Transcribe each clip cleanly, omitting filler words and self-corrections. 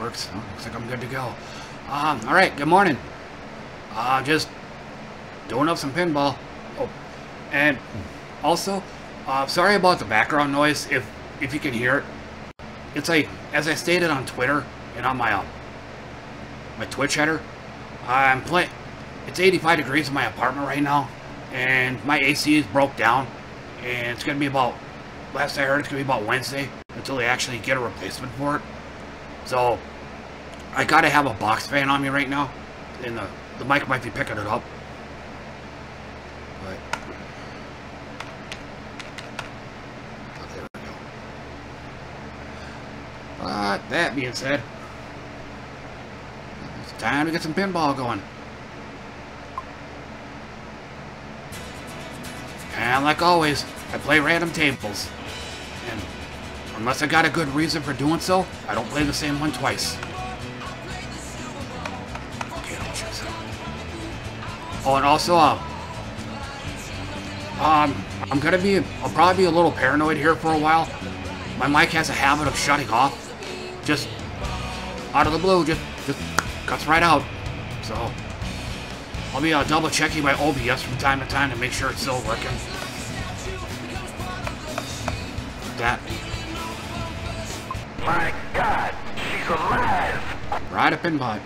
works. Oh, looks like I'm good to go. Alright, good morning. Just doing up some pinball. Oh, and also, sorry about the background noise, if you can hear it. It's like, as I stated on Twitter and on my Twitch header, I'm playing. It's 85 degrees in my apartment right now, and my AC is broke down, and it's gonna be about, last I heard, it's gonna be about Wednesday until they actually get a replacement for it. So I gotta have a box fan on me right now, and the mic might be picking it up. But there we go. But that being said, it's time to get some pinball going. And like always, I play random tables. And unless I got a good reason for doing so, I don't play the same one twice. Okay, don't choose it. Oh, and also, I'll probably be a little paranoid here for a while. My mic has a habit of shutting off. Just out of the blue, just cuts right out. So I'll be double checking my OBS from time to time to make sure it's still working. That. My God, she's alive! Right up in bud.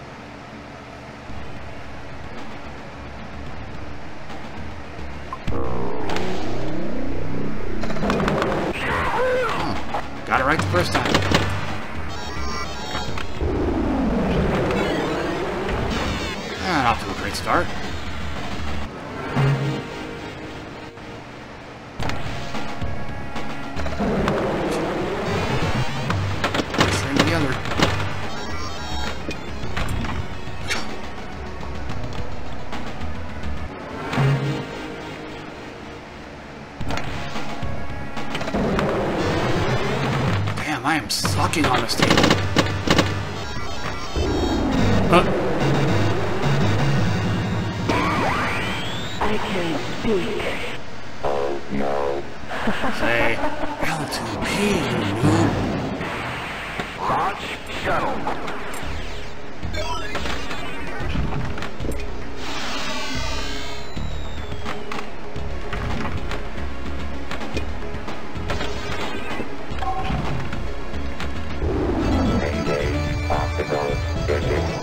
Oh, got it right the first time. And off to a great start. String together. Damn, I am sucking on this table. I can't speak. Oh no. Say, L2P, you noob. Launch shuttle. Engage optical switching.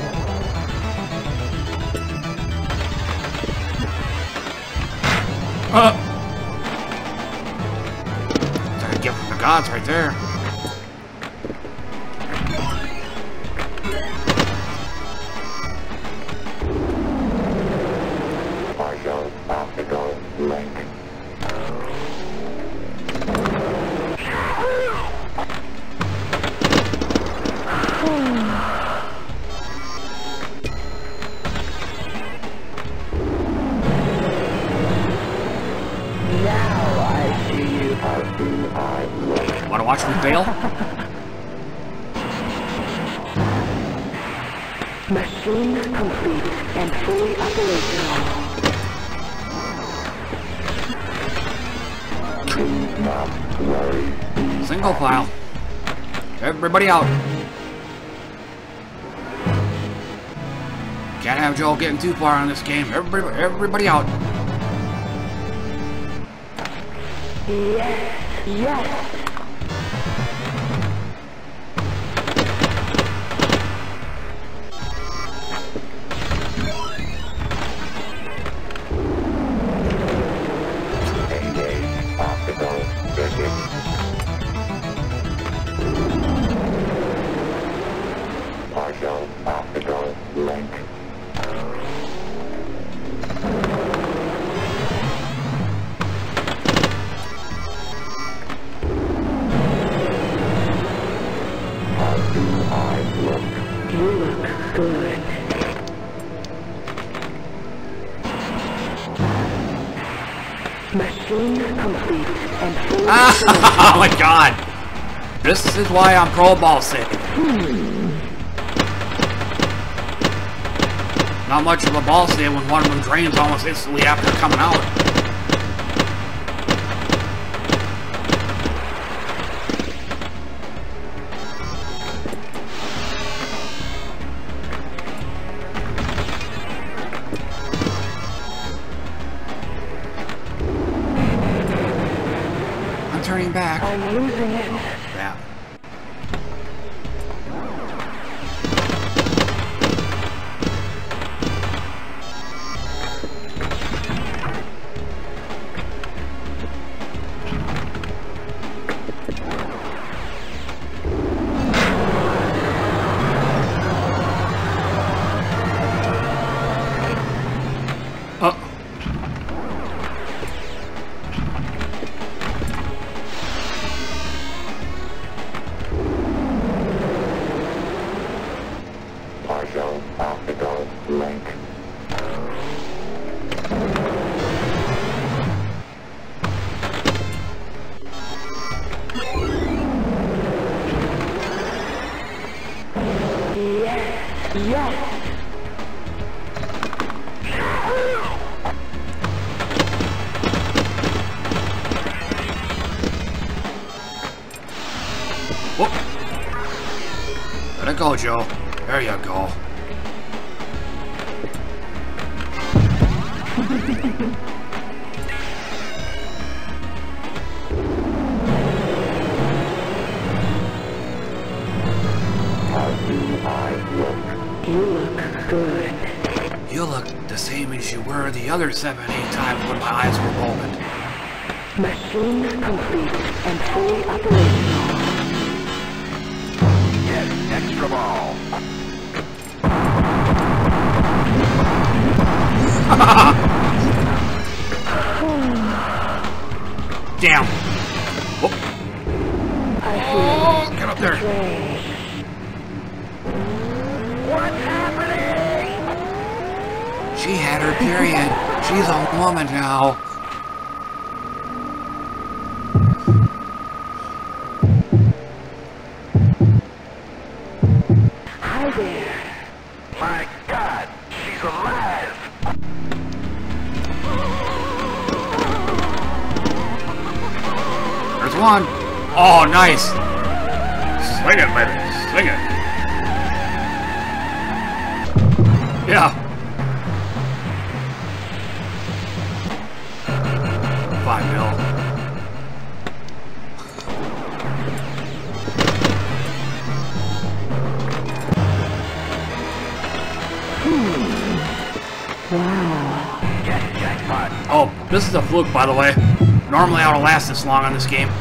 That's a gift from the gods right there. Partial optical link. Now I see you. How do I look? Wanna watch me fail? Machine complete and fully operational. Do not worry. Single file. Everybody out. Can't have Joel getting too far on this game. Everybody out. Yes, yes. Engage optical switching. Partial optical link. How do I look? You look good. Machine complete and fully Oh my god. This is why I'm pro ball saving. Not much of a ball save when one of them drains almost instantly after coming out. turning back. I'm losing it. Yeah. Partial optical link. Yes. Yes. Whoop. Let it go, Joe. There you go. How do I look? You look good. You look the same as you were the other 7-8 times when my eyes were opened. Machine complete and fully operational. Get extra ball. Damn. Whoop. I Oh, feel get up there. strange. What's happening? She had her period. She's a woman now. Hi there. My God, she's alive. There's one. Oh, nice. Swing it, baby. Swing it. Yeah. 5 mil. Wow. Jackpot. Oh, this is a fluke, by the way. Normally I would last this long on this game.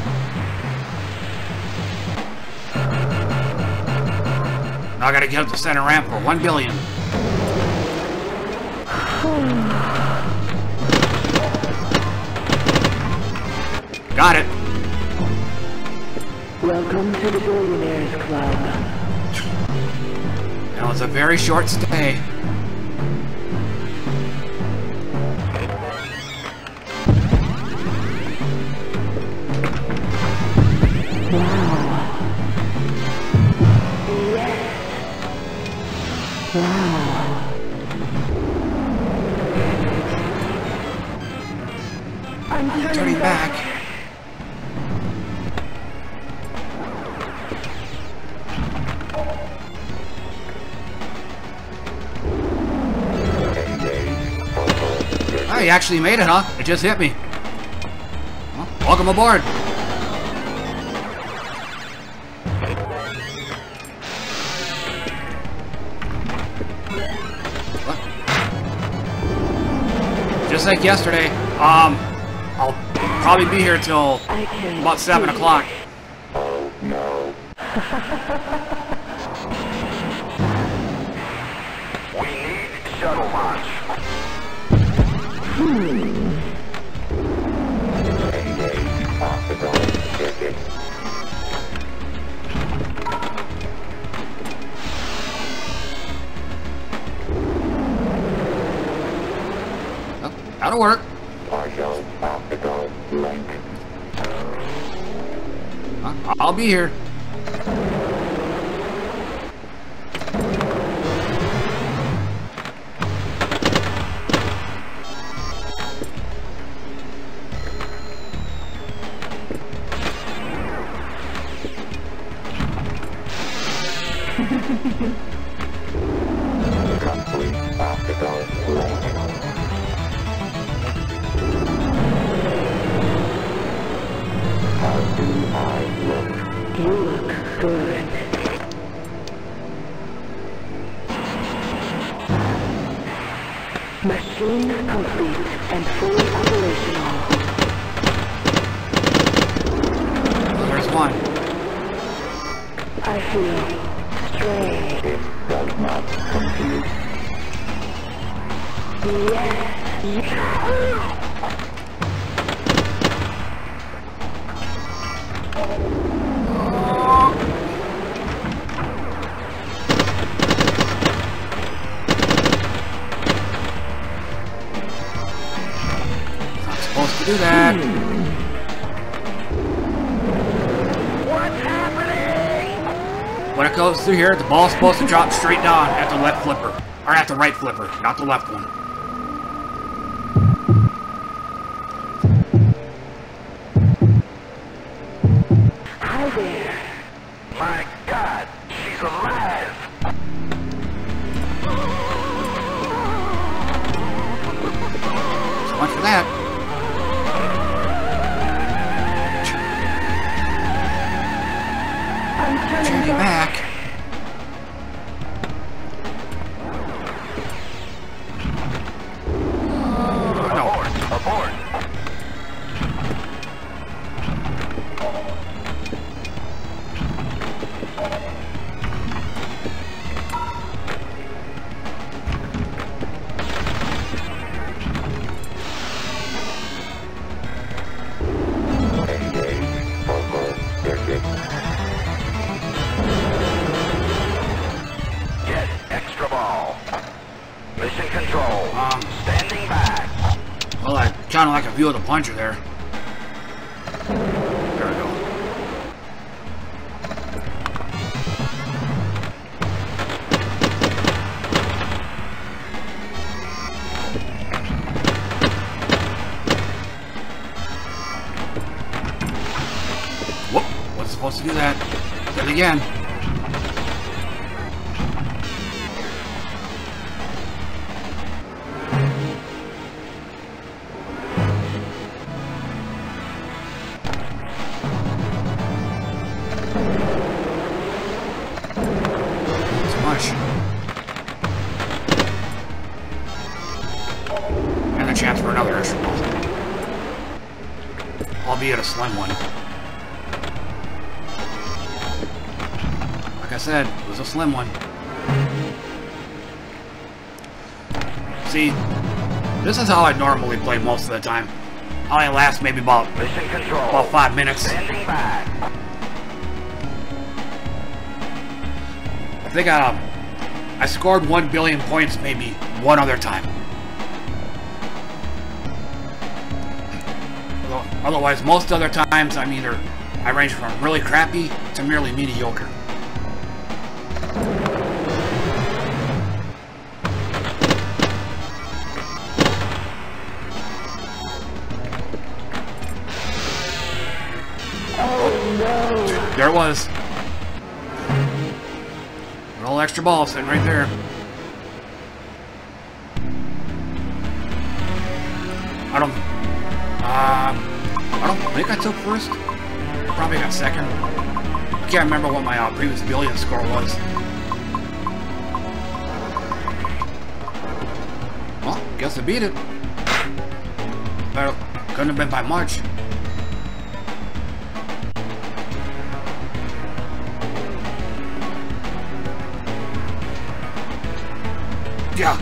Now I gotta get up the center ramp for 1 billion. Got it. Welcome to the Billionaires Club. Now it's a very short stay. Wow. I'm Turning back. Oh, you actually made it, huh? It just hit me. Well, welcome aboard. What? Just like yesterday, I'll probably be here till about 7 o'clock. Oh no. We need shuttle launch. Engage optical circuit. Oh, that'll work. Partial optical link. I'll be here. Complete optical link. How good. Machine complete and fully operational. There's one. I feel strange. It does not compute. Yes. Not supposed to do that. What's happening? When it goes through here, the ball's supposed to drop straight down at the left flipper. Or at the right flipper, not the left one. Hi there. My God, she's alive. So much for that. I'm turning Change it back. back. No. Abort. Engage. Focal. Circuit. Get extra ball. Mission control. Standing back. Well, I kind of like a view of the plunger there. There we go. Whoop! Wasn't supposed to do that. Did it again. And a chance for another extra ball. Albeit a slim one. Like I said, it was a slim one. See, this is how I normally play most of the time. I only last maybe about Mission control. 5 minutes. Standing back. I think I scored 1 billion points maybe one other time. Otherwise, most other times I range from really crappy to merely mediocre. Oh no. There it was. An old extra ball sitting right there. I don't think I took first. Probably got second. I can't remember what my previous billion score was. Well, guess I beat it. But couldn't have been by much. Yeah.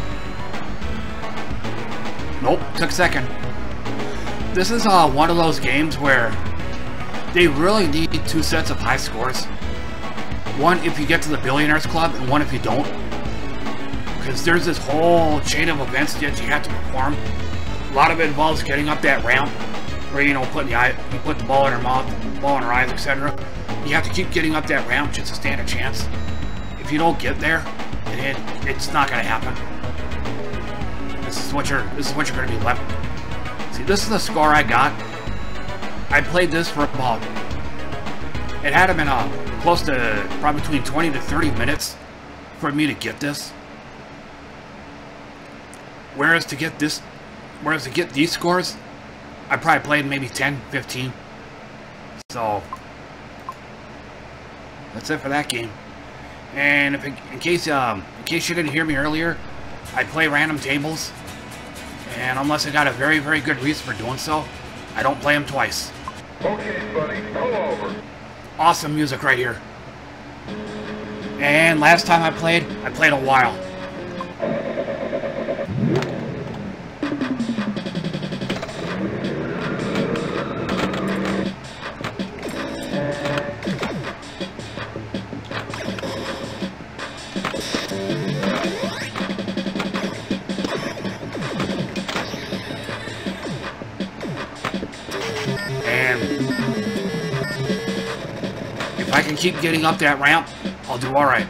Nope, took second. This is one of those games where they really need 2 sets of high scores. One if you get to the Billionaires Club, and one if you don't. Because there's this whole chain of events that you have to perform. A lot of it involves getting up that ramp, where you put the ball in her mouth, ball in her eyes, etc. You have to keep getting up that ramp just to stand a chance. If you don't get there, it's not going to happen. This is what you're going to be left. See, this is the score I got. I played this for about, it had been close to probably between 20 to 30 minutes for me to get this. Whereas to get these scores, I probably played maybe 10, 15. So that's it for that game. And if in case you didn't hear me earlier, I play random tables, and unless I got a very, very good reason for doing so, I don't play them twice. Okay, buddy, pull over. Awesome music right here. And last time I played a while. If I can keep getting up that ramp, I'll do alright.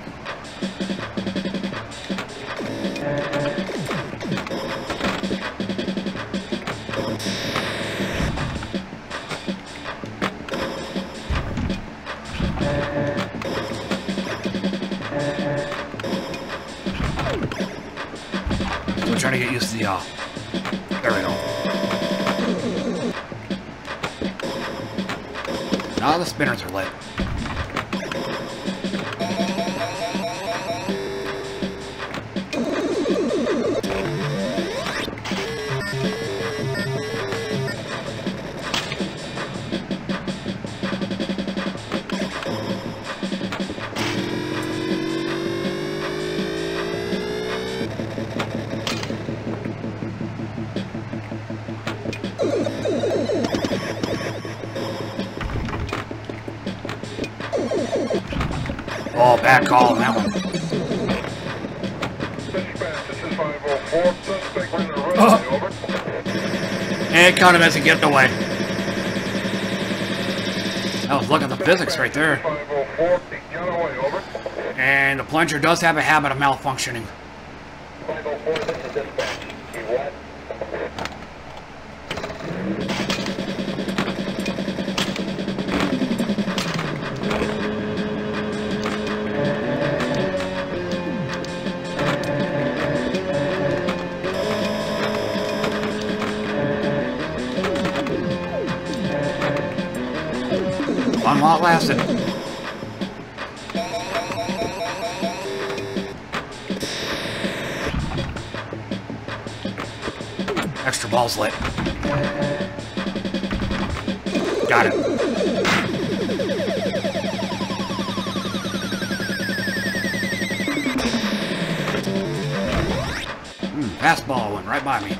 Still trying to get used to the, there we go. Now the spinners are lit. Oh, bad call on that one. Dispatch, this is 504. Suspect in the road, over. And it counted as a getaway. I was looking at the physics right there. 504, getaway, over. And the plunger does have a habit of malfunctioning. 504, this is dispatch. You what? Fun while it lasted. Extra ball's lit. Got it. Fastball went right by me.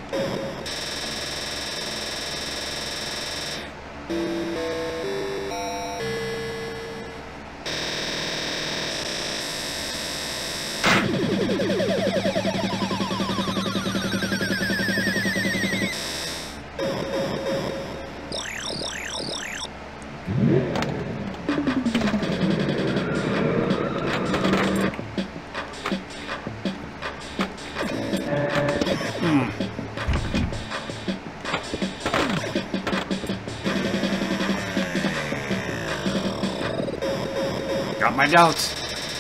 Got my doubts.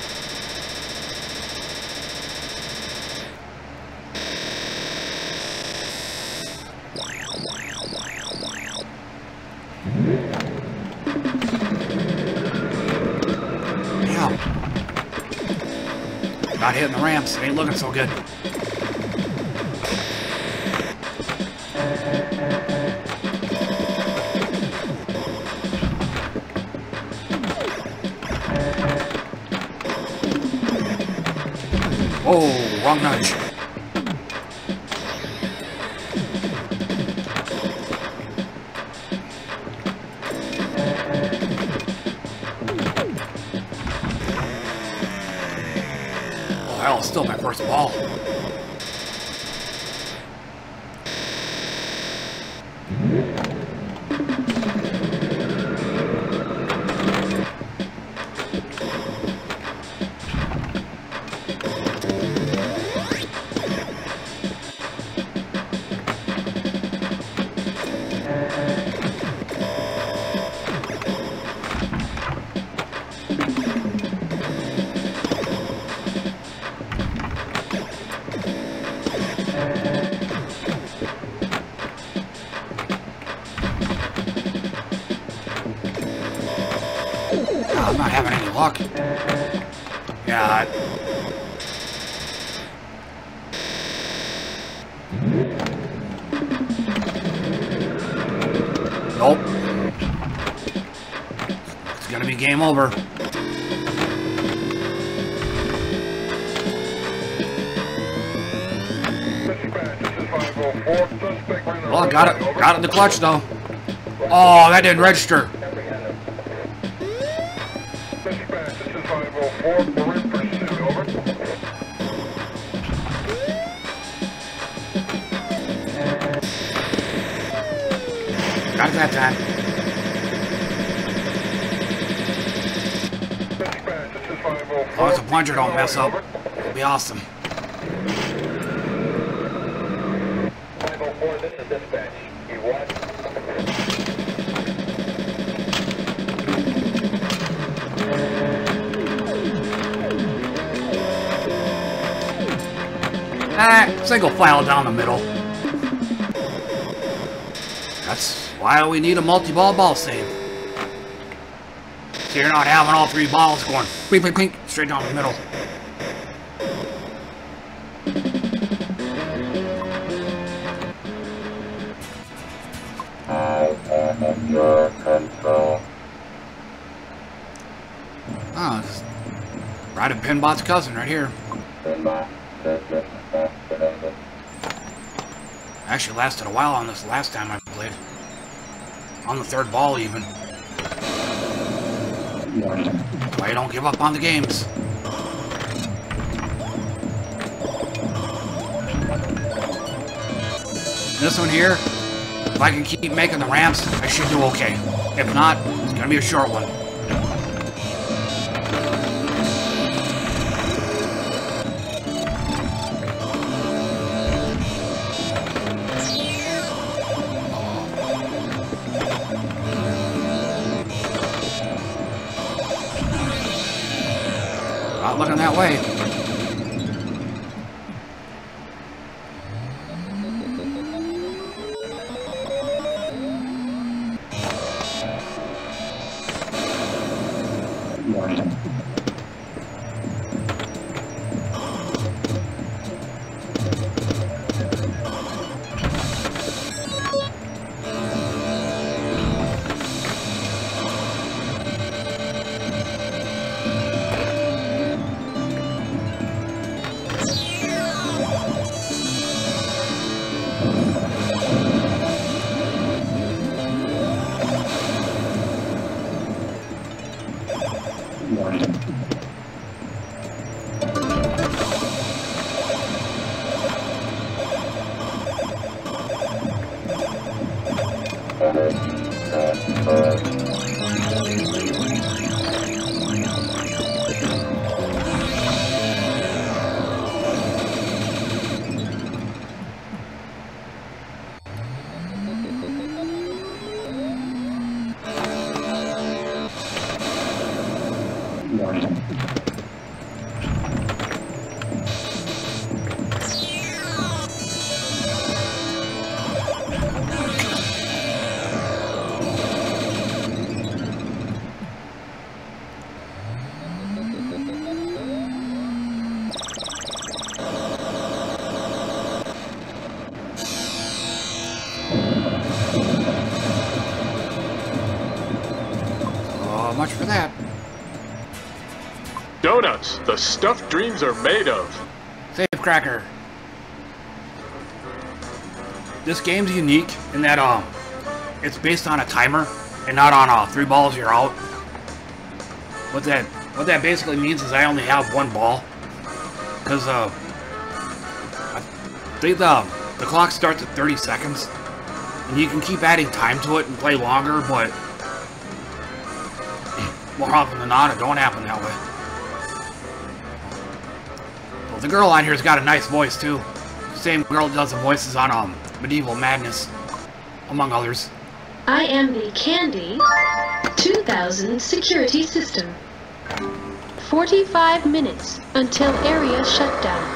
Damn. Not hitting the ramps. It ain't looking so good. Oh, wrong nudge. Oh, hell, still my first ball. I'm not having any luck. Fuck. Yeah. Nope. It's gonna be game over. Well, got it in the clutch though. Oh, that didn't register. Got it that time. As long as the plunger don't mess up, it'll be awesome. 504, this is dispatch. You what? Single file down the middle. That's why we need a multi-ball ball save. So you're not having all three balls going clink, clink, clink, straight down the middle. I am in your control. Oh, just right at Pinball's cousin right here. Actually lasted a while on this last time I played. On the third ball even. That's why you don't give up on the games. This one here, if I can keep making the ramps, I should do okay. If not, it's gonna be a short one. Not looking that way. Much for that. Donuts, the stuff dreams are made of. Save Cracker. This game's unique in that it's based on a timer and not on 3 balls you're out. What that basically means is I only have 1 ball because I think the clock starts at 30 seconds and you can keep adding time to it and play longer, but more often than not, it don't happen that way. Well, the girl on here's got a nice voice too. Same girl does the voices on Medieval Madness, among others. I am the Candy 2000 security system. 45 minutes until area shutdown.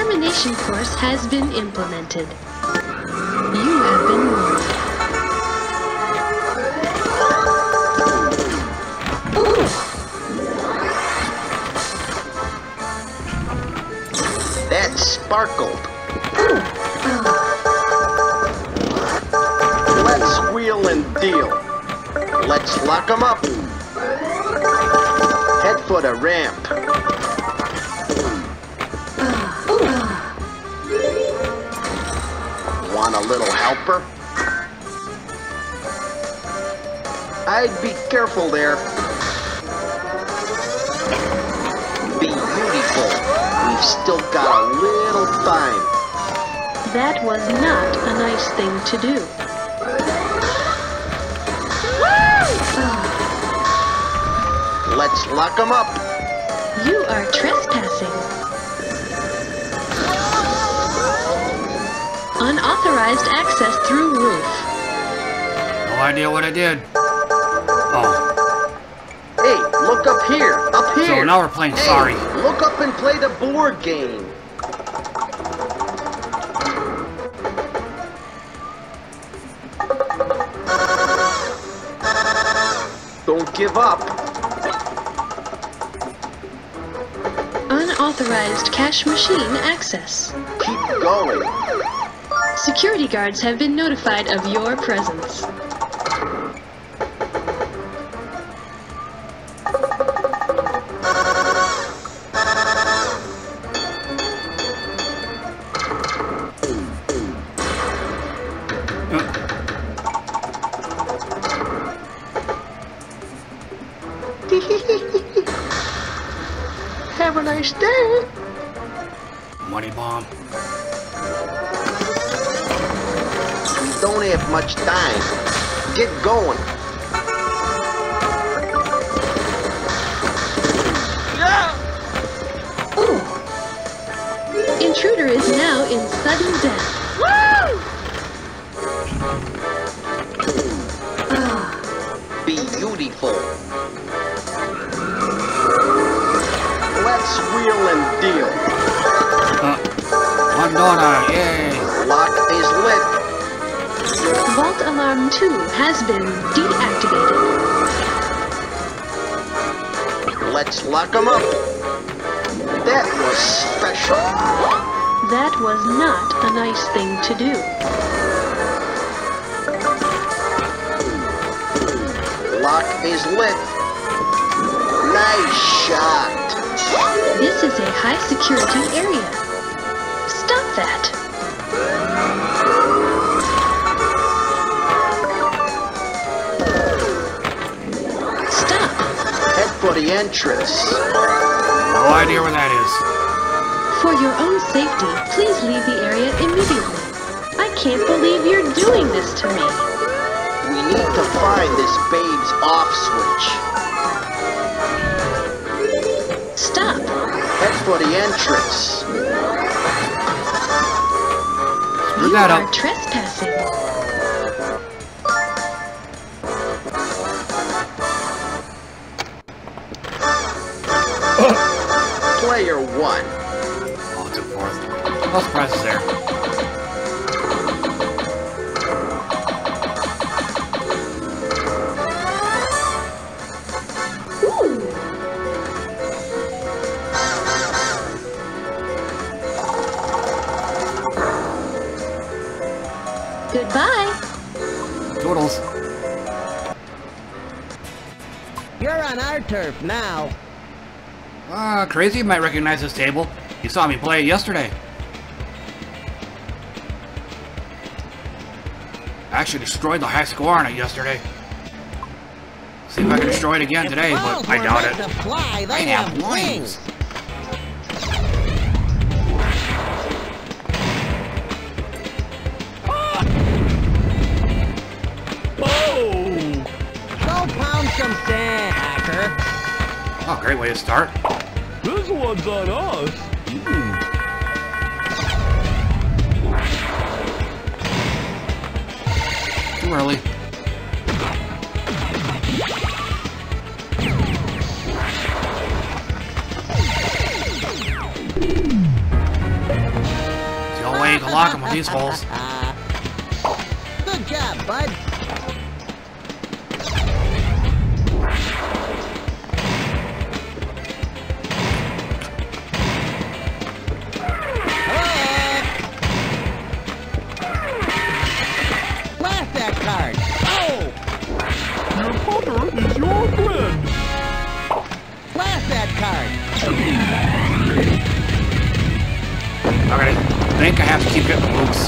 termination course has been implemented. You have been warned. That sparkled. Let's wheel and deal. Let's lock 'em up. Head for the ramp. Want a little helper? I'd be careful there. Be beautiful. We've still got a little time. That was not a nice thing to do. Let's lock 'em up. You are trespassing. Unauthorized access through roof. No idea what I did. Oh, Hey, look up here. Up here. so now we're playing Hey, Sorry. Look up and play the board game. Don't give up. Unauthorized cash machine access. Keep going. Security guards have been notified of your presence. Have a nice day. Money bomb. We don't have much time. Get going. Intruder is now in sudden death. Be beautiful. Let's wheel and deal. $1, yay! Lock is lit. Vault Alarm 2 has been deactivated. Let's lock 'em up. That was special. That was not a nice thing to do. Lock is lit. Nice shot. This is a high security area. Stop that. Stop. Head for the entrance. No idea where that is. For your own safety, please leave the area immediately. I can't believe you're doing this to me. We need to find this babe's off switch. Stop. Head for the entrance. Screw You that are up. trespassing. Player 1. Oh, it's a fourth. No surprises there. Goodbye. Toodles. You're on our turf now. Crazy might recognize this table. He saw me play it yesterday. I actually destroyed the high score on it yesterday. See if I can destroy it again today, but I doubt it. Fly, I have wings. Go pound some sand, hacker. Oh, great way to start. This one's on us. Too early. block him with these holes. Good job, bud. Blast that card. Oh! Your mother is your friend. Blast that card. Alright, I think I have to keep hitting the loops.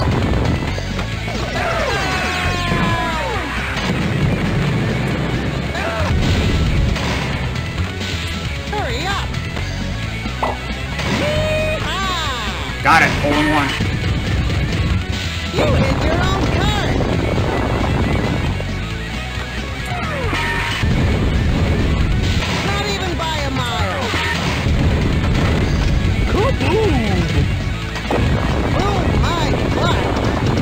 Hurry up. Yeehaw! Got it, hole in one. You hit your own card. Not even by a mile. Kaboom! Oh my God.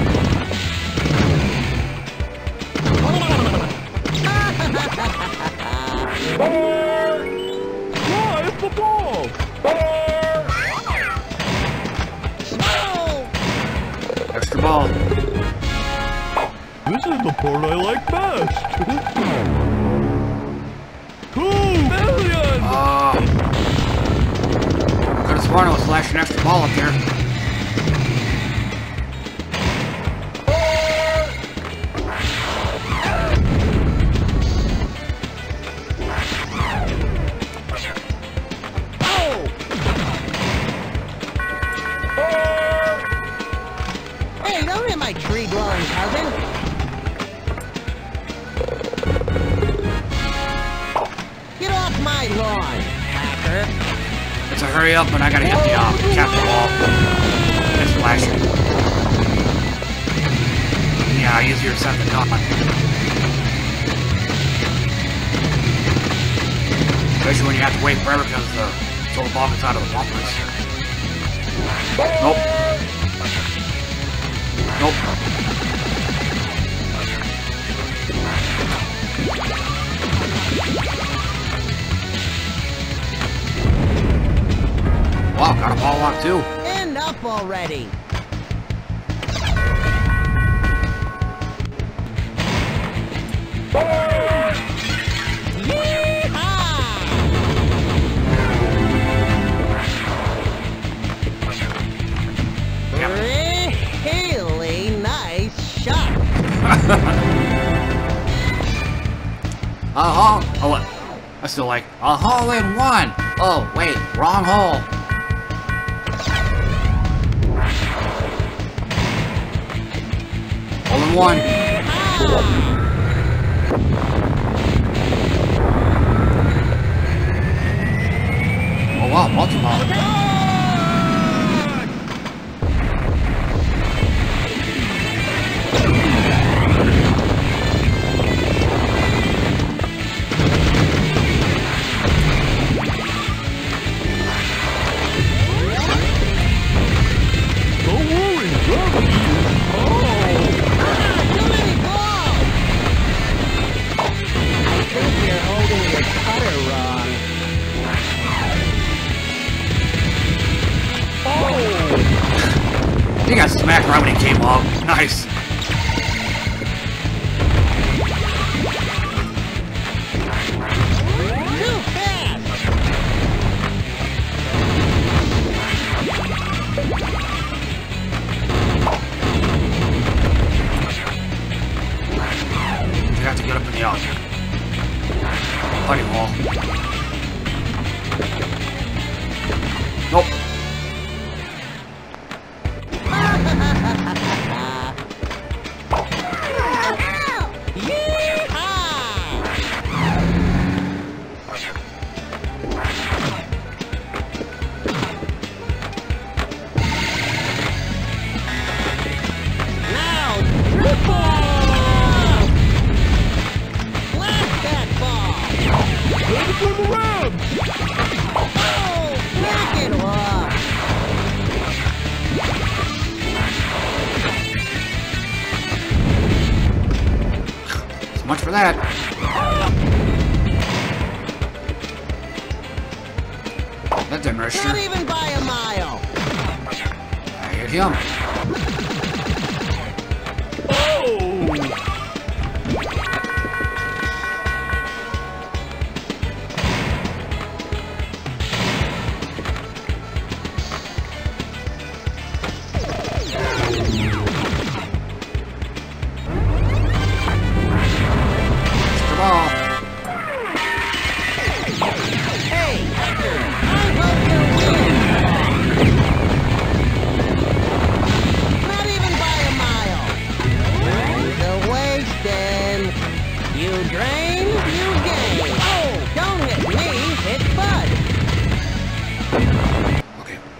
Drive the ball! Schmoe! Extra ball. This is the part I like best. 2 million! Could have sworn I was flashing extra ball up there. Hey, don't hit my tree-dwelling cousin. Get off my lawn, hacker. It's a hurry up, and I gotta hit the cap the wall. It's flashing. Yeah, easier said than done. Especially when you have to wait forever because until the ball gets out of the bumpers. Nope. Nope. Wow, got a ball lock too. End up already. Really nice shot. Oh, I still like a hole in one. Oh, wait, wrong hole. Hole in one. Oh wow, multi-ball. Don't worry, gravity is Too many balls. I think you're holding your cutter wrong. You got smacked right when he came up. Nice. Too fast. You have to get up in the putty wall. Nope. Now, triple! Blast that ball! Ready for the Rams! Oh, knock it off! So much for that. That didn't register. Not even by a mile! I hit him.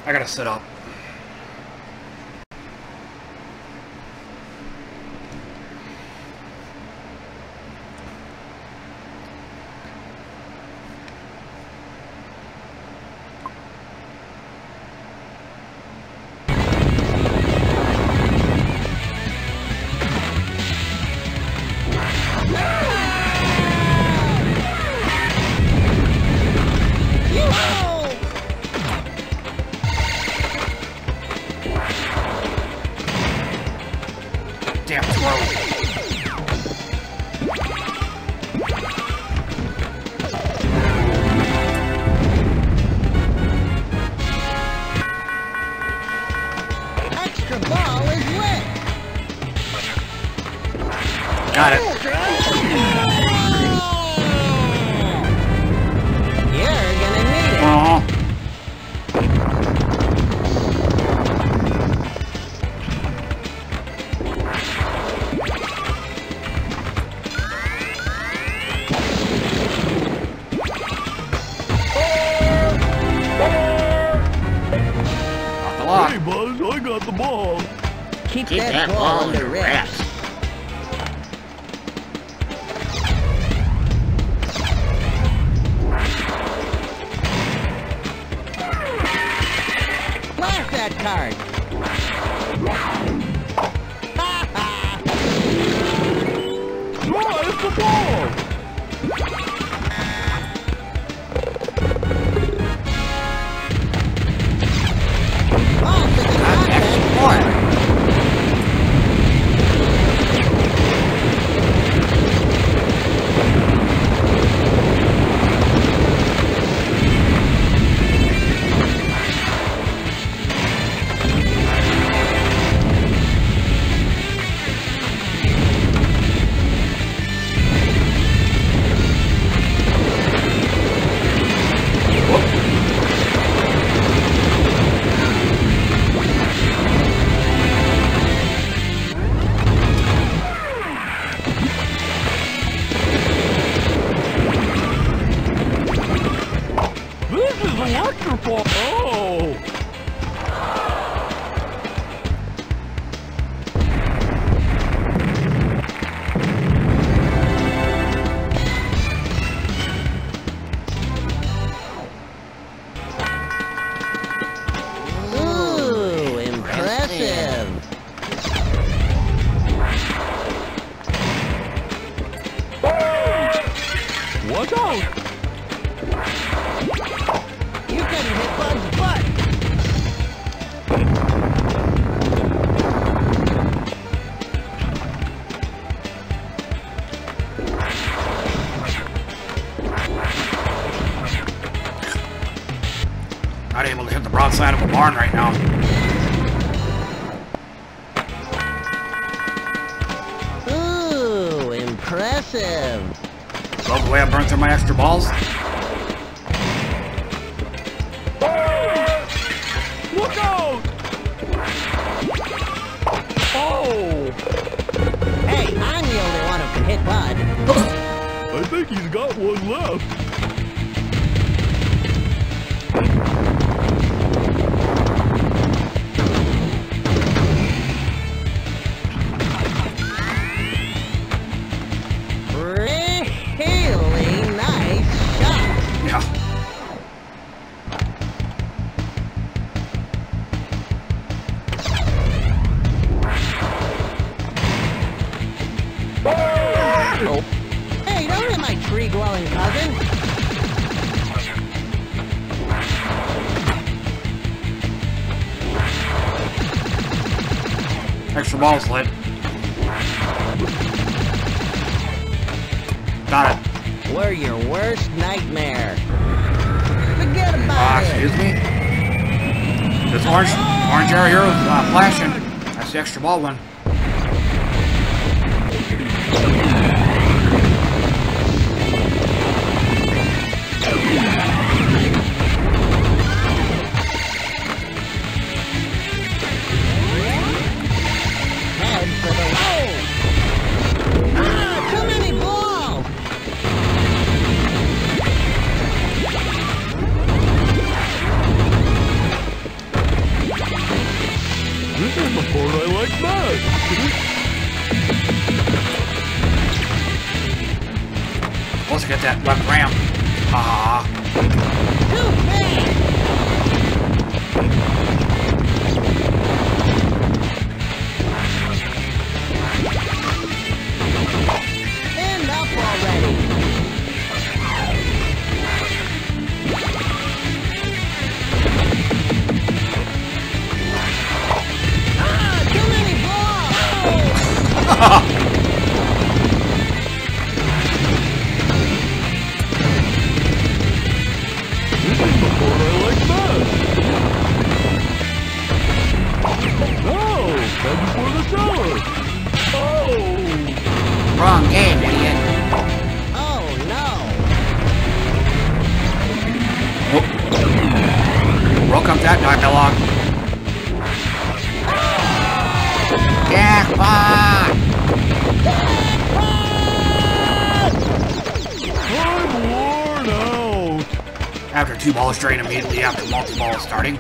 I gotta sit up. Damn twirl. Extra ball is lit. Got it. You're gonna need it. Uh-huh. Hey, Buzz, I got the ball. Keep that ball under wraps. Blast that card. Oh, it's the ball. Off to the contact. This is electrical. Oh. Ooh, impressive. Watch out. You couldn't hit Bud's butt. Not able to hit the broadside of a barn right now. Ooh, impressive. Love the way I burned through my extra balls. Look out. Oh. Hey, I'm the only one who can hit Bud. I think he's got one left. Really nice shot. Yeah. Hey, don't hit my tree-dwelling cousin. Extra balls lit. Got it. We're your worst nightmare. Forget about it. Excuse me? This orange area here is flashing. That's the extra ball one. Head for the low. Ah, too many balls. before I like that. Supposed to get that left ramp. Ah. End up already. Too many blocks! Before I like that. Oh, head for the tower. Oh. Wrong game, idiot. Oh no! Broke up that dialogue. Jackpot! I'm worn out. After 2 balls drain immediately after multi-ball starting.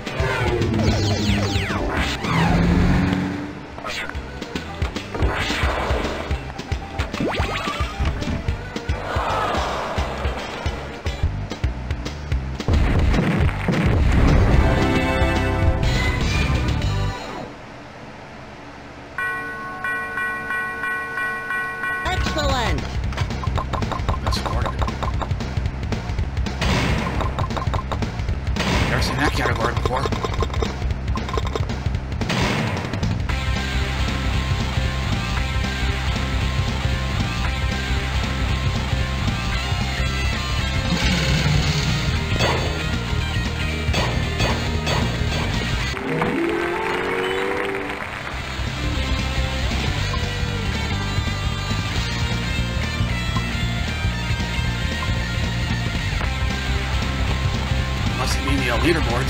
Excellent! That's scored it. Never seen that category before. Must mean the leaderboards.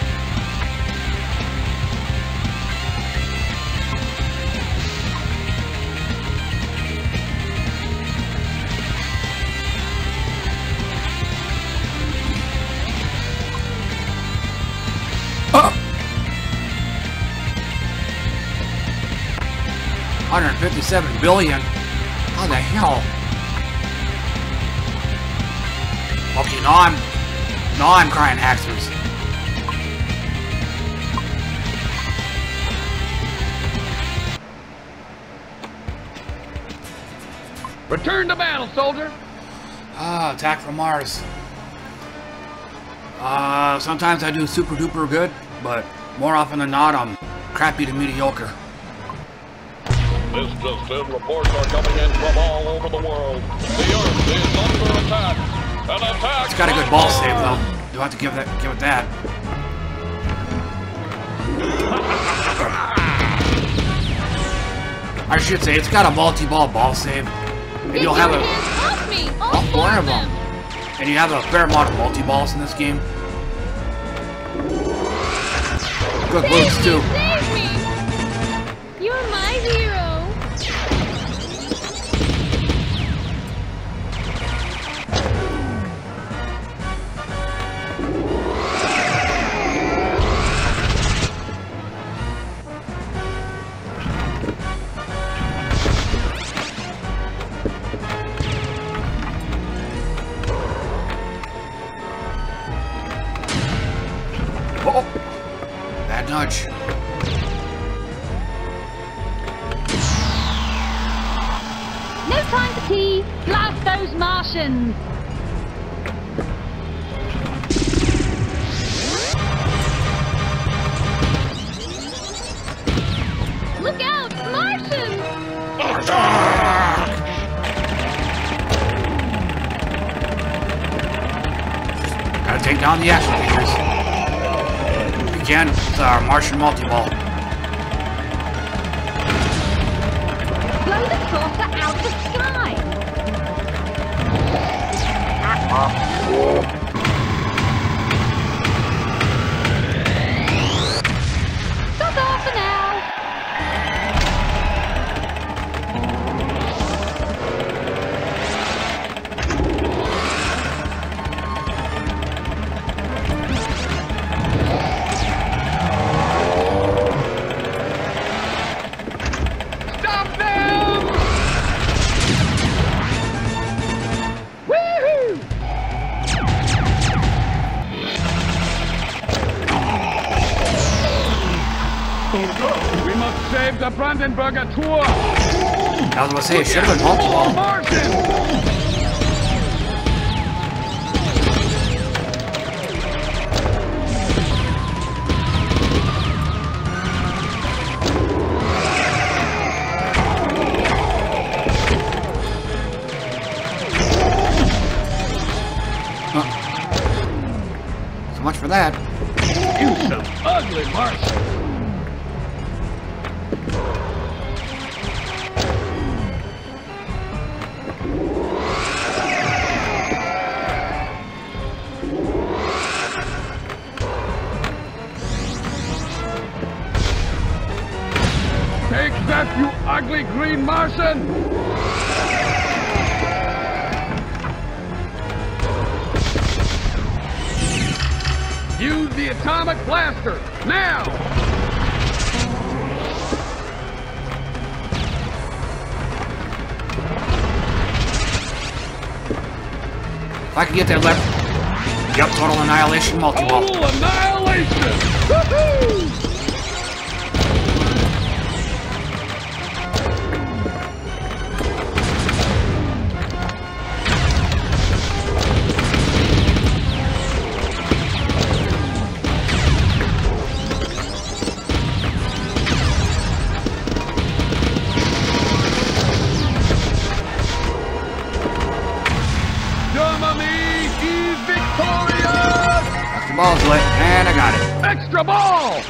$157 billion. How the hell? Okay, now I'm crying hackers. Return to battle, soldier. Ah, attack from Mars. Sometimes I do super duper good, but more often than not, I'm crappy to mediocre. This just in, reports are coming in from all over the world. The Earth is under attack. An attack. It's got a good ball save though. Do I have to give it that? I should say it's got a multi-ball ball save, and you'll have all 4 of them, and you have a fair amount of multi-balls in this game. Good moves too. Save me! You're my hero! Oh, bad nudge. No time for tea! Blast those Martians! Look out! Martians! Gotta take down the action figures. Again, it's our Martian multi-ball. Blow the saucer out the sky! Stop off for now! We must save the Brandenburger Tor. I was gonna say, it should have been multiple. So much for that. You some ugly Martian. Take that, you ugly green Martian! Use the atomic blaster, now! If I could get that left. Yep, total annihilation multi-ball. Total annihilation! Woohoo! Ball's lit, and I got it. Extra ball!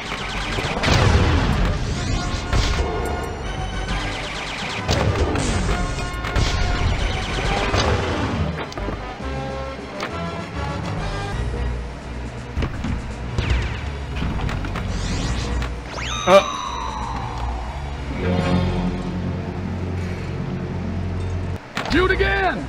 Shoot again!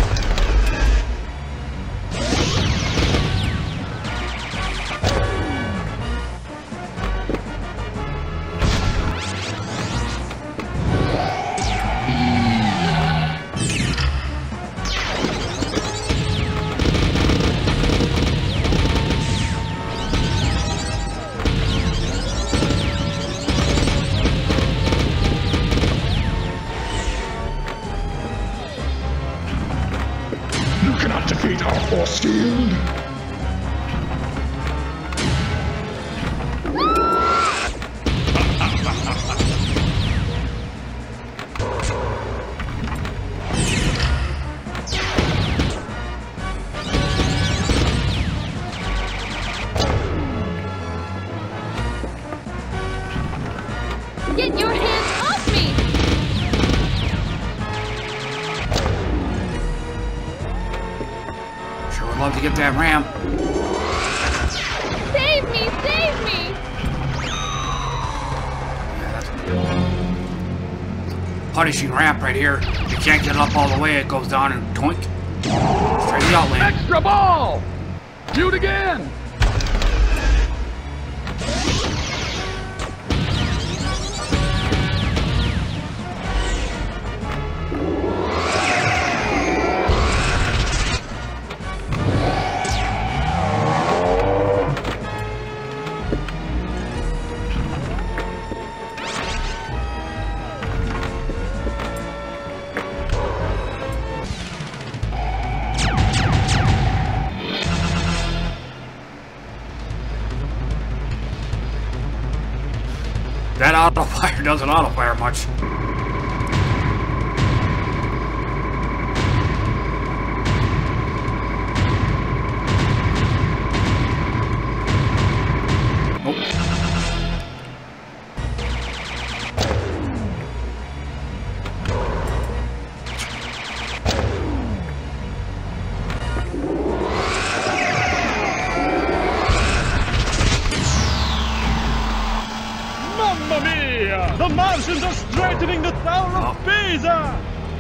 Defeat our force field. Get your hands off me! Sure would love to get that ramp. Save me! Save me! Yeah, that's punishing ramp right here. You can't get up all the way, it goes down and toink. Straight out lane. Extra ball! Shoot again! That auto fire doesn't auto fire much. Mamma mia! The Martians are strengthening the Tower of Pisa!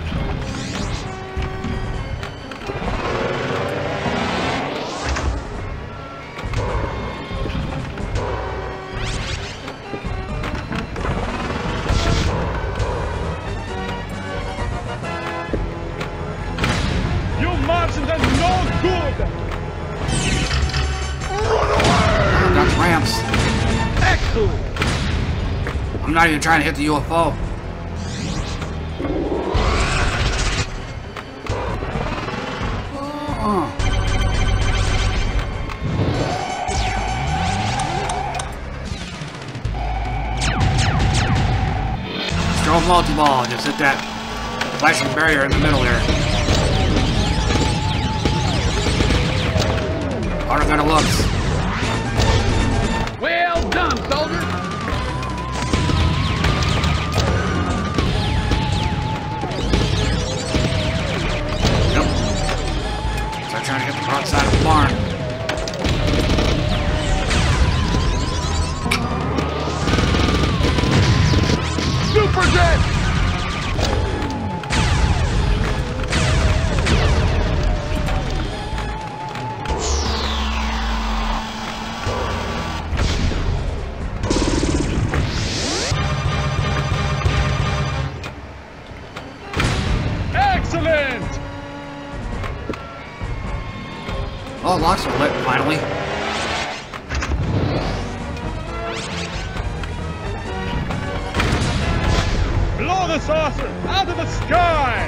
You Martians are no good! Got ramps. Excellent! I'm not even trying to hit the UFO. Throw a multi-ball. Just hit that flashing barrier in the middle there. Harder than it looks. Well done, soldier. Yep. Start trying to hit the front side of the barn. Super jet. Excellent! Oh, locks are lit, finally. Blow the saucer out of the sky!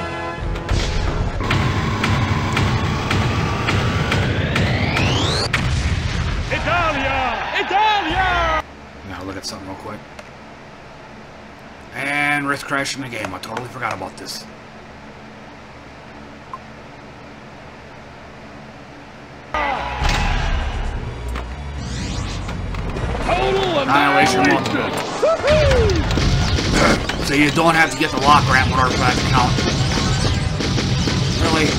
Italia! Italia! Now look at something real quick. And risk crashing the game. I totally forgot about this. Total Annihilation annihilation. So you don't have to get the lock ramp in order for that to count. Really?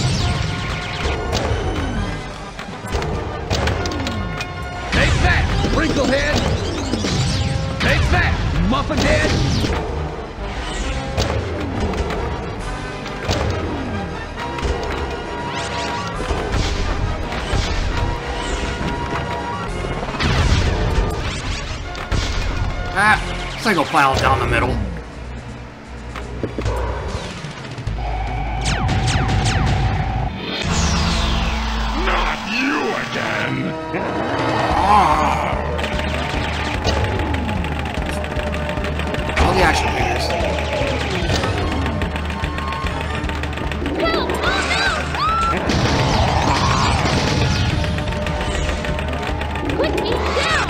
Take that, wrinklehead. Take that, muffin head. Ah, single file down the middle. Not you again. All the action figures. Put me down!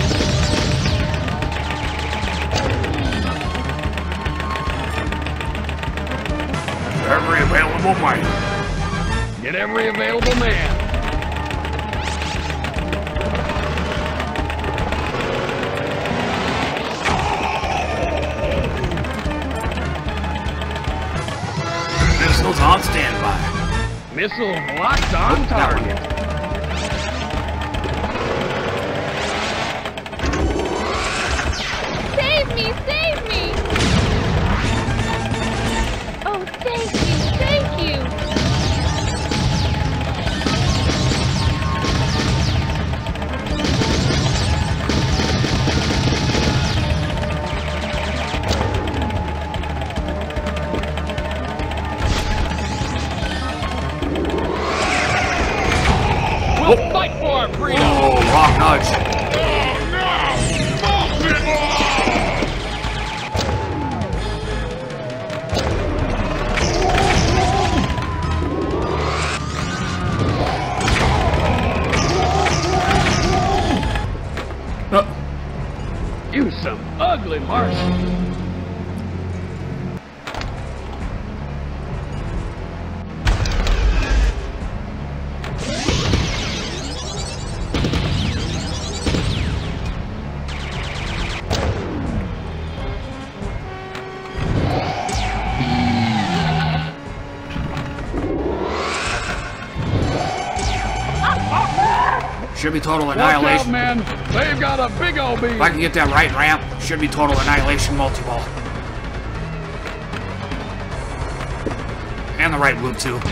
Every available man. Get every available man. Missiles on standby. Missile locked on target. Save me! Save me! Oh, thank you! Thank you! We'll fight for our freedom. Oh, rock nudge. You some ugly Martian. Should be total Watch out, annihilation. man. They've got a big old beam. If I can get that right ramp, should be total annihilation multi-ball. And the right loop too.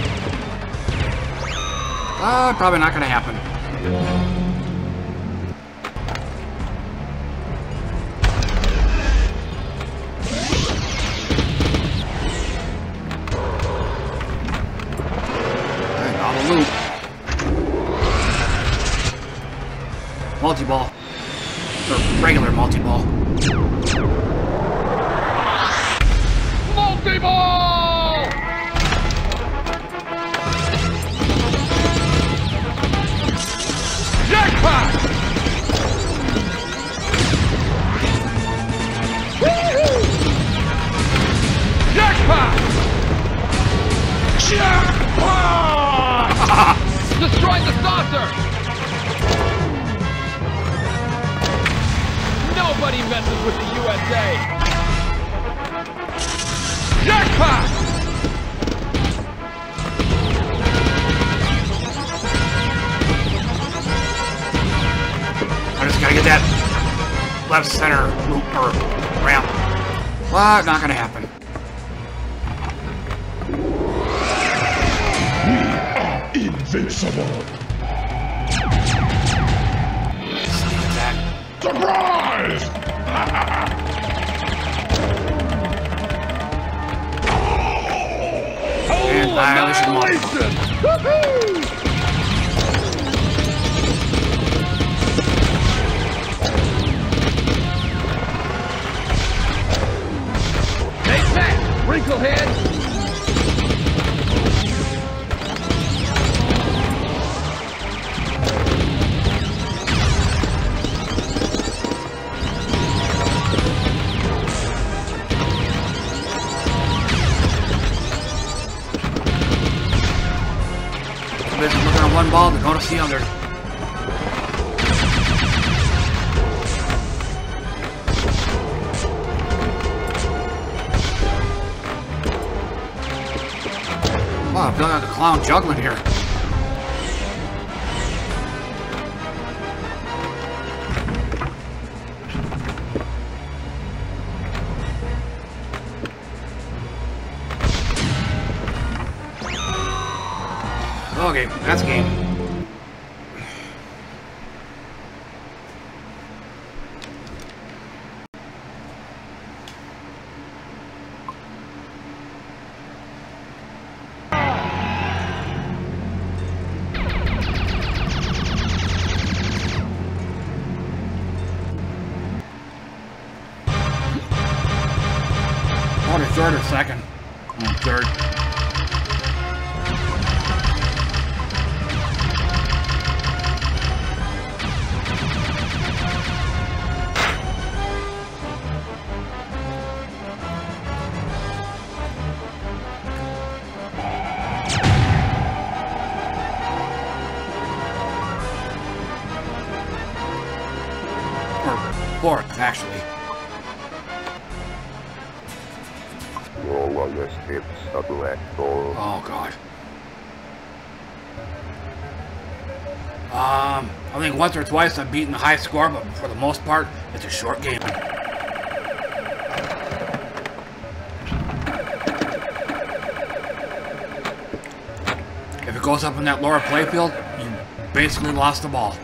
Probably not gonna happen. And on the loop. Multi-ball. Or regular multi-ball. Multi-ball! Jackpot! Woo-hoo! Jackpot! Jackpot! Destroyed the saucer! Nobody messes with the USA! Jackpot! I just gotta get that left center loop or ramp. Well, not gonna happen. Invincible. That. Surprise! And violation one. Woohoo! Take that, Wrinklehead! Busy looking at one ball to notice the other. Wow, I feel like a clown juggling here. Okay, that's game. Probably third or second. Third. Fourth, actually. Oh god. I think once or twice I've beaten the high score, but for the most part, it's a short game. If it goes up in that lower playfield, you basically lost the ball.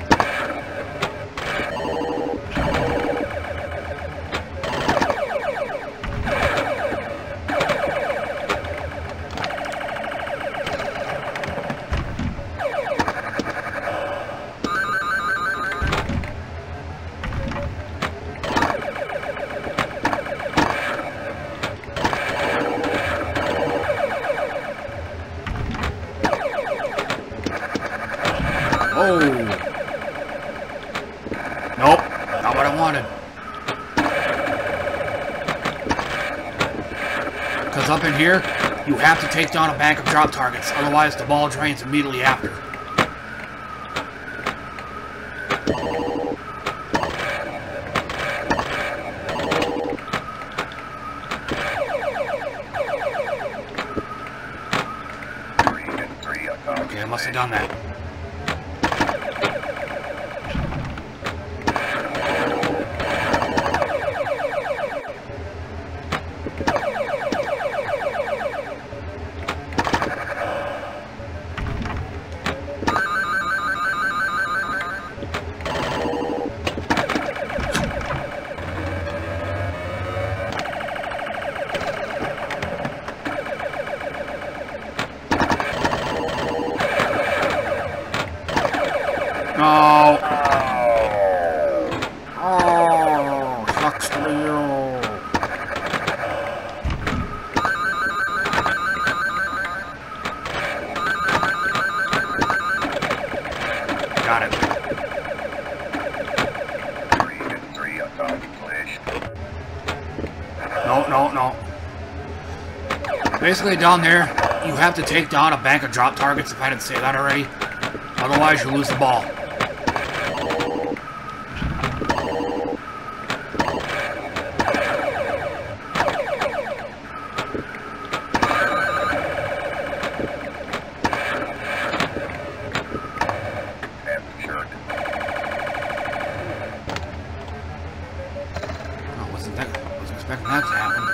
Oh! Nope, not what I wanted. Because up in here, you have to take down a bank of drop targets, otherwise the ball drains immediately after. Okay, I must have done that. No. Basically, down there, you have to take down a bank of drop targets, if I didn't say that already. Otherwise, you lose the ball. I wasn't expecting that to happen.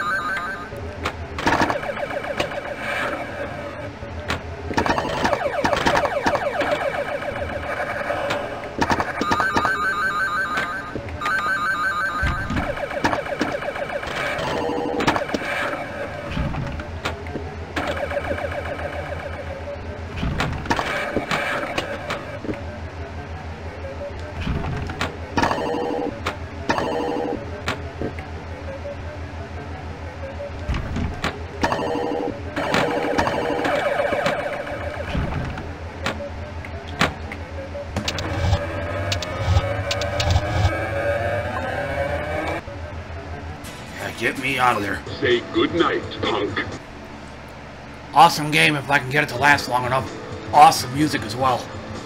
Get me out of there. Say goodnight, punk. Awesome game if I can get it to last long enough. Awesome music as well.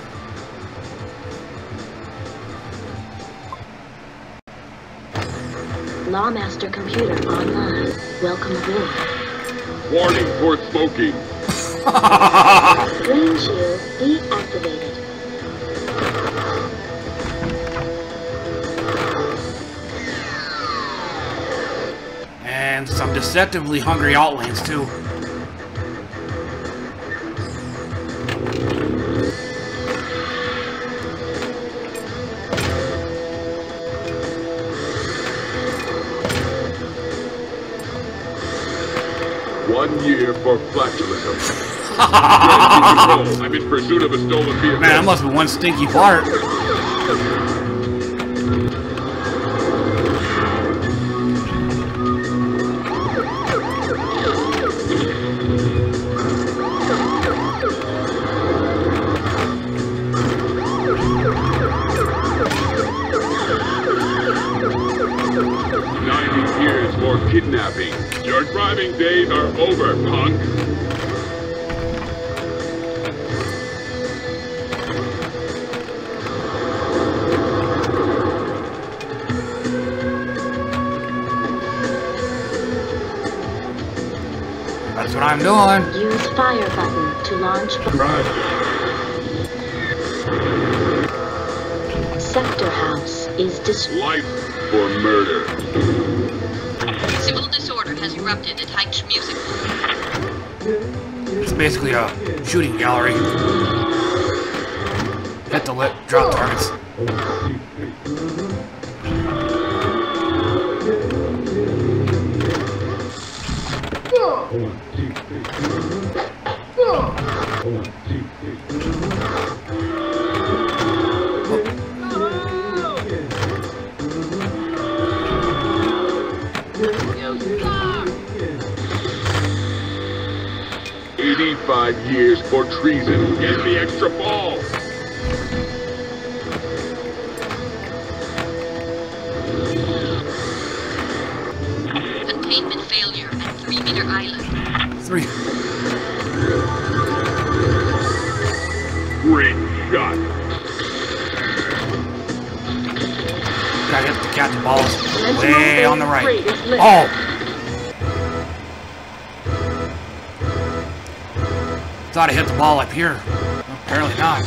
Lawmaster computer online. Welcome aboard. Warning for smoking. Green shield deactivated. And some deceptively hungry outlanes too. One year for flatulism. I'm in pursuit of a stolen vehicle. Man, that must be one stinky fart. 90 years for kidnapping. Your driving days are over, punk. That's what I'm doing. Use fire button to launch. Sector house is destroyed. Life for murder. Civil disorder has erupted at Heights Music. It's basically a shooting gallery. Hit the lit, drop targets. "85 years for treason. Get the extra ball." Containment failure at 3-meter island. 3. Great shot. Gotta hit the captain balls way on the right. Oh! Thought I hit the ball up here. Apparently not.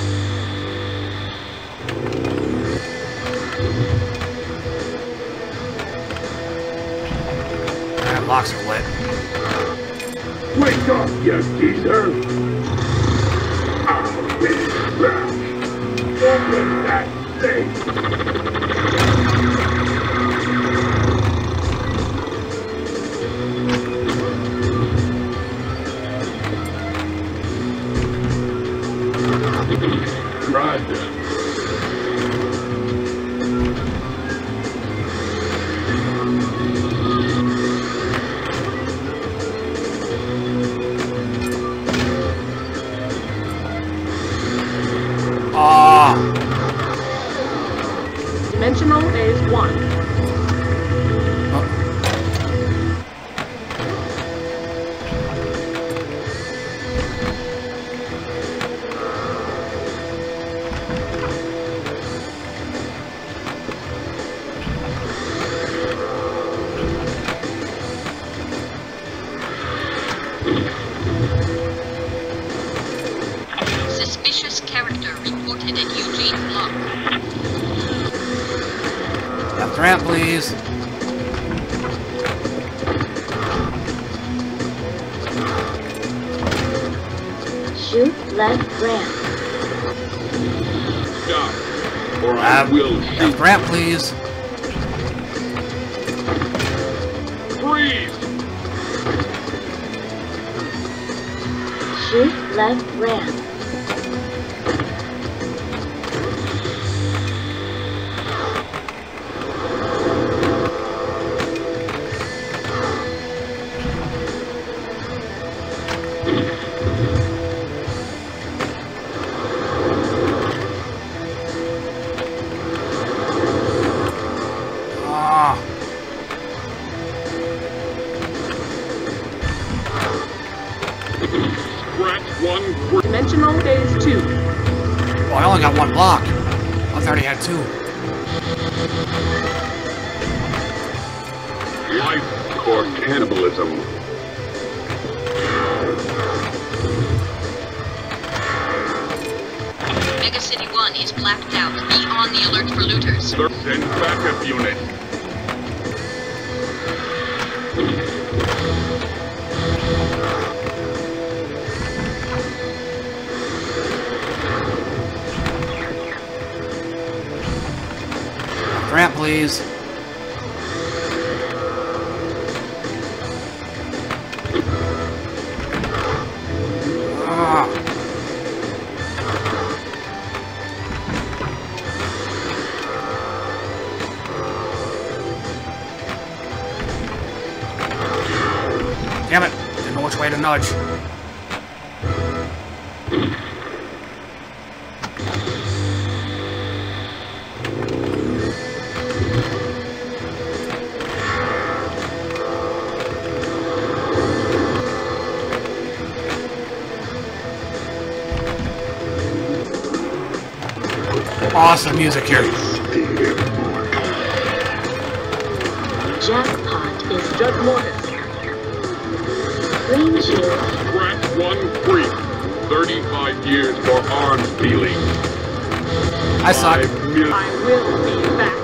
And locks are lit. Wake up, you geezer! I'll finish that. Open that thing. Drive them. Dimensional is 1. ramp, please. Shoot left ramp. Stop, or I will shoot. Left ramp, please. Freeze! Shoot left ramp. Dimensional phase 2. Oh, I only got one block. I thought I already had two. Life or cannibalism? Mega City 1 is blacked out. Be on the alert for looters. Send backup unit. Ramp, please. Damn it! Didn't know which way to nudge. Awesome music here. Jackpot is Judge Morgan. green shield. Scratch 1 free. 35 years for arms dealing. I suck. 5 million. I will be back.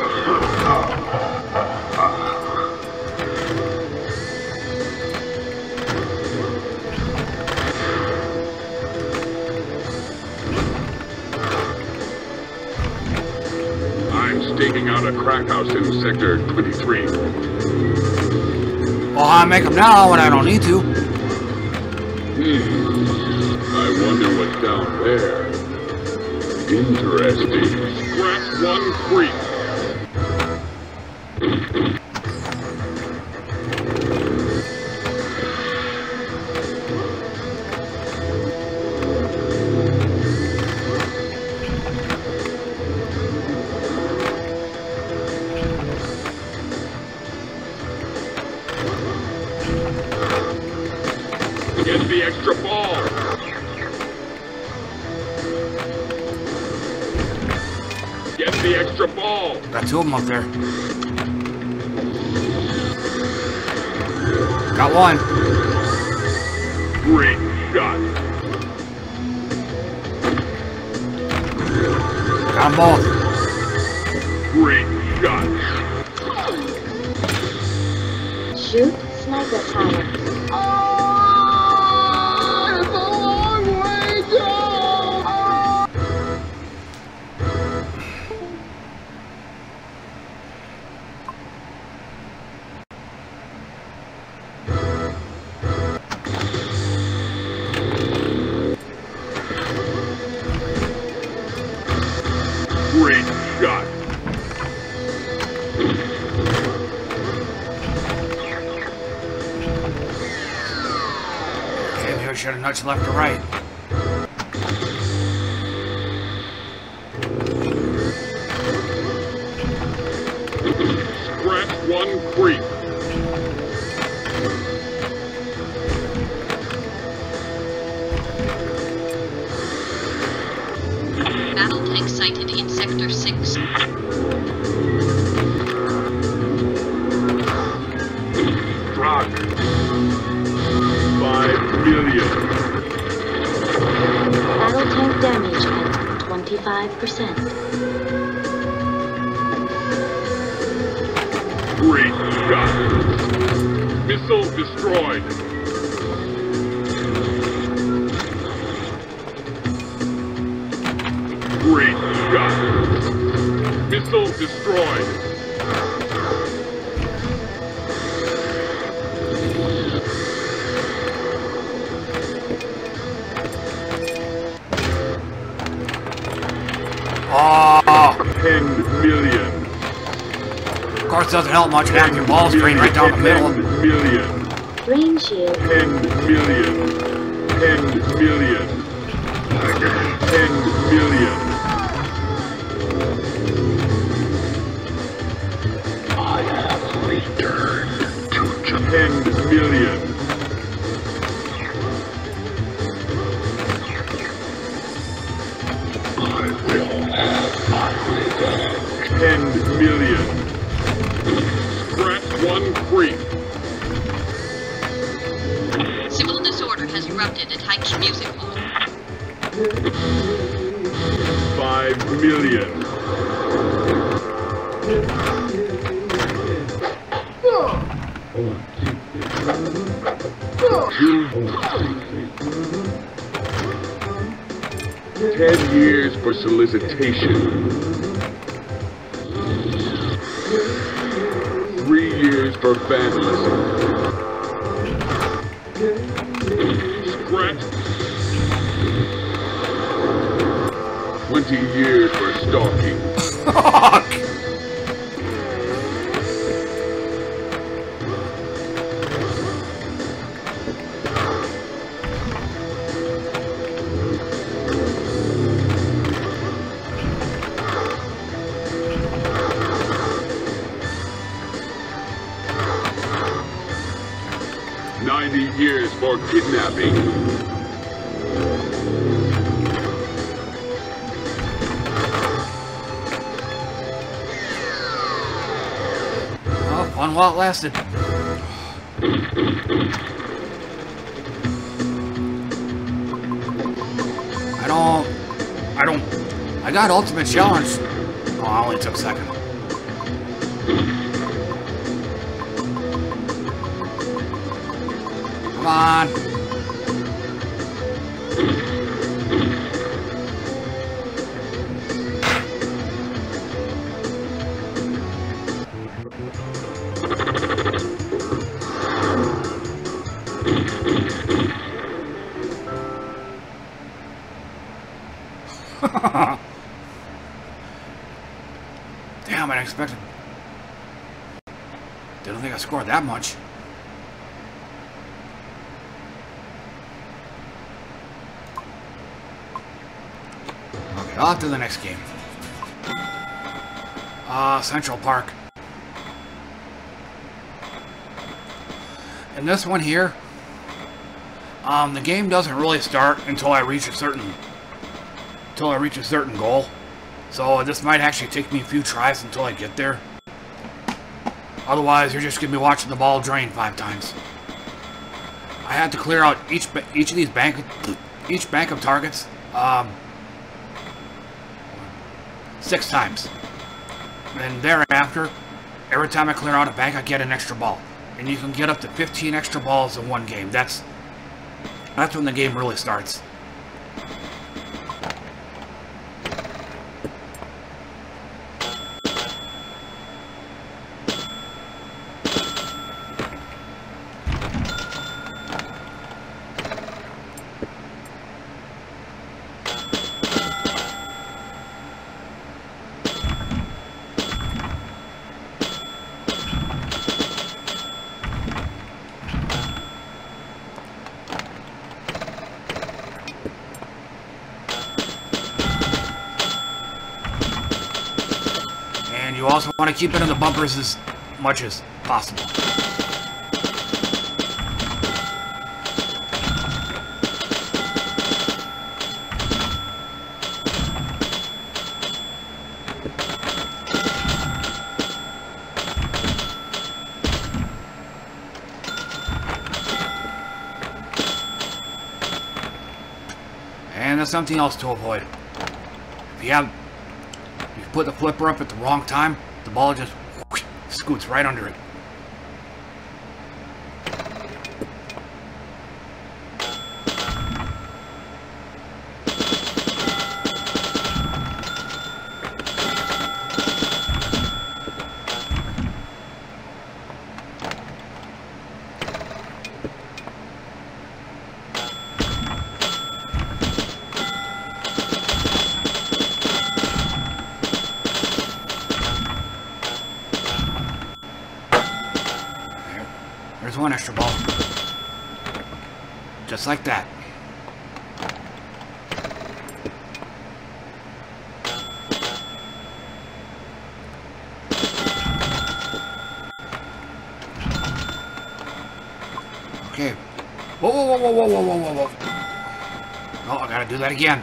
Staking out a crack house in Sector 23. Well, I make them now when I don't need to. I wonder what's down there. Interesting. Scratch 1 free. Get the extra ball! Get the extra ball! Got two of them up there. Got one. Great shot! Got them both. Great shot! Shoot sniper tower. Great shot! Okay, maybe I should have nudged left or right. Scratch 1 free. Battle tank sighted in Sector 6. Rock. 5 million. Battle tank damage at 25%. Great shot. Missile destroyed. Great shot. Missile destroyed. Oh! 10 million. Of course, it doesn't help much having your balls drained right down the middle. 10 million. Rain shield. 10 million. 10 million. 10 million. I have returned to Japan. 10 million. I will have my revenge. 10 million. Scratch one creep. Civil disorder has erupted at Hike's Music Hall. 5 million. Ten years for solicitation. 3 years for vandalism. Scratch. 20 years for stalking. Years for kidnapping. Oh, fun while it lasted. I got Ultimate Challenge. Oh, I only took second. Come on. Damn, I expected. Didn't think I scored that much. Okay, on to the next game. Central Park. And this one here, the game doesn't really start until I reach a certain goal. So this might actually take me a few tries until I get there. Otherwise, you're just gonna be watching the ball drain 5 times. I had to clear out each of these bank of targets 6 times. And thereafter, every time I clear out a bank, I get an extra ball. And you can get up to 15 extra balls in one game. That's when the game really starts. You also want to keep it in the bumpers as much as possible. And there's something else to avoid. If you put the flipper up at the wrong time, the ball just scoots right under it. There's one extra ball. Just like that. Okay. Whoa, whoa, whoa, whoa, whoa, whoa, whoa, whoa. Oh, I gotta do that again.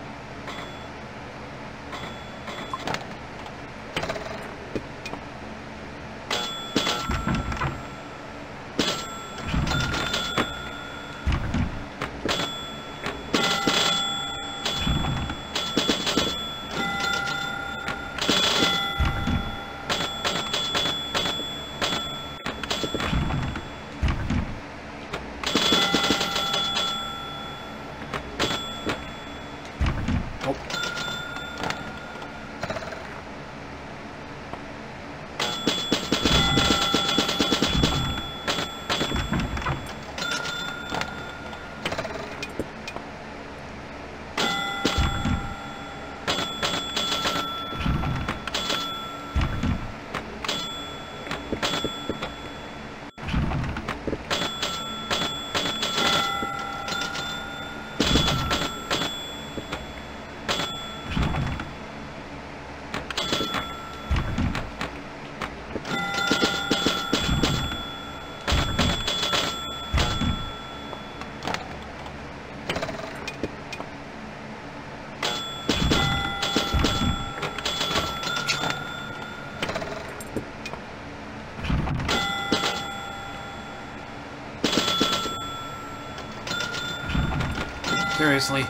Seriously.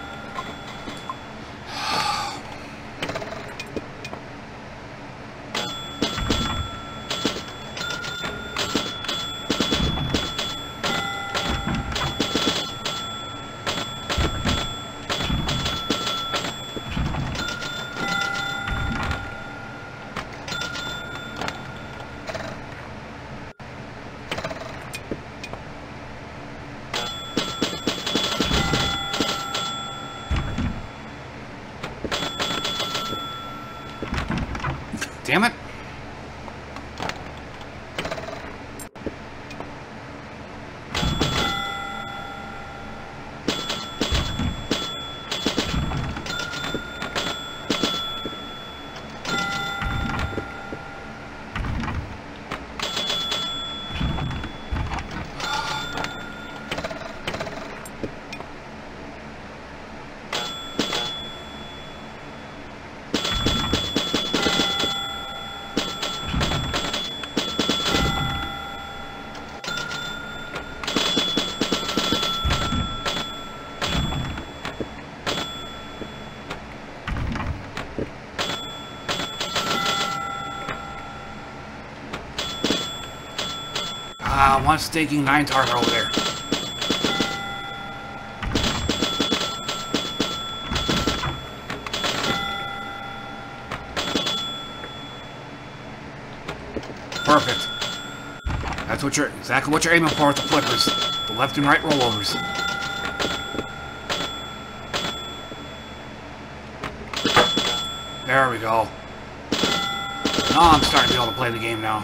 Damn it. One staking 9 target over there. Perfect. That's what exactly what you're aiming for with the flippers. The left and right rollovers. There we go. Now I'm starting to be able to play the game now.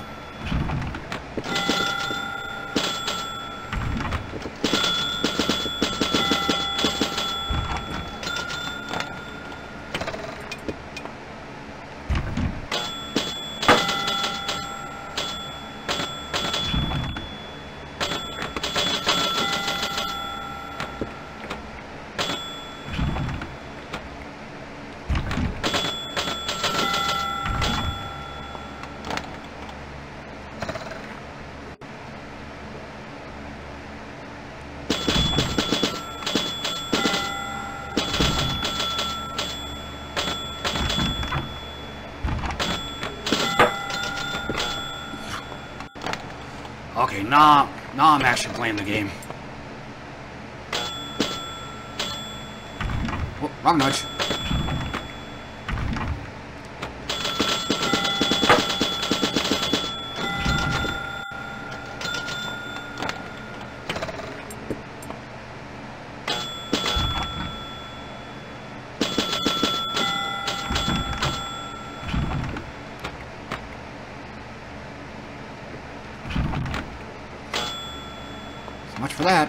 Okay, now I'm actually playing the game. Oh, wrong nudge. So much for that.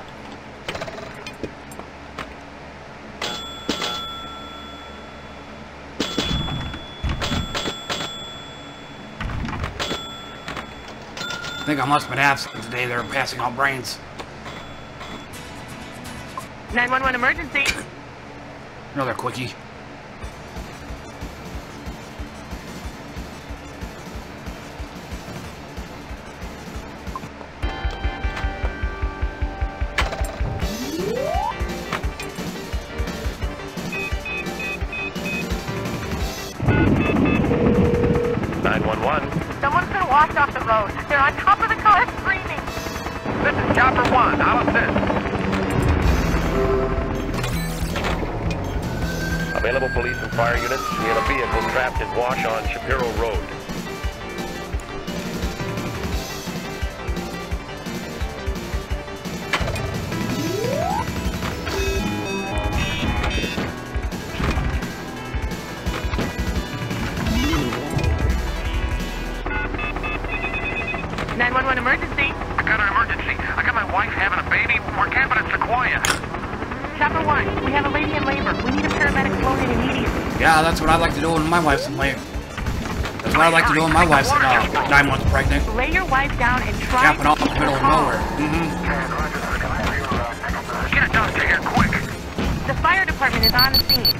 I think I must have been absent today. They were passing out brains. 911 emergency. Another quickie. Someone's been washed off the road. They're on top of the car screaming. This is Chopper 1. I'll assist. Available police and fire units. We have a vehicle trapped in wash on Shapiro Road. Emergency. I got an emergency. I got my wife having a baby. We're camping at Sequoia. Chopper 1, we have a lady in labor. We need a paramedic flown in immediately. Yeah, that's what I like to do when my wife's in labor. That's what I like to do when my wife's 9 months pregnant. Lay your wife down and try camping off in the middle of nowhere. Get a doctor here, quick. The fire department is on the scene.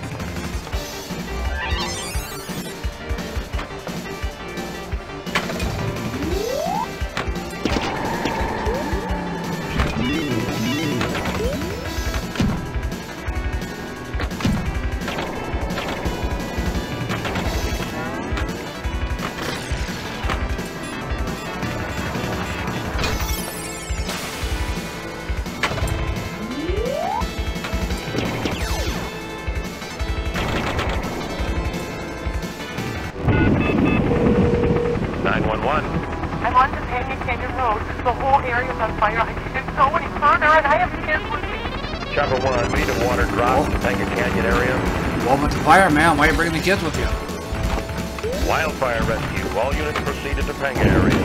I'm on Companion Canyon Road. The whole area's on fire. I can't go any further, and I have kids with me. Chopper 1, we need a water drop in the Topanga Canyon area. Well, with the fire, man, why are you bringing the kids with you? Wildfire rescue. All units proceed to Topanga area.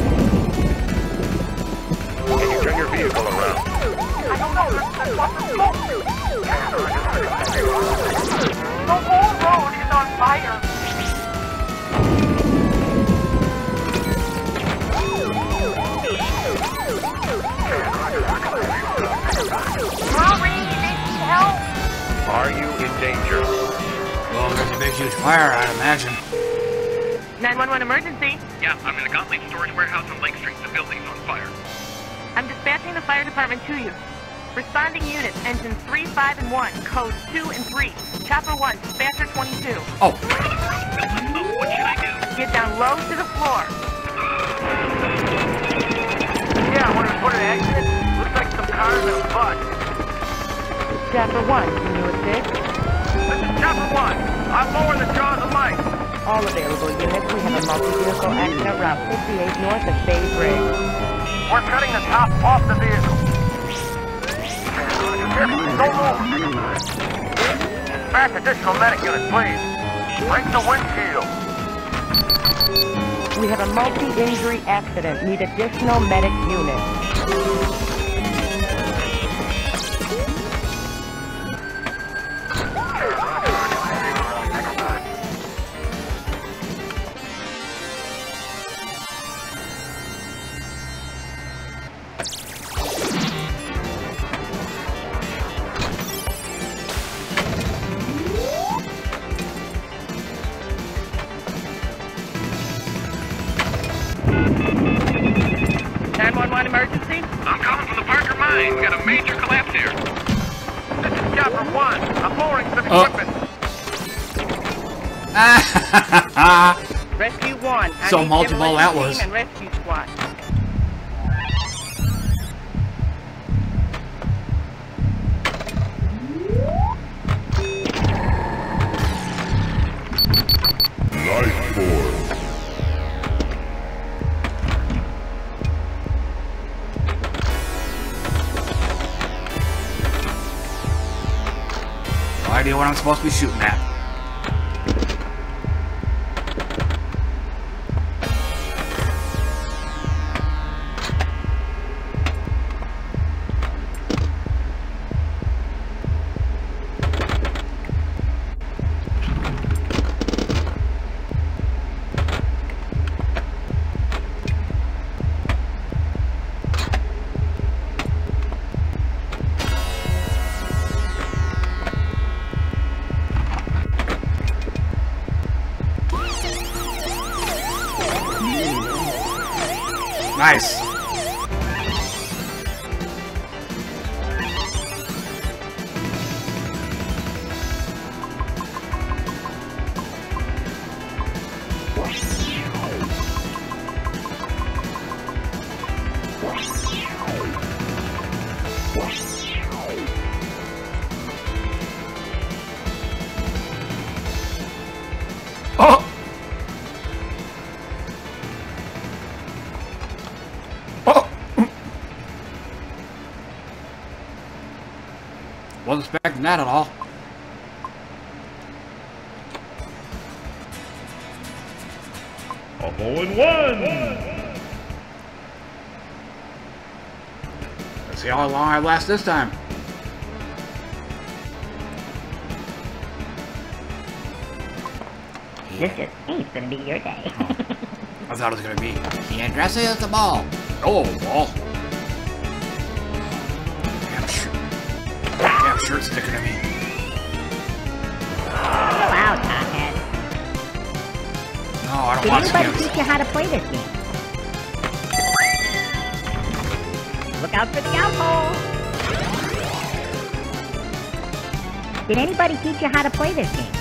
Can you turn your vehicle around? I don't know. There's lots of smoke. The whole road is on fire. Hurry, they need help. Are you in danger? Well, there's a big, huge fire, I'd imagine. 911 emergency. Yeah, I'm in the Gottlieb storage warehouse on Lake Street. The building's on fire. I'm dispatching the fire department to you. Responding units, engines 3, 5, and 1, codes 2 and 3. Chopper 1, dispatcher 22. Oh. What should I do? Get down low to the floor. Yeah, I want to report an accident. Looks like some cars and a bus. Chopper 1, can you assist? This is Chopper 1. I'm lowering the jaws of light. All available units, we have a multi-vehicle accident route 58 north of Bay Bridge. We're cutting the top off the vehicle. Don't move. Dispatch additional medic units, please. Break the windshield. We have a multi-injury accident. Need additional medic units. Emergency? I'm calling from the Parker Mine. We got a major collapse here. This is Chopper 1. I'm lowering some equipment. Rescue 1. So multiple that was. And rescue squad. idea what I'm supposed to be shooting at. Nice. Oh! Wasn't expecting that at all. A hole in one. Let's see how long I last this time. This just ain't gonna be your day. I thought it was gonna be. The address is the ball. Oh, ball. Damn shirt sticking to me. Chill out, Hothead. No, I don't Did want anybody skins. teach you how to play this game? Look out for the out hole. Did anybody teach you how to play this game?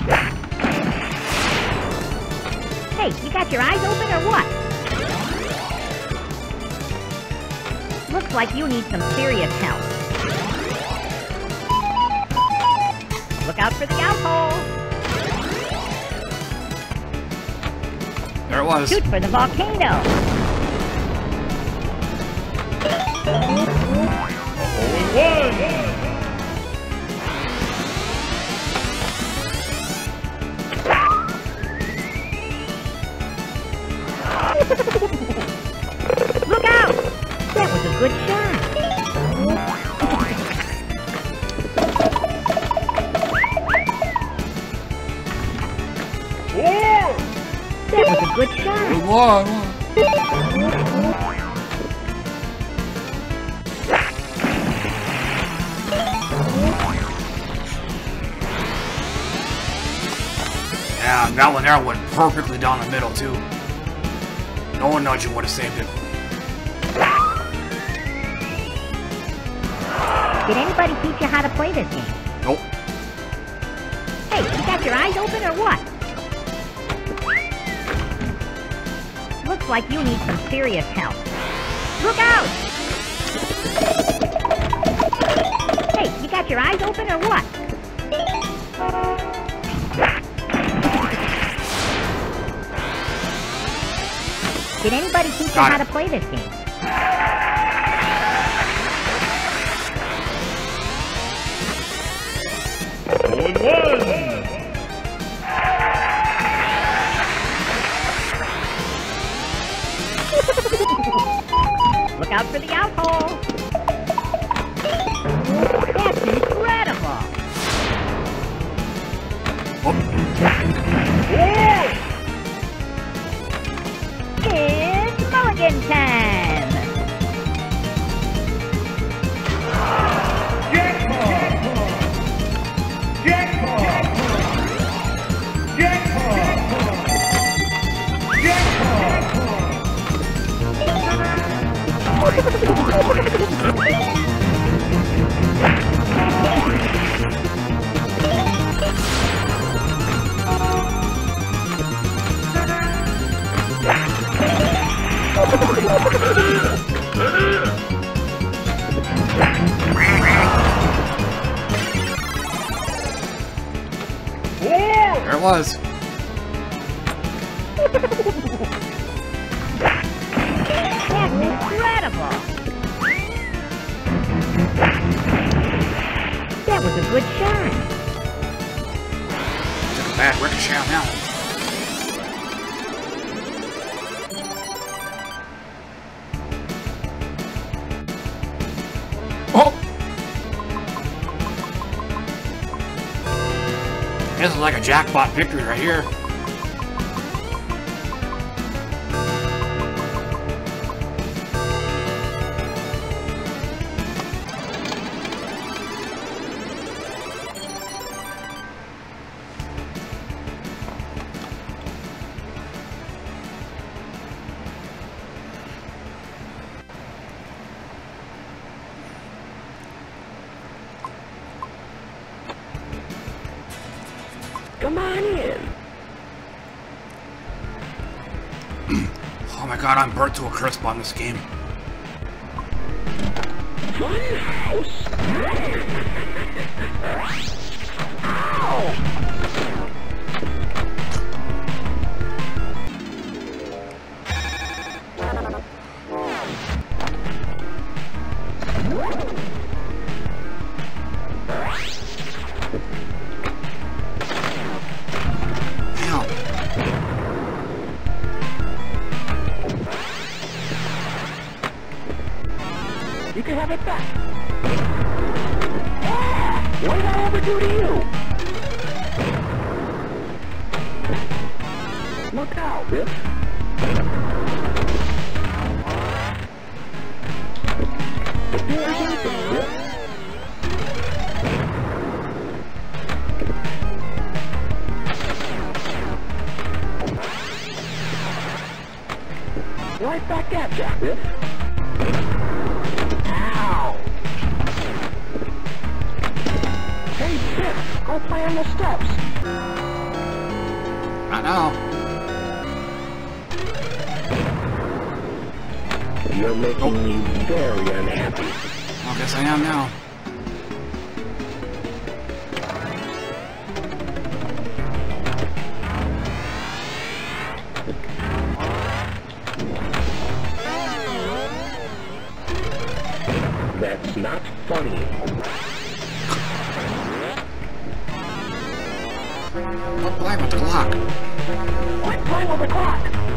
Hey, you got your eyes open or what? Looks like you need some serious help. Look out for the out hole. There it was. Shoot for the volcano. Hole in one. Look out! That was a good shot. That was a good shot. Good one. Yeah, that one there went perfectly down the middle too. No one nudging would have saved it. Did anybody teach you how to play this game? Nope. Hey, you got your eyes open or what? Looks like you need some serious help. Look out! Hey, you got your eyes open or what? Did anybody teach you how to play this game? Hole in one. Look out for the out hole. That's incredible. It's mulligan time. There it was. That's incredible. That was a good shot. bad ricochet on that one. Oh! This is like a jackpot victory right here. Come on in. Oh my god, I'm burnt to a crisp on this game. Funhouse? Ow! You can have it back. Ah, what did I ever do to you? Look out, Biff. The door's open, Biff. Right back at ya, Biff. Hey, Biff, go play on the steps. I know. You're making me very unhappy. I guess I am now. That's not funny. Quit playing with the clock. Quit playing with the clock.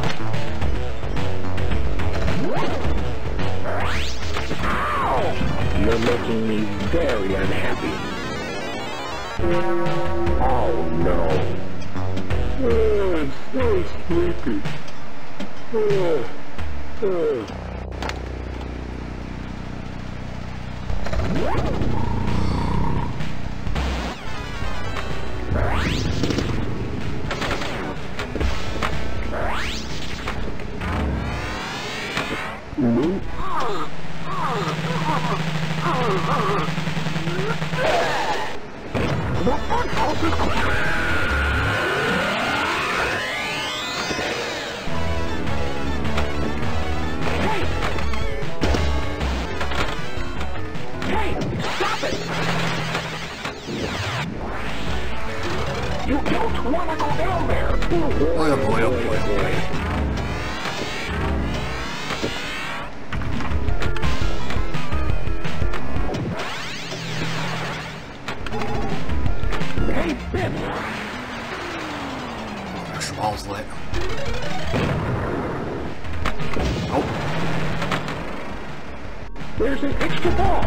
Ow! You're making me very unhappy. Oh no. I'm so sleepy. Hey, stop it! You don't want to go down there. Oh boy, oh boy, oh boy, oh boy. Hey, Biff! Extra ball's lit. Oh. There's an extra ball.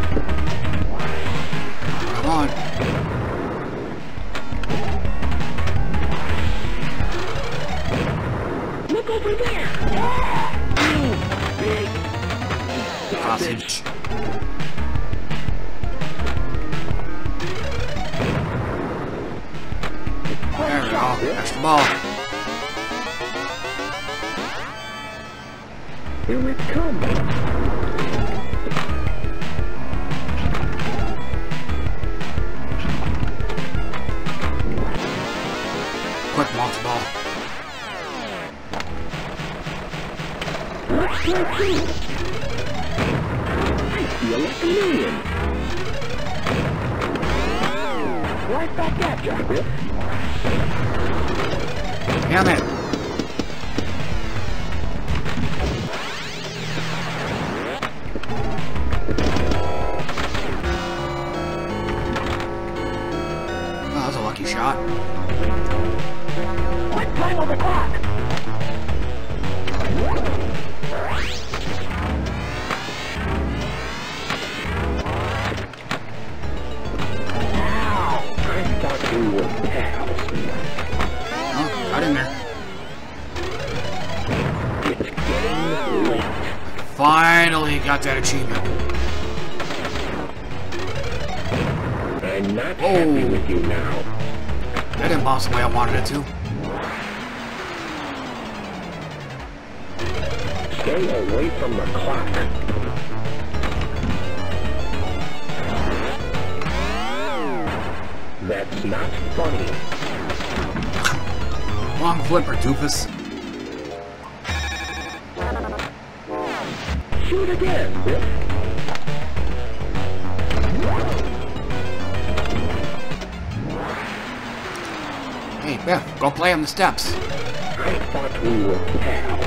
Come on. Look over there. You big Sausage. There we go. Extra ball. Here it comes. Quick multi-ball. Let's try two. I feel like a million. Right back at ya, Biff. Damn it. Oh, that was a lucky shot. on the clock. I thought we were pals. Oh, got in there. It's getting late. Finally got that achievement. I'm not happy with you now. That didn't bounce the way I wanted it to. Stay away from the clock. That's not funny. Wrong flipper, doofus. Shoot again, Biff. Hey, Biff, go play on the steps. I thought we were pals.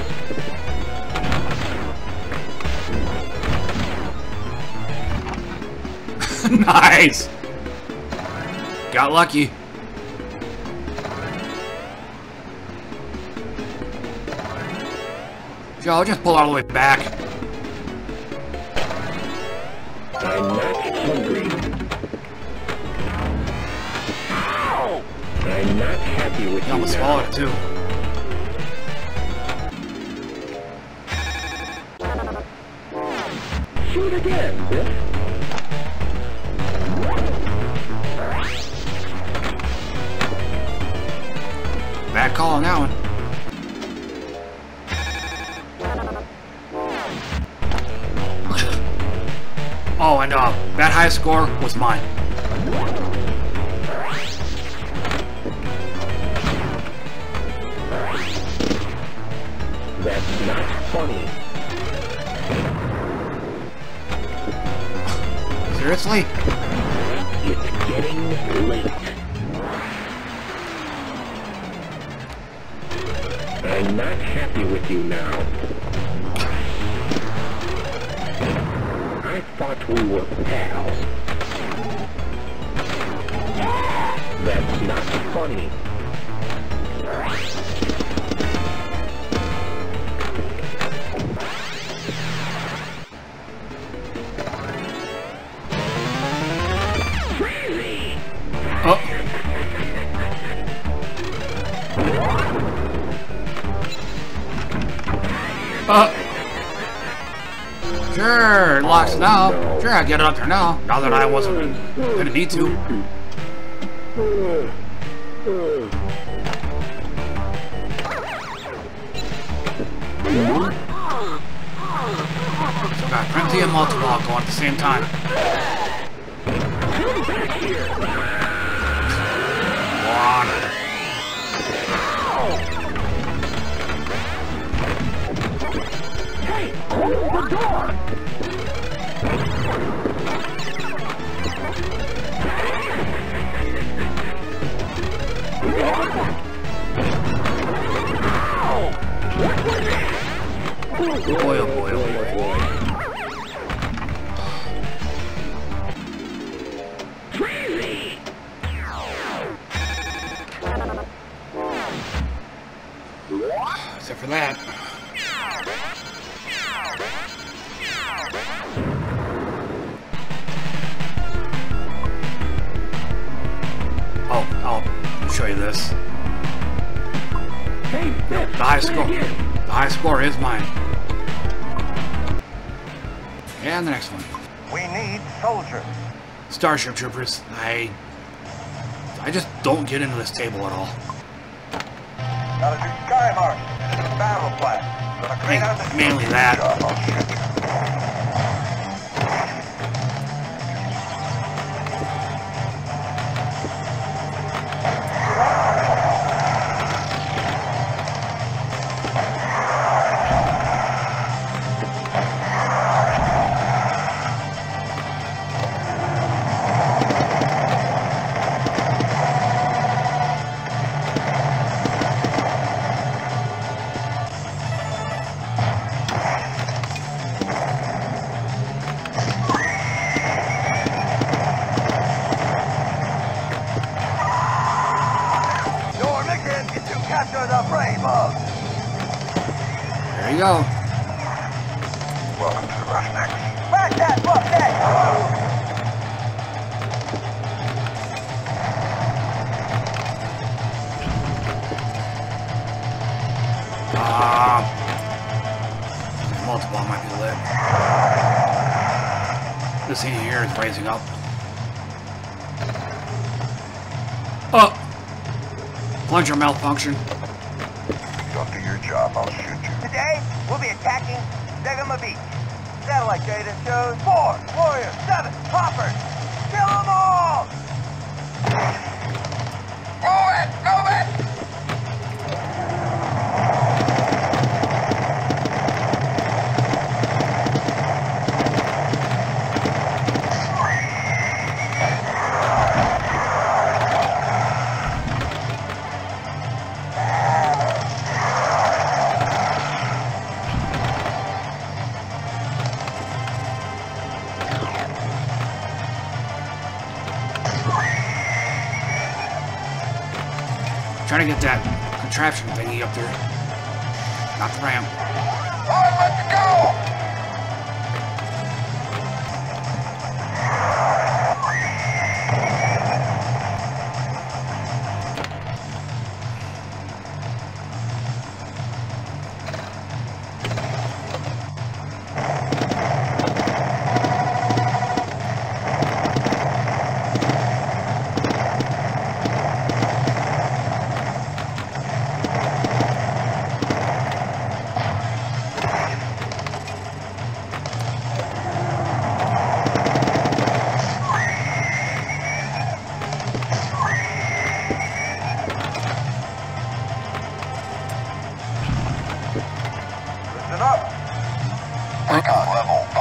Nice! Got lucky. Joe, just pull all the way back. I'm not hungry. Ow! I'm not happy with You you almost now. swallowed it too. Shoot again, Biff. Bad call on that one. Oh, and that high score was mine. That's not funny. Seriously? It's getting late. I'm not happy with you now. I thought we were pals. That's not funny. Crazy! Oh. Sure, it locks now. Sure, I get it up there now. Now that I wasn't gonna need to. So got Frenzy and Multi-Ball going at the same time. Moron. Hey, close the door! Boy, oh boy, oh boy. Crazy! Except for that. Oh, I'll show you this. Hey, The high score. The high score is mine. And the next one. We need soldiers. Starship Troopers. I just don't get into this table at all. Gotta do sky march. Battle plan. Gonna clean out the Mainly that. you go. Welcome to the Roughnecks. Back that Roughneck! Multiple might be lit. This thing here is raising up. Oh! Plunger malfunction. Don't do your job, I'll shoot you. Today, we'll be attacking Segama Beach. Satellite data shows 4 warriors, 7 hoppers. Kill them all! Move it! Move it! Trying to get that contraption thingy up there. Not the ramp. Let's go! Listen up. Recon level 5.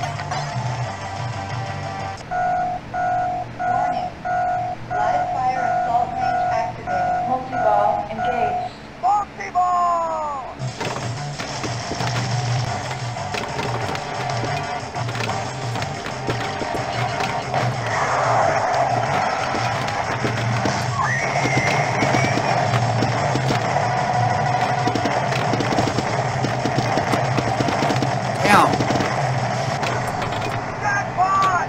Warning. Live fire assault range activated. Multi-ball engaged. Multi-ball! Damn. Jackpot!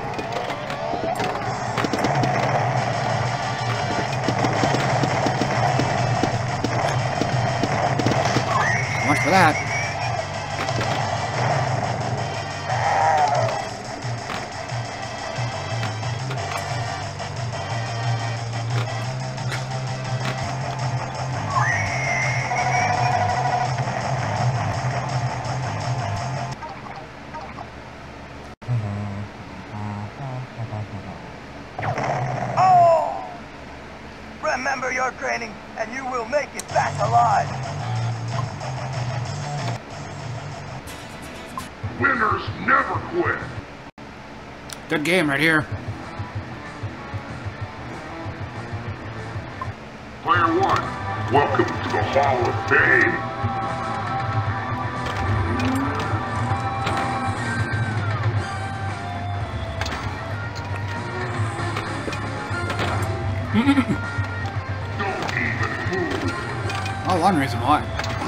So much for that. Oh! Remember your training, and you will make it back alive. Winners never quit. Good game right here. Player 1, welcome to the Hall of Fame. Don't even move. Oh, one reason why.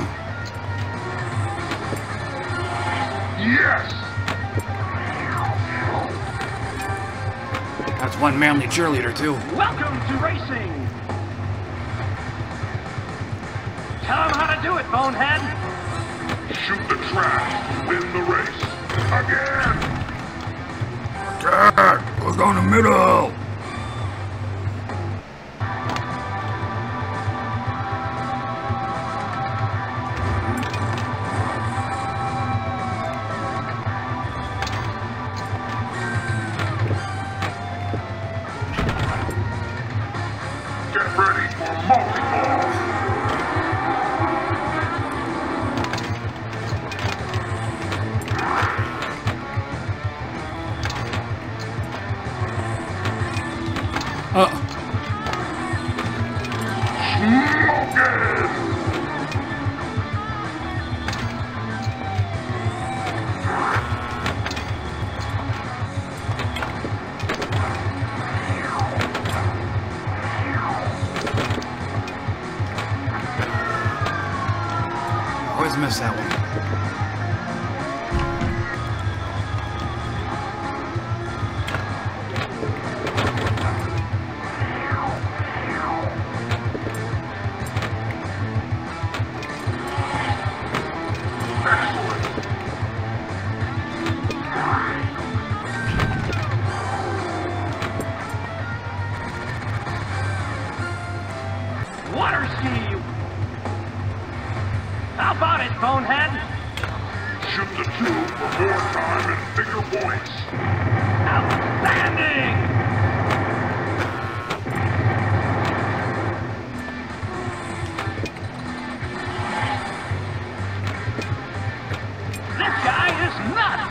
Yes! That's one manly cheerleader, too. Welcome to racing! Tell him how to do it, bonehead! Shoot the trash, win the race. Again! Attack! Go down the middle! Get ready for multi-ball. for more time and bigger points. Outstanding! This guy is nuts!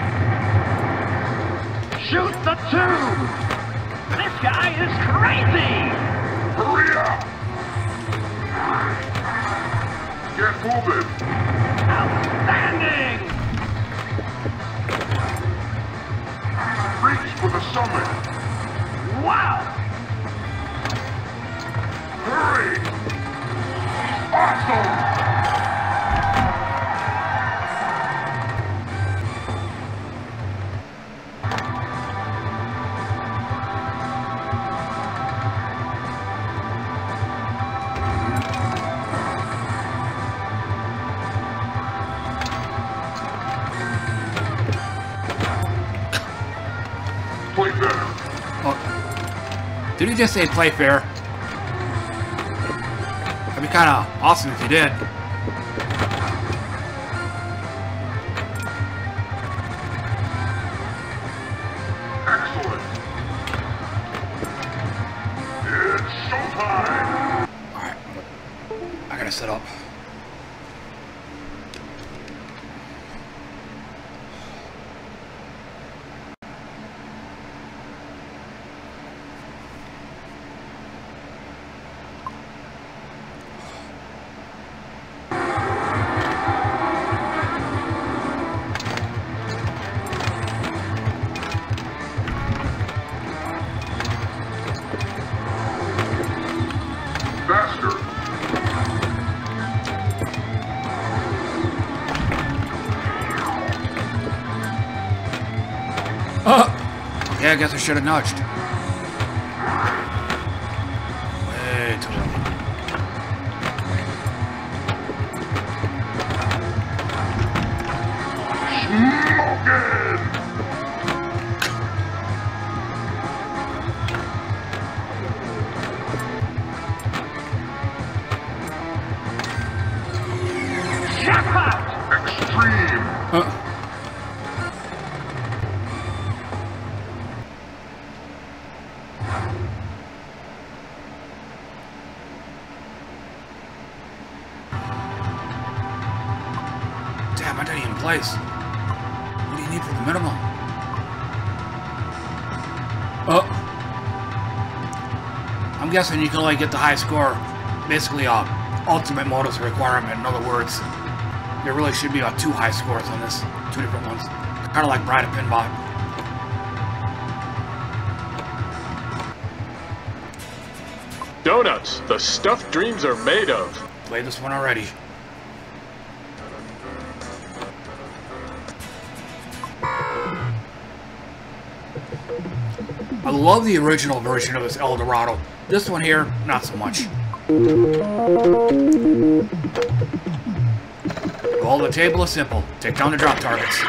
Shoot the tube! This guy is crazy! Hurry up! Get moving! Outstanding! Reach for the summit! Wow! Hurry! Awesome! Play better. Oh. Did he just say play fair? That'd be kind of awesome if you did. Excellent. It's showtime. Alright. I gotta set up. Faster. Okay, I guess I should have nudged. Way too early. Smoking! Jackpot! Extreme! Damn, I didn't even place. What do you need for the minimum? Oh. I'm guessing you can only get the high score. Basically, ultimate modus requirement. In other words, there really should be 2 high scores on this. 2 different ones. Kind of like Bride of Pinball. Donuts, the stuff dreams are made of. Played this one already. I love the original version of this El Dorado. This one here, not so much. Goal of the table is simple. Take down the drop targets.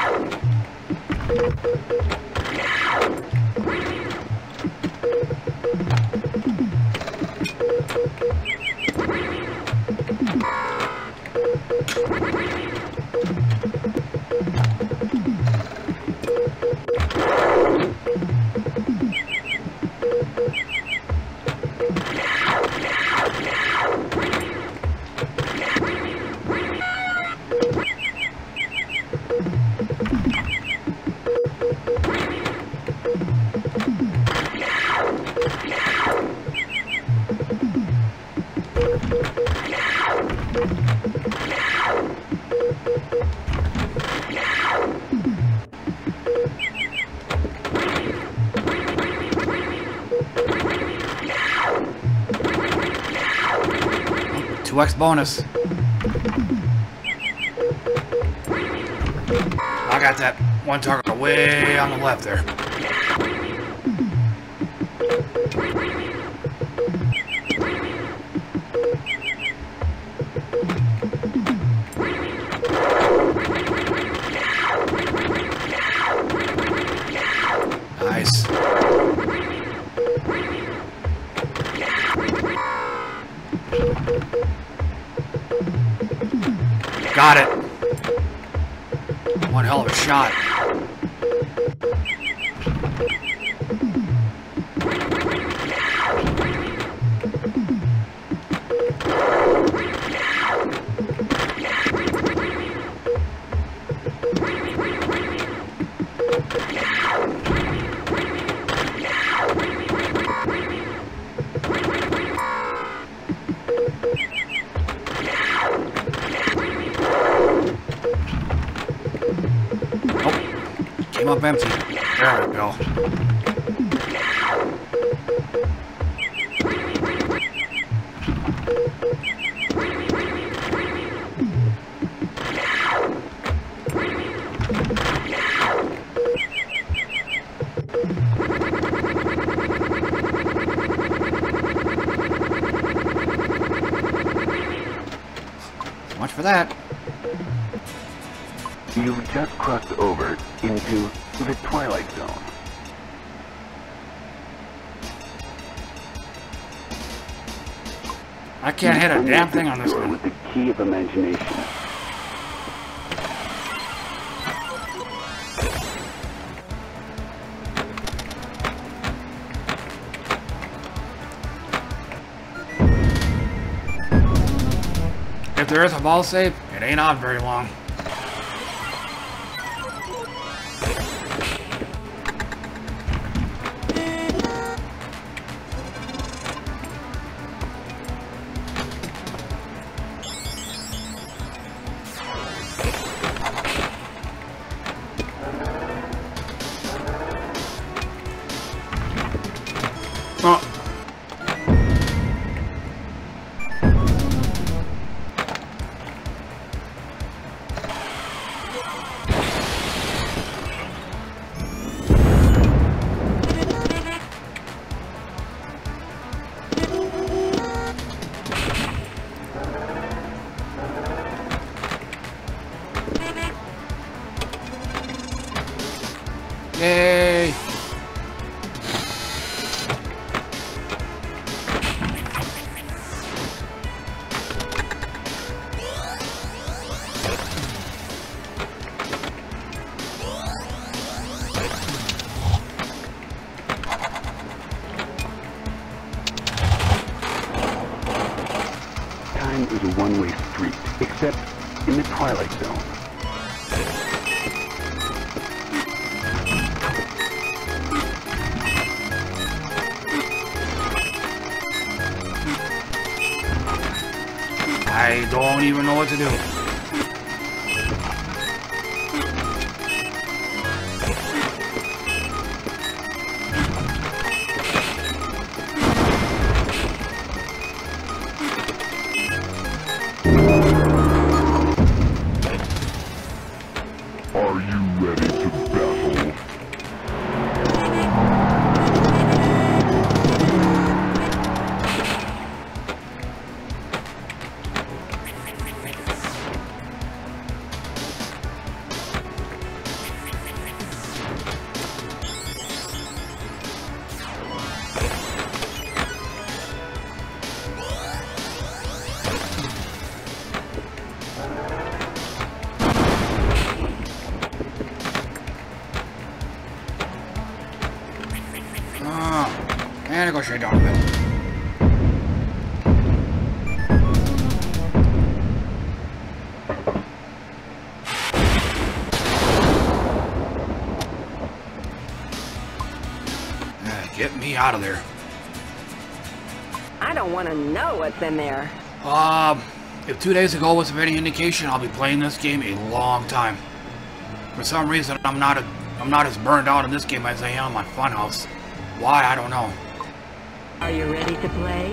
X bonus. I got that one target way on the left there. Nice. Got it. One hell of a shot. Came up empty. There we go. So much for that. You've just crossed over into the Twilight Zone. I can't hit a damn thing on this one. With the key of imagination. If there is a ball save, it ain't on very long. Oh. Yay! Time is a one-way street, except in the Twilight Zone. I don't even know what to do. Are you ready to battle? And I go straight down the middle. Get me out of there. I don't want to know what's in there. If 2 days ago was of any indication, I'll be playing this game a long time. For some reason, I'm not as burned out in this game as I am on Funhouse. Why, I don't know. Are you ready to play?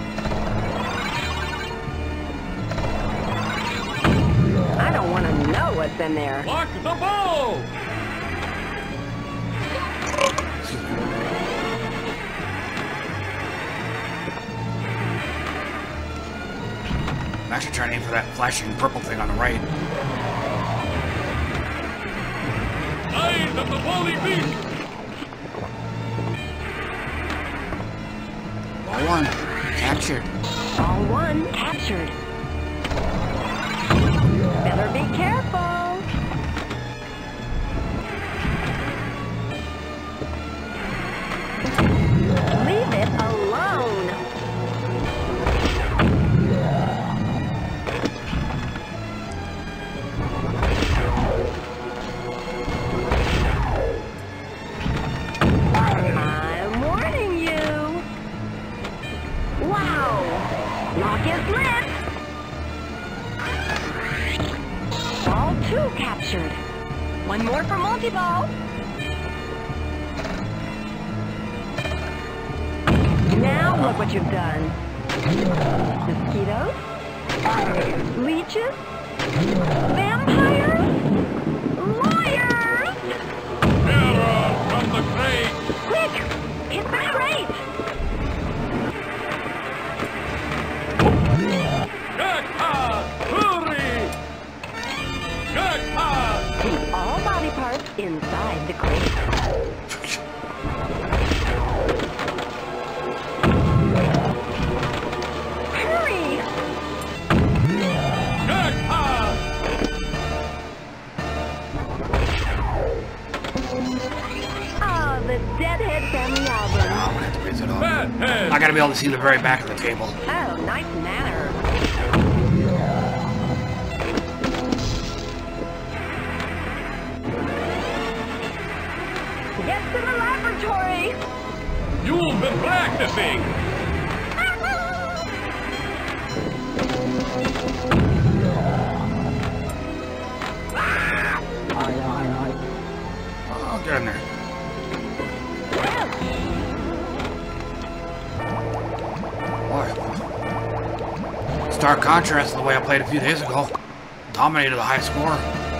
I don't want to know what's in there. Lock the ball! I'm actually trying to aim for that flashing purple thing on the right. Eyes of the holy beast! Ball one. Captured. Ball one captured. Better be careful. One more for multi-ball. Now look what you've done. Mosquitoes? Leeches? Vampires? Liars! Terror from the crate! Quick! Hit the crate! Jackpot! Hurry! Jackpot! Keep all body parts inside the crate. Hurry! Jackpot! Oh, the Deadhead family album. I'm gonna have to raise it up. I gotta be able to see the very back of the table. Oh, nice manner. Get to the laboratory! You've been practicing! Oh, get in there. Boy. Stark contrast to the way I played a few days ago. Dominated the high score.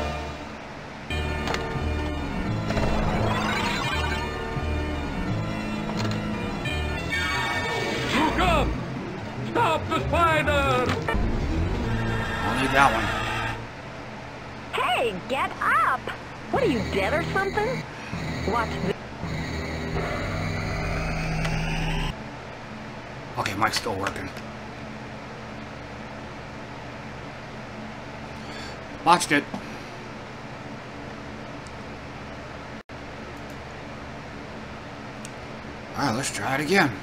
Look up! Stop the spider! I'll need that one. Hey, get up! What are you, dead or something? Watch this. Okay, mic's still working. Watched it. Alright, let's try it again.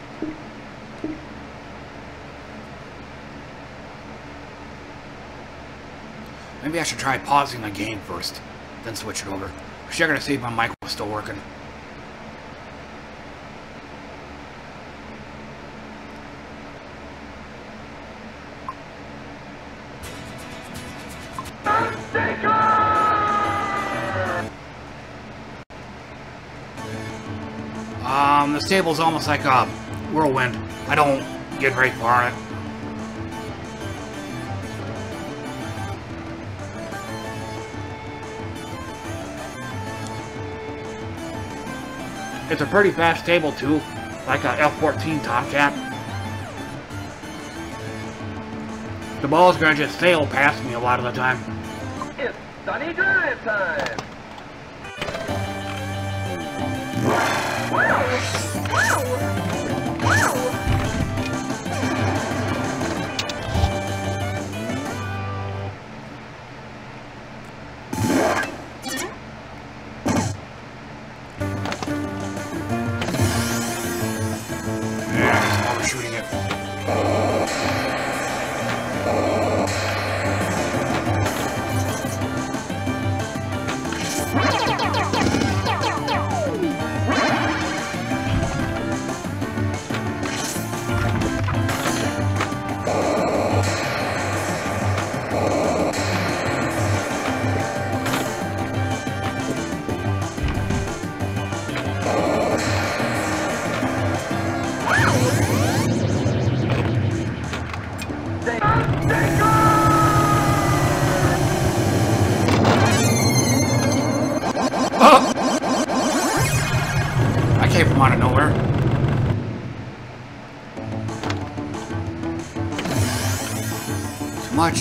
Maybe I should try pausing the game first, then switch it over. I'm sure gonna see if my mic was still working. This table's almost like a whirlwind. I don't get very far in it. It's a pretty fast table too, like a F-14 Tomcat. The ball's gonna just sail past me a lot of the time. It's Sunny Drive time! Shooting it. I came from out of nowhere. Too much.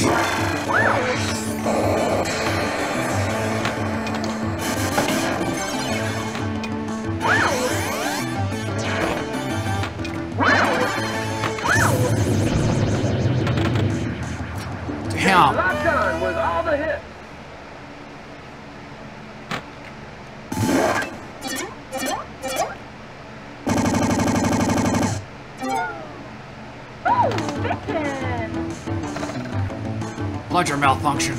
Damn. Locked on with all the hits. Plunger malfunction.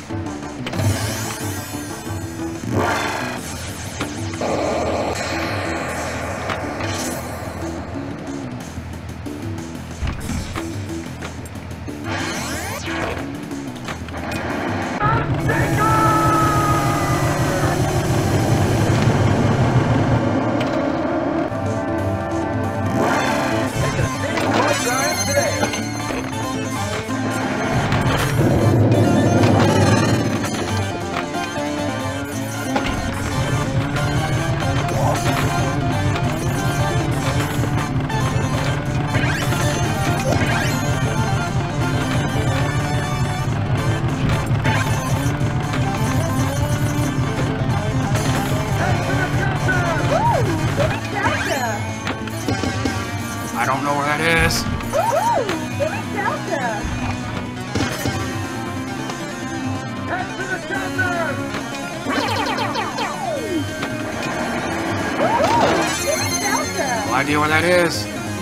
idea where that is.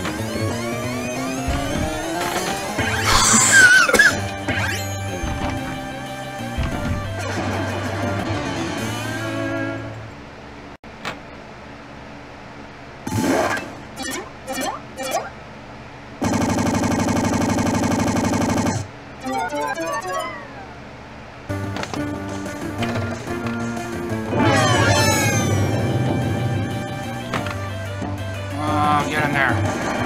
Get in there.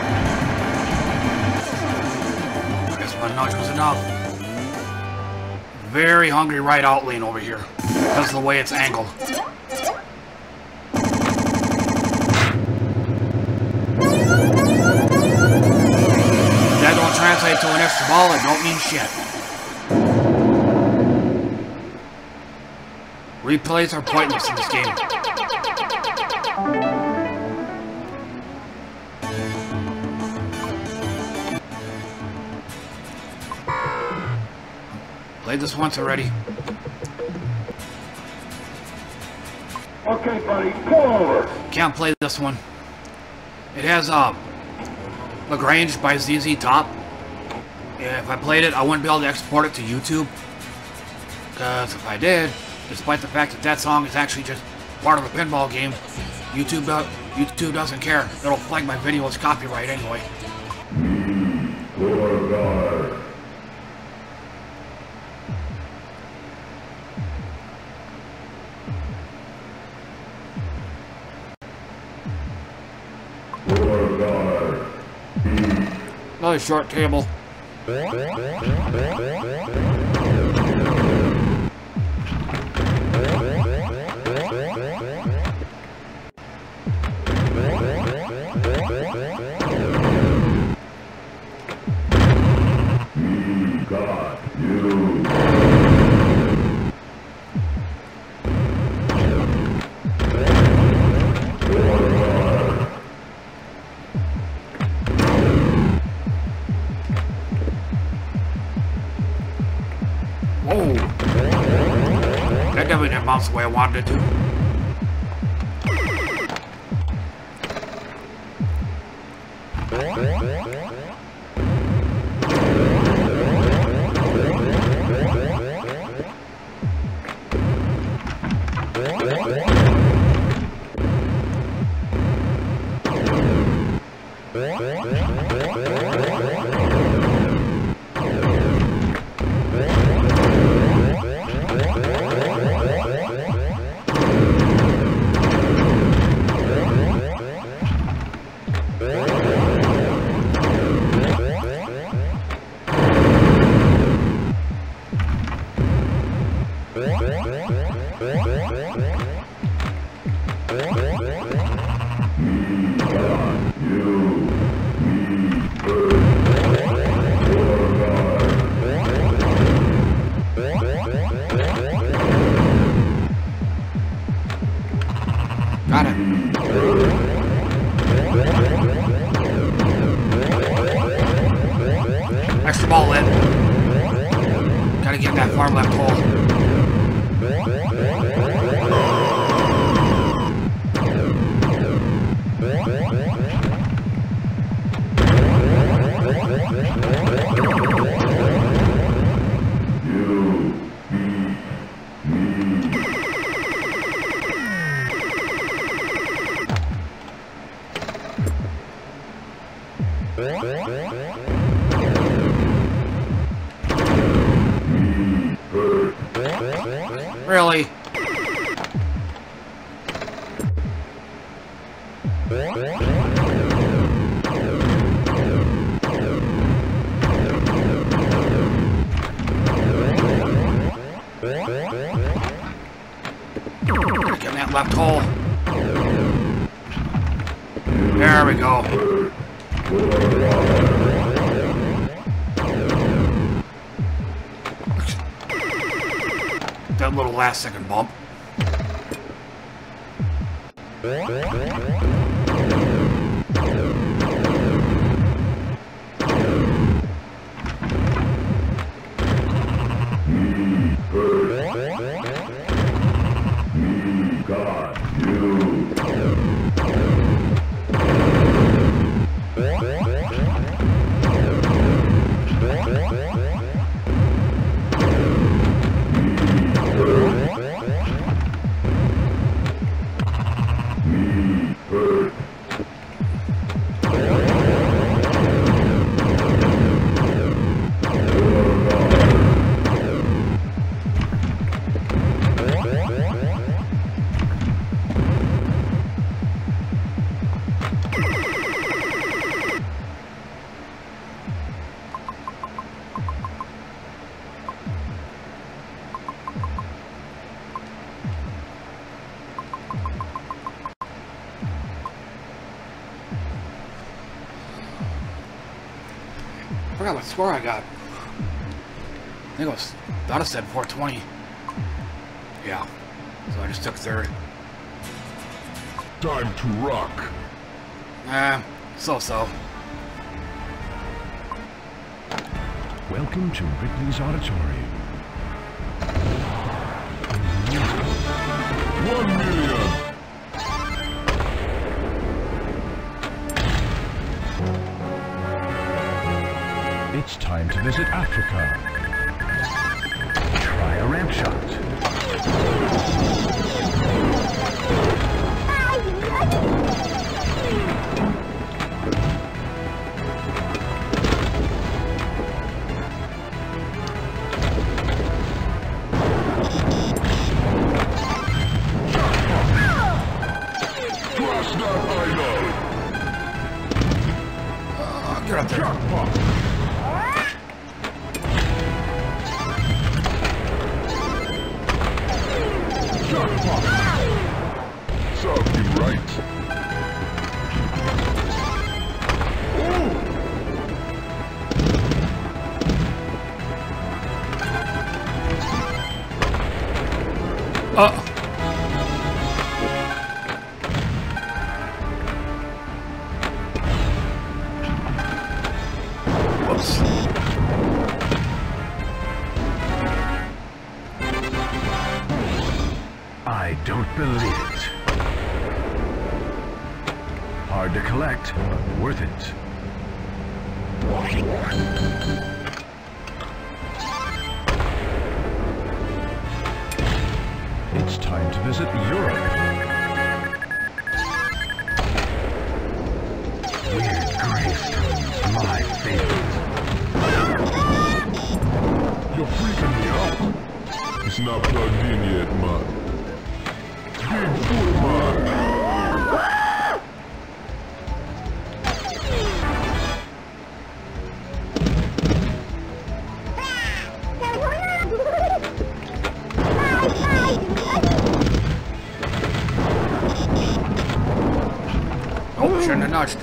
I guess one nudge was enough. Very hungry right out lane over here. Because of the way it's angled. That don't translate to an extra ball, it don't mean shit. Replays are pointless in this game. Played this once already. Okay, buddy, pull over. Can't play this one. It has Lagrange by ZZ Top. Yeah, if I played it, I wouldn't be able to export it to YouTube. Because if I did, despite the fact that that song is actually just part of a pinball game, YouTube doesn't care. It'll flag my video as copyright anyway. Another short table. Whoa! That definitely didn't bounce the way I wanted it to. Got it. Extra ball in. Gotta get that far left hole. Really? Get in that left hole. There we go. That little last second bump. forgot what score I got. I think it was, thought it said 420. Yeah, so I just took third. Time to rock. So-so. Welcome to Ripley's Auditorium. 1 million. It's time to visit Africa. Try a ramp shot. Cross that idol. Get up there. Serve him right. Whoops. I don't believe it. Hard to collect, but worth it. It's time to visit Europe. Weird gravestones, my favorite. You're freaking me out. It's not plugged in yet, man. Big fool, man. Oh, shouldn't have nudged.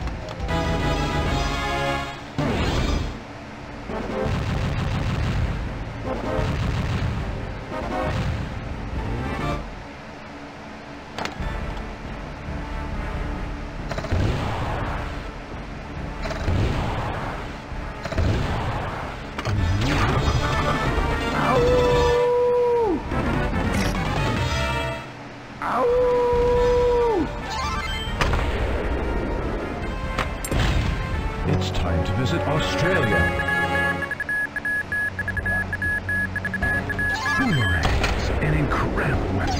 It's time to visit Australia. Boomerangs, an incredible weapon.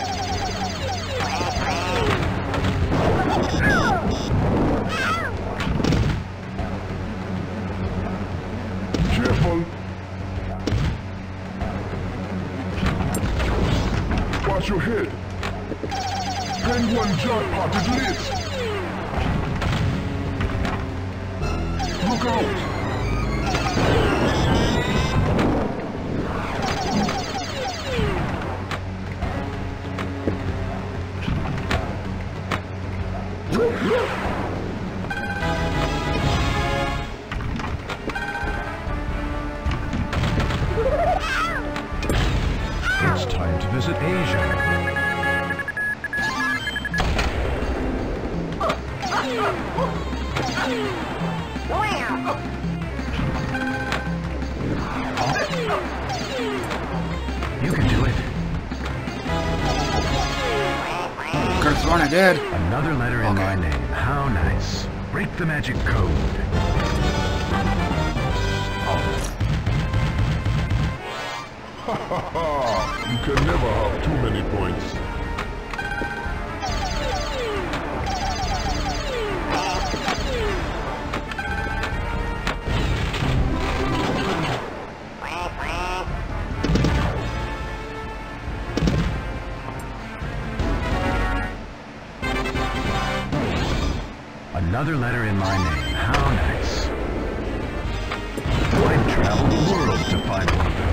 Careful. Watch your head. Penguin jackpot is lit. Look out! It's time to visit Asia. You can do it. Could've sworn I did. Another letter in my name. How nice. Break the magic code. Ha ha ha! You can never have too many points. Another letter in my name. How nice. I'd travel the world to find one of those.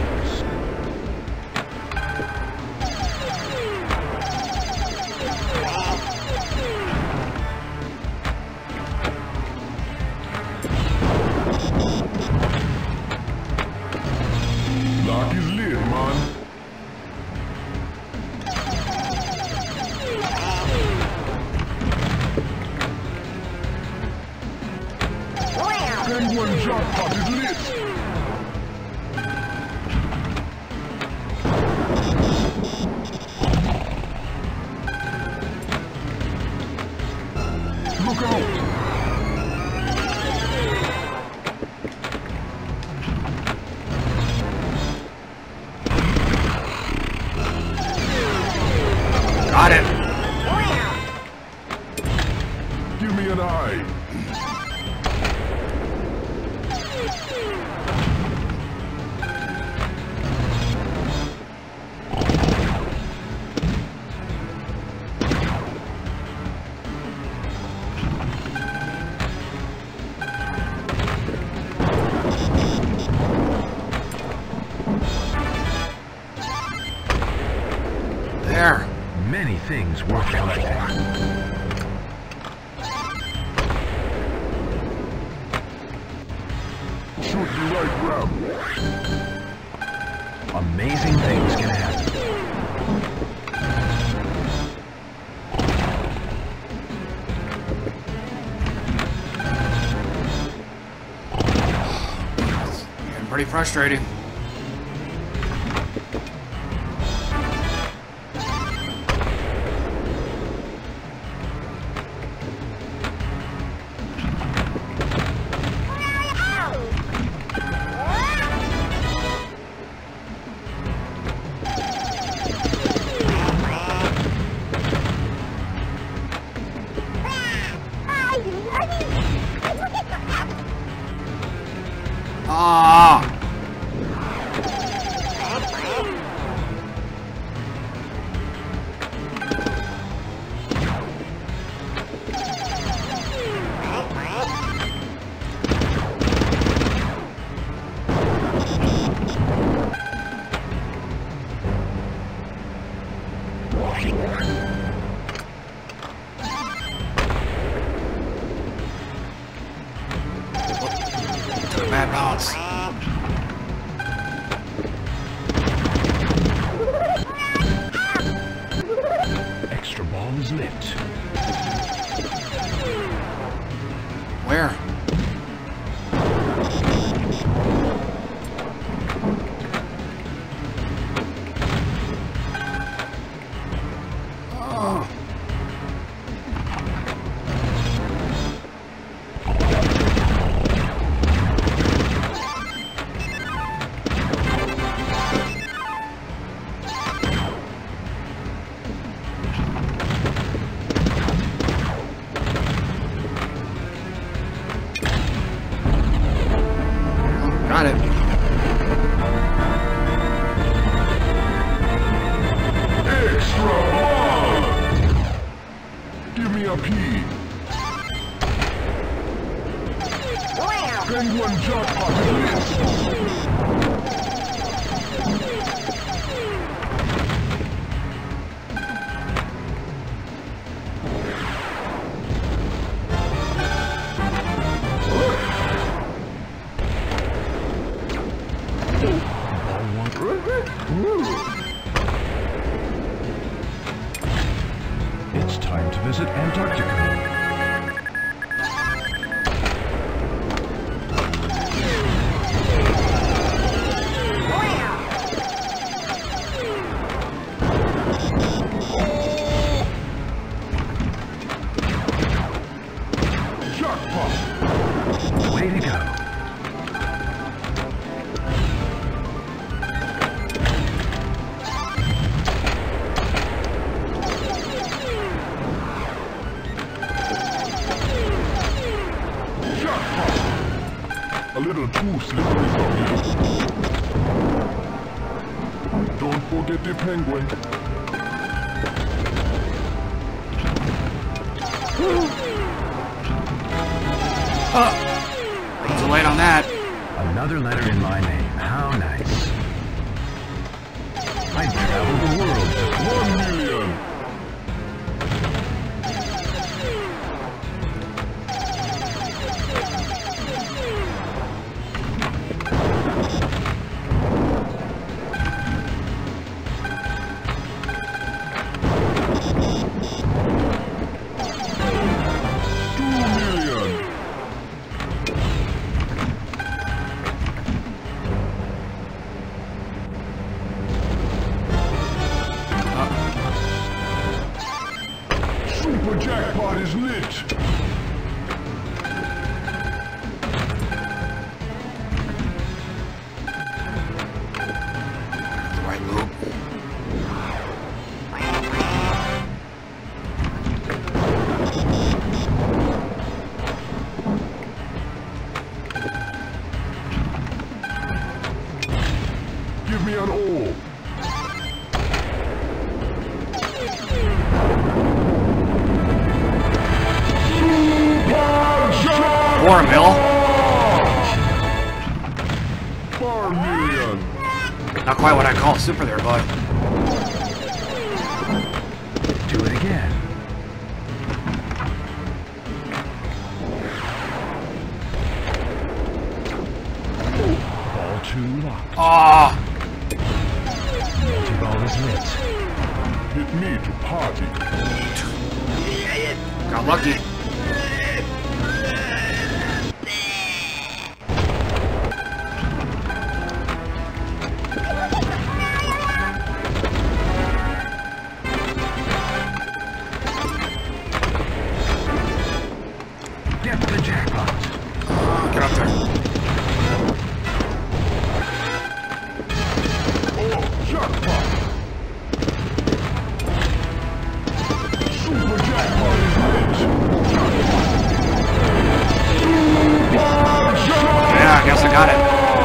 jackpot is lit! Look out! Got it! Give me an eye! There. Many things worth collecting. Shoot the right grab. Amazing things can happen. Getting pretty frustrating. Ah! Took a bad bounce. Extra ball is lit. Where? Oh. Got it. Extra ball! Give me a P. Penguin jackpot is lit! It's time to visit Antarctica. Jackpot! Way to go. A little too slippery for me. Don't forget the penguin. Wasn't so late on that. Another letter in my name. How nice. I traveled the world to 1 million. Super jackpot is lit. Right loop. Give me an O. 4 mil. 4 million. Not quite what I call super there, bud. Do it again. All 2 locked. Ah. Multi-ball is lit. Hit me to party. Got lucky. Get the jackpot. Get up there. Oh, jackpot. Super jackpot is lit. Yeah, I guess I got it.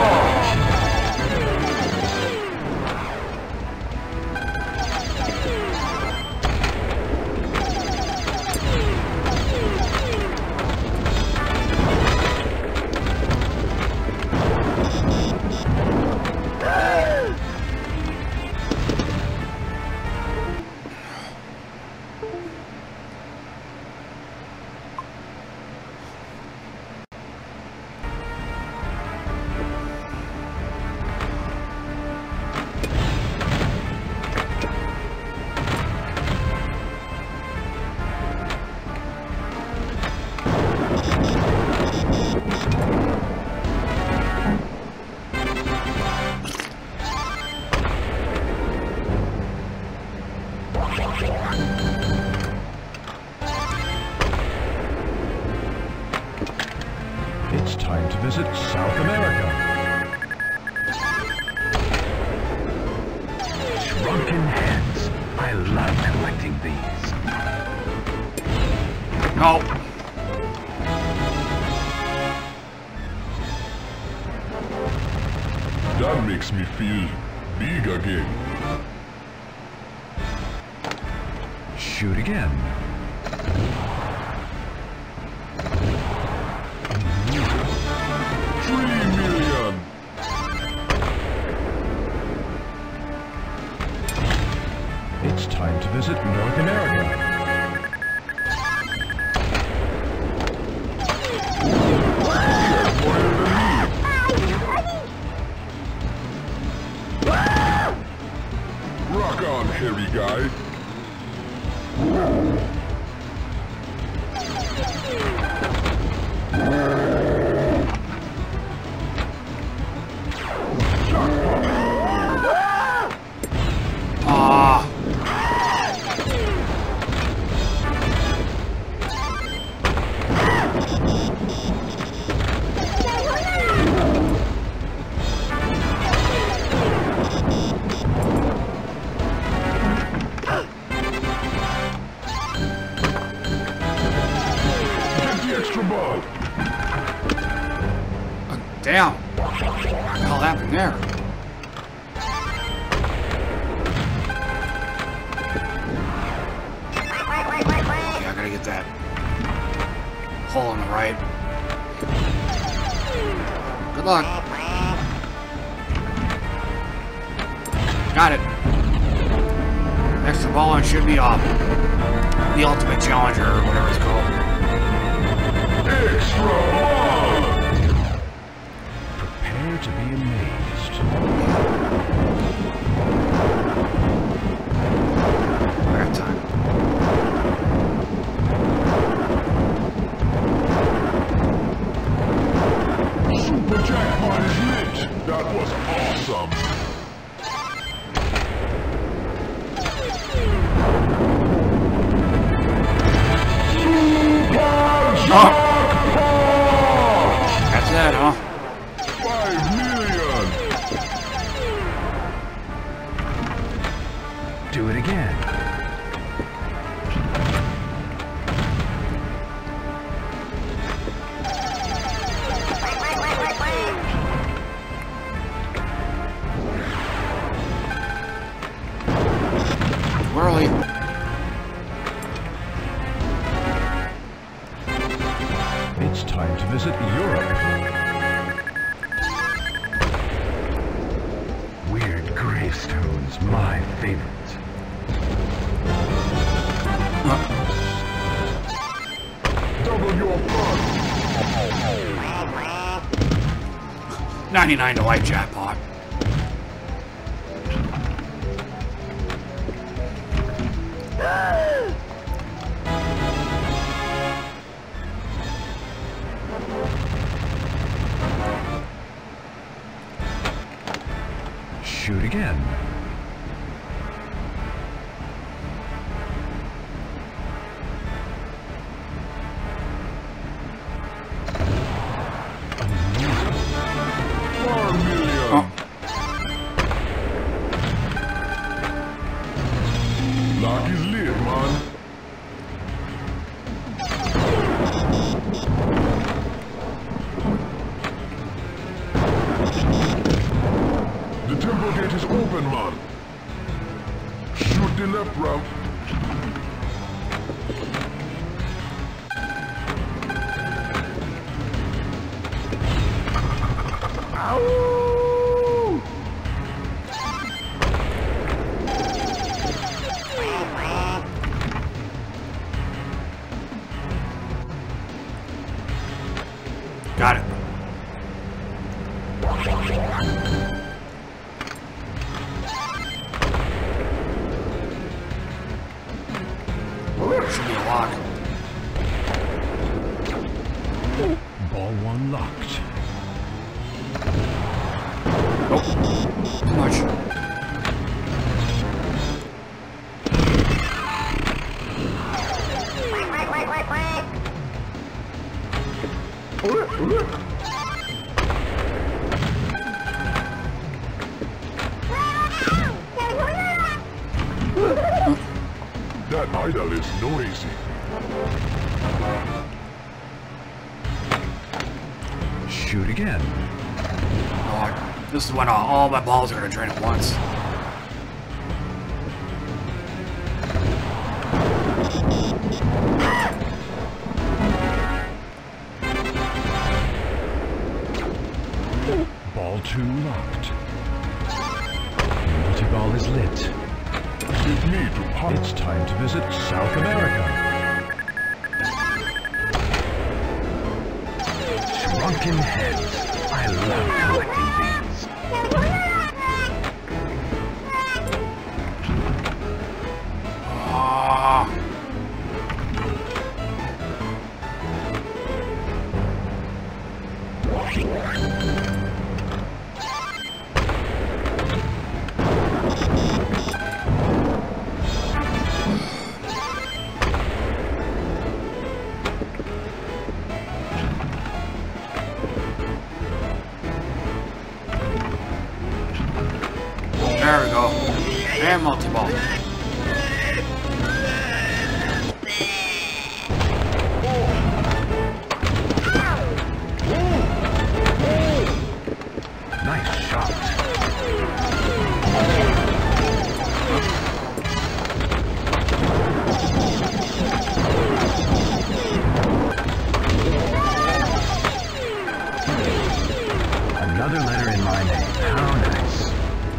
It's time to visit South America. Shrunken heads. I love collecting these. No. That makes me feel big again. Shoot again. It's time to visit North America. Rock on, hairy guy. Damn. What the hell happened there? Okay, I gotta get that hole on the right. Good luck. Got it. Next to ball on should be the ultimate challenger or whatever it's called. Extra ball! Prepare to be amazed. I got time. Super jackpot is lit! That was awesome! Oh. That's it, huh? 5 million! Do it again. Whirly. It's time to visit Europe. Weird gravestones, my favorite. Double your fun! 99 to life jackpot. Shoot again. Lock is lit, man. The temple gate is open, man. Shoot the left route. Ow! Got it. Should be a lock. Ball 1 locked. Nope. Too much. That idol is noisy. Shoot again. Oh, this is when all my balls are going to drain at once. Ball 2 locked. Multi-ball is lit. It's time to visit South America. Shrunken heads. I love collecting these. There we go. And multi-ball. Nice shot. Another letter in my name. How nice.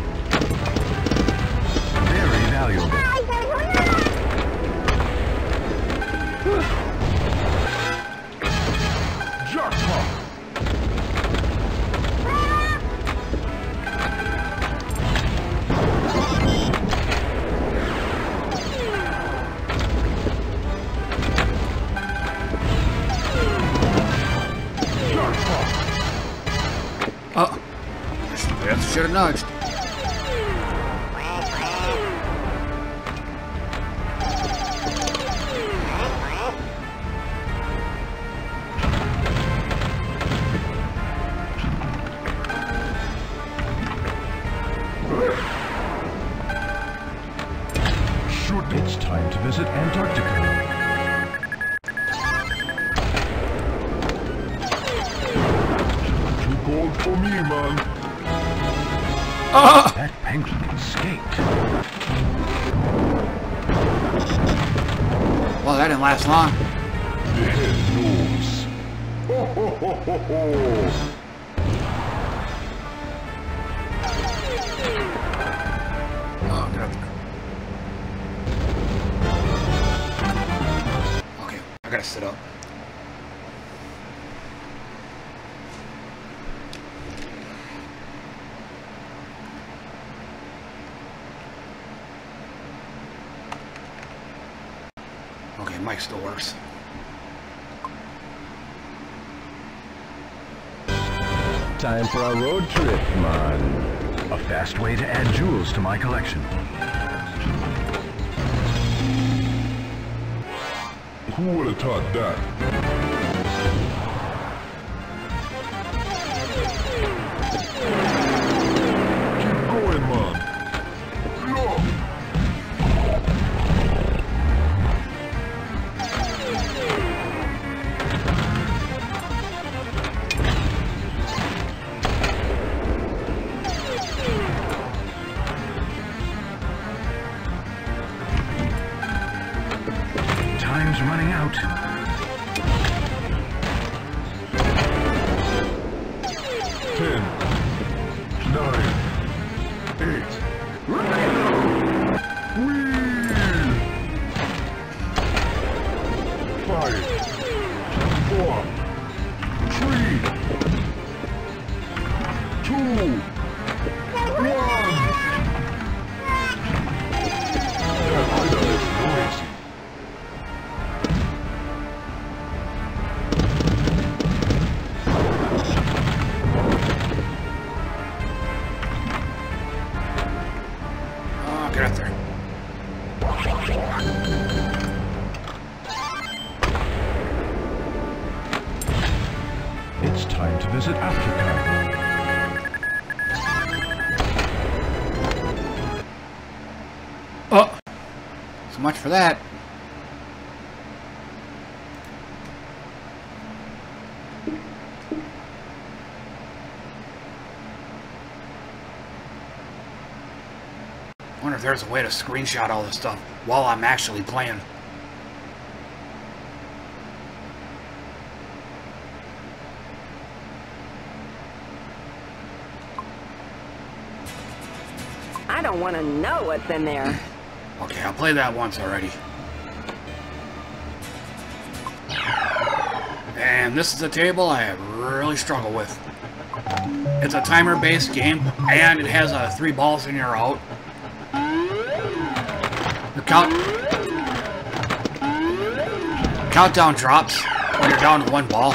Very valuable. Jackpot! Oh. Should have nudged. aftercurrent. Too cold for me, man. That penguin escaped. Well, that didn't last long. The head knows. Ho ho ho ho ho! Oh, get up there. Okay, I gotta sit up. Okay, mic still works. Time for a road trip, man. A fast way to add jewels to my collection. Who would have taught that? Keep going, man. Look. Time's running out. 10, 9, 8. Wheel! 5, 4, 3, 2, 1. That item is noisy. Get up there. It's time to visit aftercurrent. Oh, so much for that. I wonder if there's a way to screenshot all this stuff while I'm actually playing. I don't want to know what's in there. Okay, I'll play that once already. And this is a table I really struggle with. It's a timer-based game, and it has 3 balls and you're out. The countdown drops when you're down to 1 ball.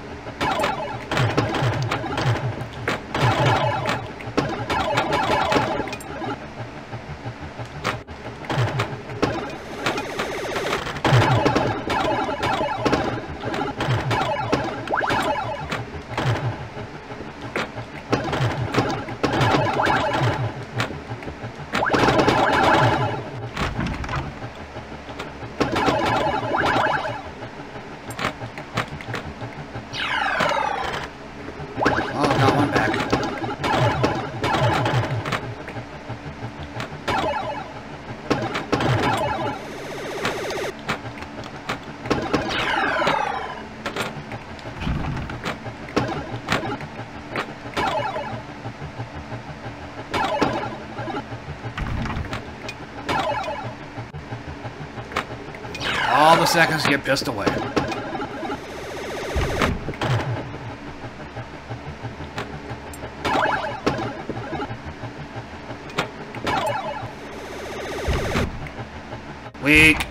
All the seconds get pissed away. Weak.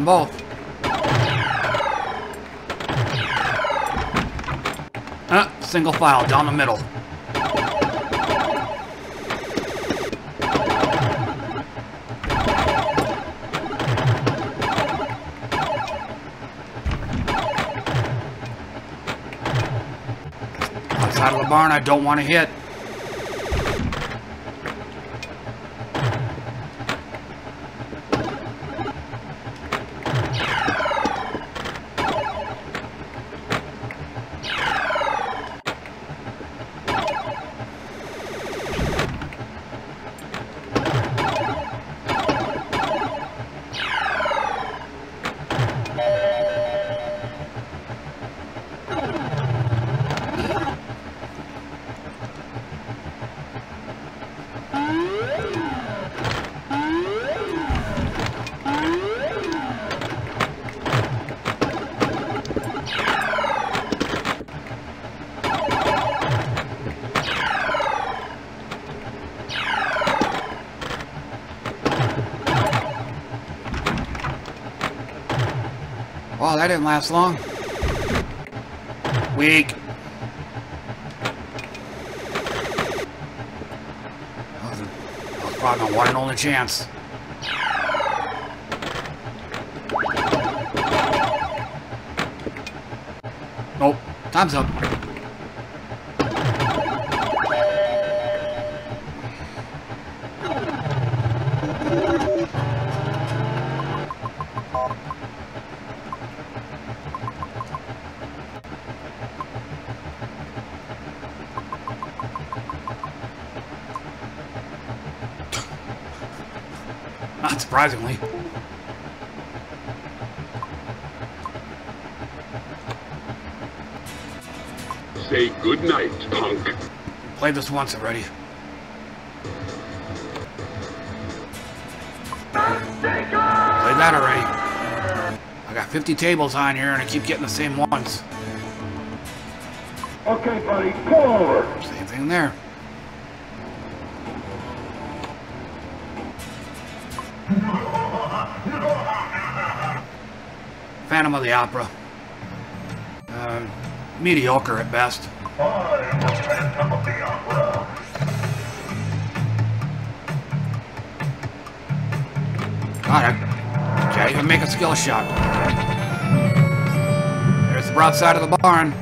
them both. Single file down the middle. Outside of the barn, I don't want to hit. Wow, that didn't last long. Weak. That was probably my one and only chance. Nope. Time's up. Not surprisingly. Say goodnight, punk. Played this once already. Played that already. I got 50 tables on here and I keep getting the same ones. Okay, buddy, pull over. Same thing there. Phantom of the Opera. Mediocre at best. God, I can't even make a skill shot. There's the broadside of the barn.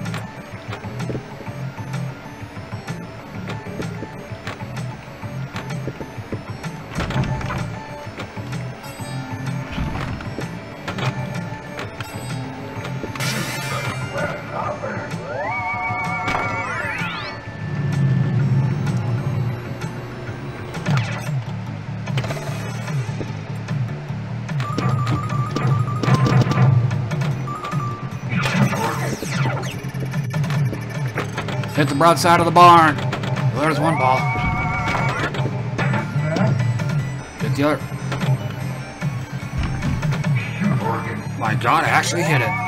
Hit the broadside of the barn. Well, there's one ball. Hit the other. My God, I actually hit it.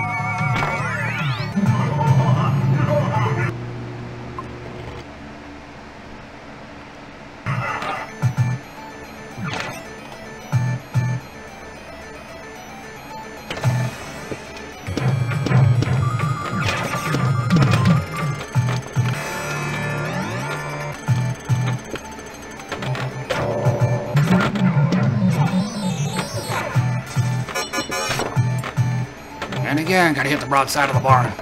And again, gotta hit the broadside of the barn.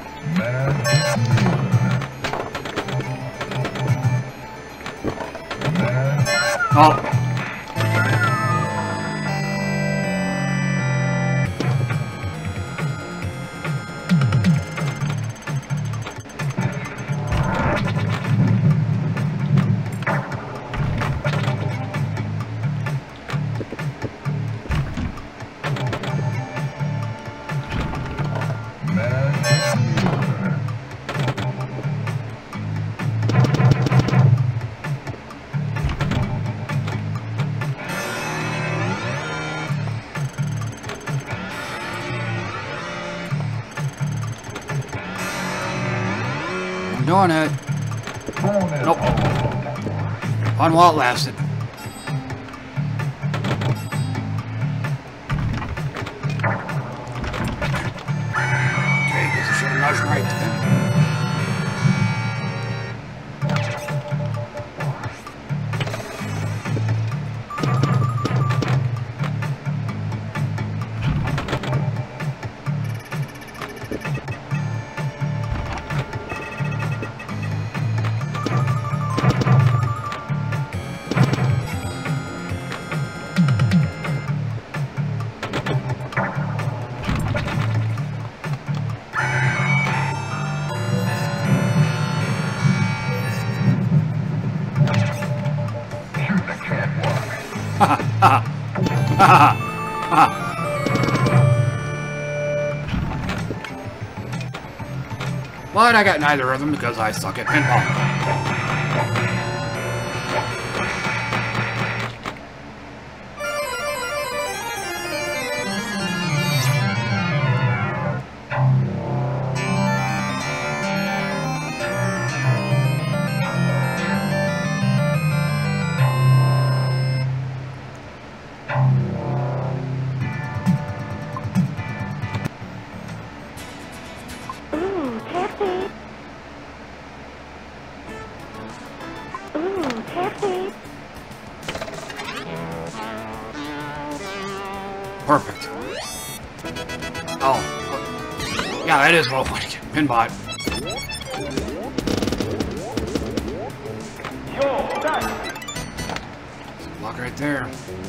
Oh. Doing it. Nope. Fun while it lasted. was right. But I got neither of them because I suck at pinball. Perfect. Oh. Yeah, that is what I want to get. Pinbot. Block right there.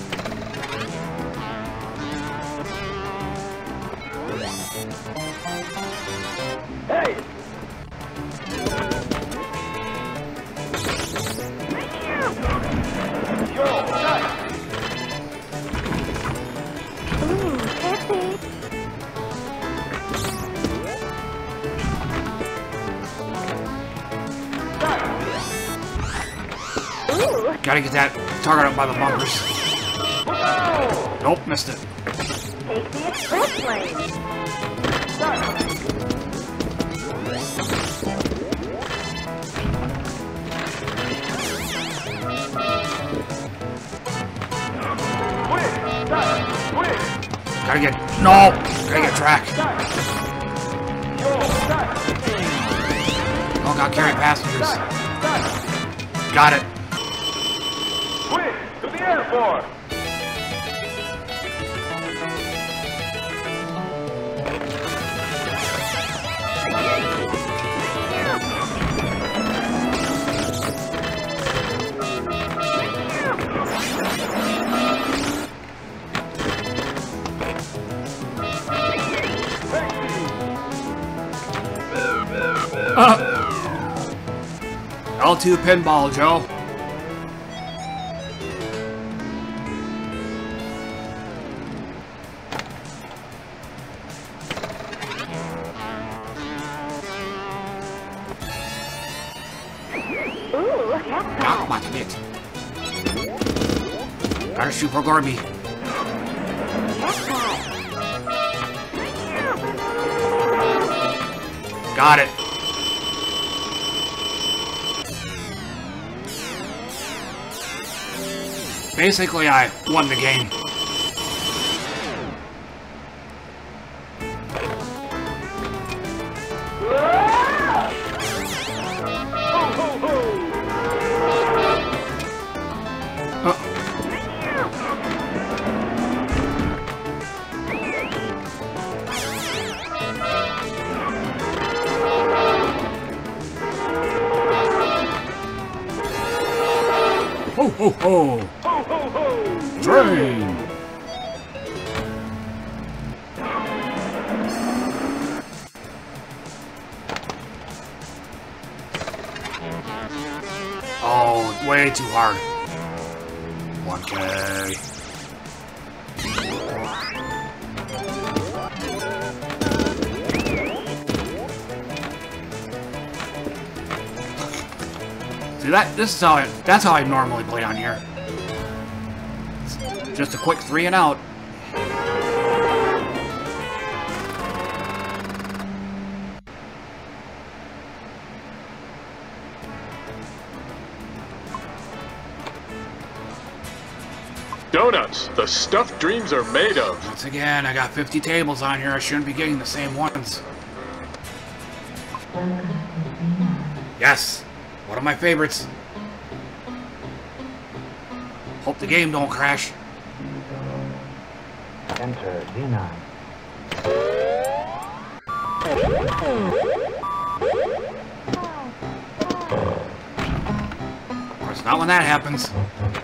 Hey! Gotta get that target up by the bumpers. Nope, missed it. Take the express lane. Gotta get... No! Gotta get track. Oh, got carry passengers. Got it. To the airport! L2 pinball, Joe. Gotta shoot for Gorby. Got it. Basically, I won the game. Ho ho ho! Ho ho ho! Drain! Oh, way too hard. 1K. See that? This is how that's how I normally play on here. Just a quick 3 and out. Donuts, the stuff dreams are made of. Once again, I got 50 tables on here. I shouldn't be getting the same ones. Yes, one of my favorites. Hope the game don't crash. Enter D9. Of course, not when that happens.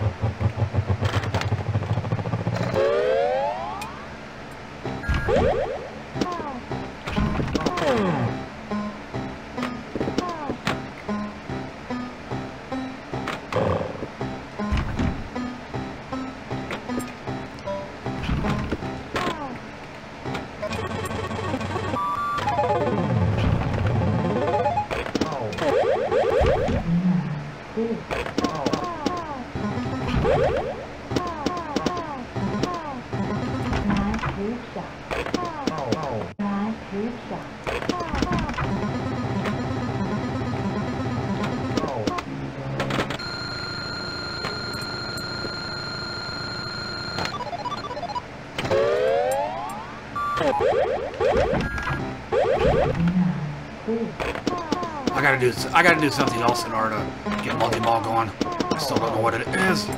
I gotta do something else in order to get multi-ball going. I still don't know what it is.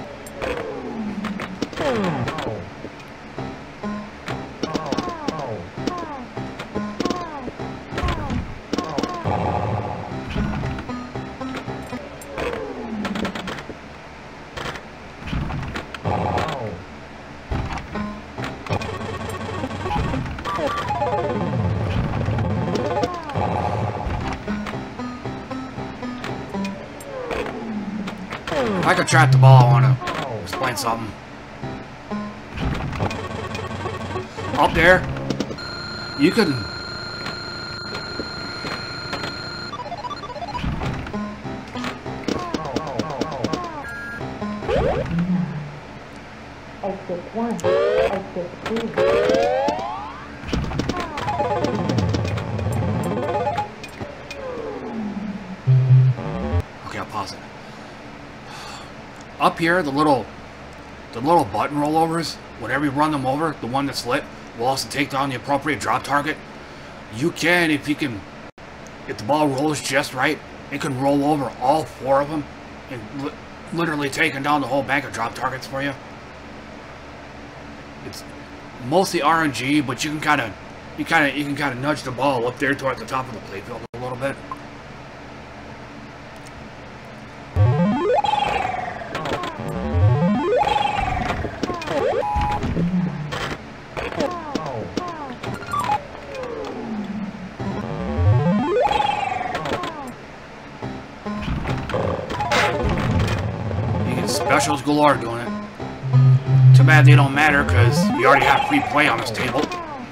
If I could track the ball, I want to explain something. Up there, you can... Exit 1, exit 2. Okay, I'll pause it. Up here, the little button rollovers, whenever you run them over, the one that's lit will also take down the appropriate drop target. You can, if the ball rolls just right, it can roll over all 4 of them and literally taking down the whole bank of drop targets for you. It's mostly RNG, but you can kind of nudge the ball up there toward the top of the playfield a little bit. Specials galore doing it. Too bad they don't matter because you already have free play on this table.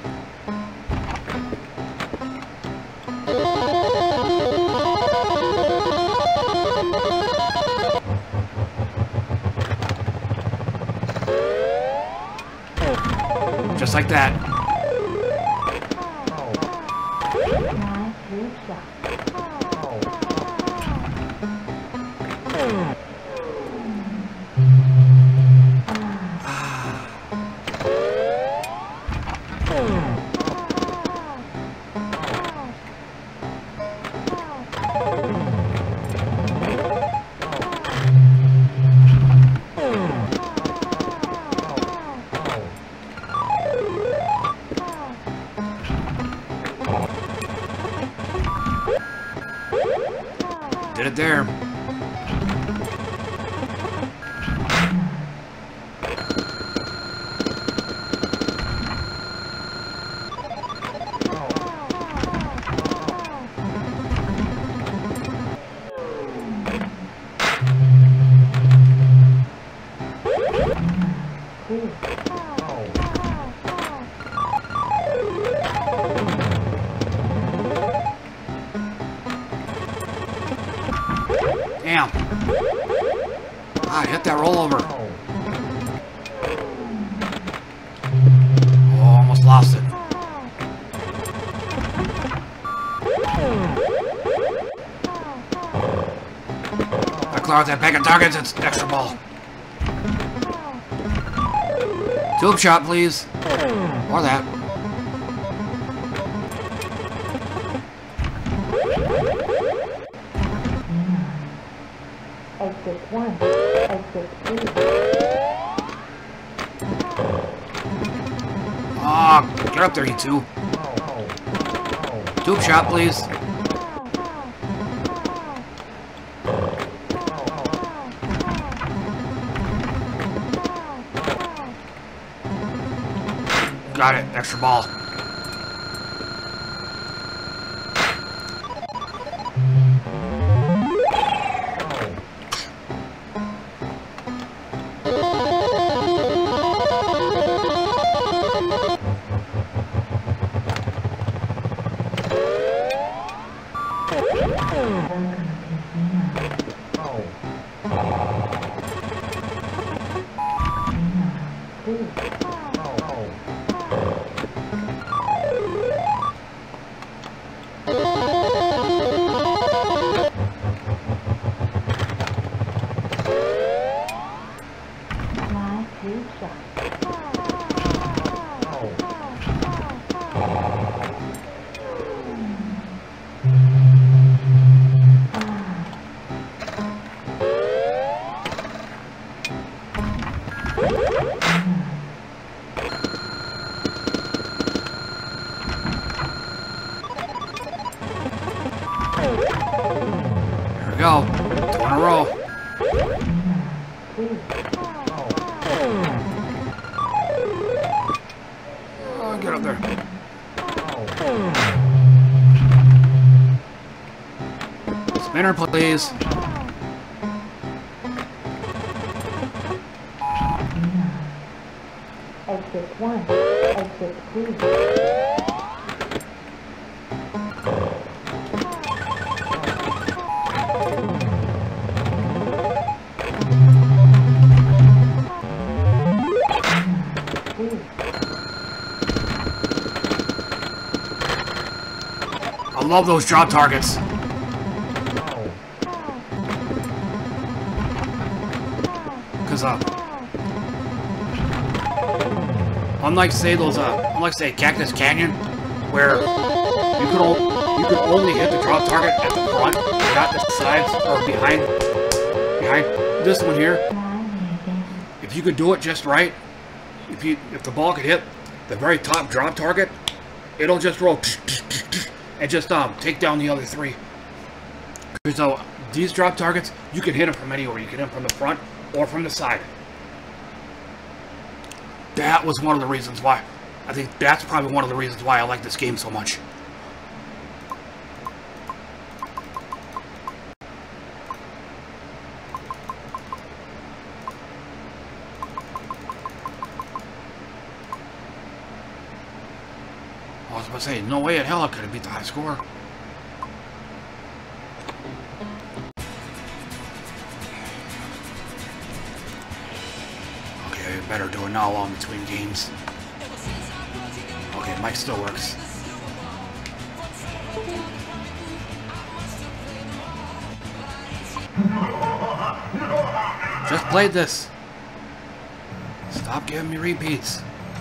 Just like that. Did it there. Damn. I hit that rollover. Oh, almost lost it. I clear out that bag of targets, it's extra ball. Tube shot, please. Or that. Exit 1. Exit 2. Ah, get up there, you two. Tube shot, please. Got it. Extra ball. Go. 2 in a row. Oh, get up there. Spinner, please. Exit 1. Exit 2. I love those drop targets. Cause unlike say Cactus Canyon, where you could only hit the drop target at the front, not the sides or behind this one here. If you could do it just right, if the ball could hit the very top drop target, it'll just roll and just take down the other 3. So these drop targets, you can hit them from anywhere. You can hit them from the front or from the side. That was one of the reasons why. I think that's probably one of the reasons why I like this game so much. I was about to say, no way in hell I could have beat the high score. Okay, I better do it now while I'm between games. Okay, mic still works. Just played this. Stop giving me repeats.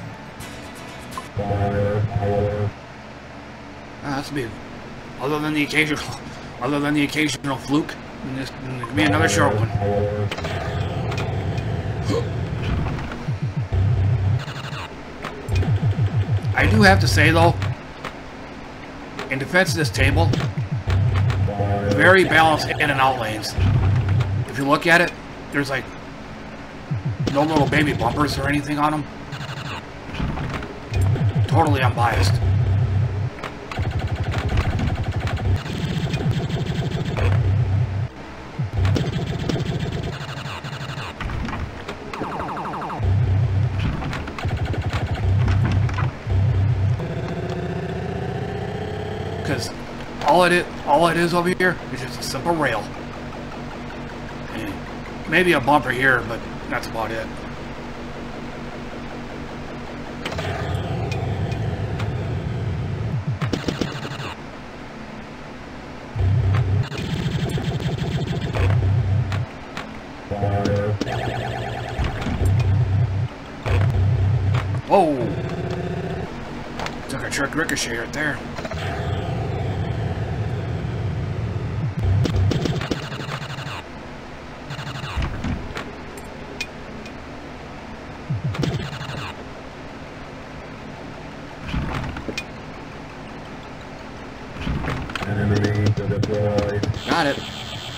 That's me. Other than the occasional fluke, and this could be another short one. I do have to say though, in defense of this table, very balanced in and out lanes. If you look at it, there's like no little baby bumpers or anything on them. Totally unbiased. Because all it is over here is just a simple rail. And maybe a bumper here, but that's about it. Whoa! Took a trick ricochet right there. Got it.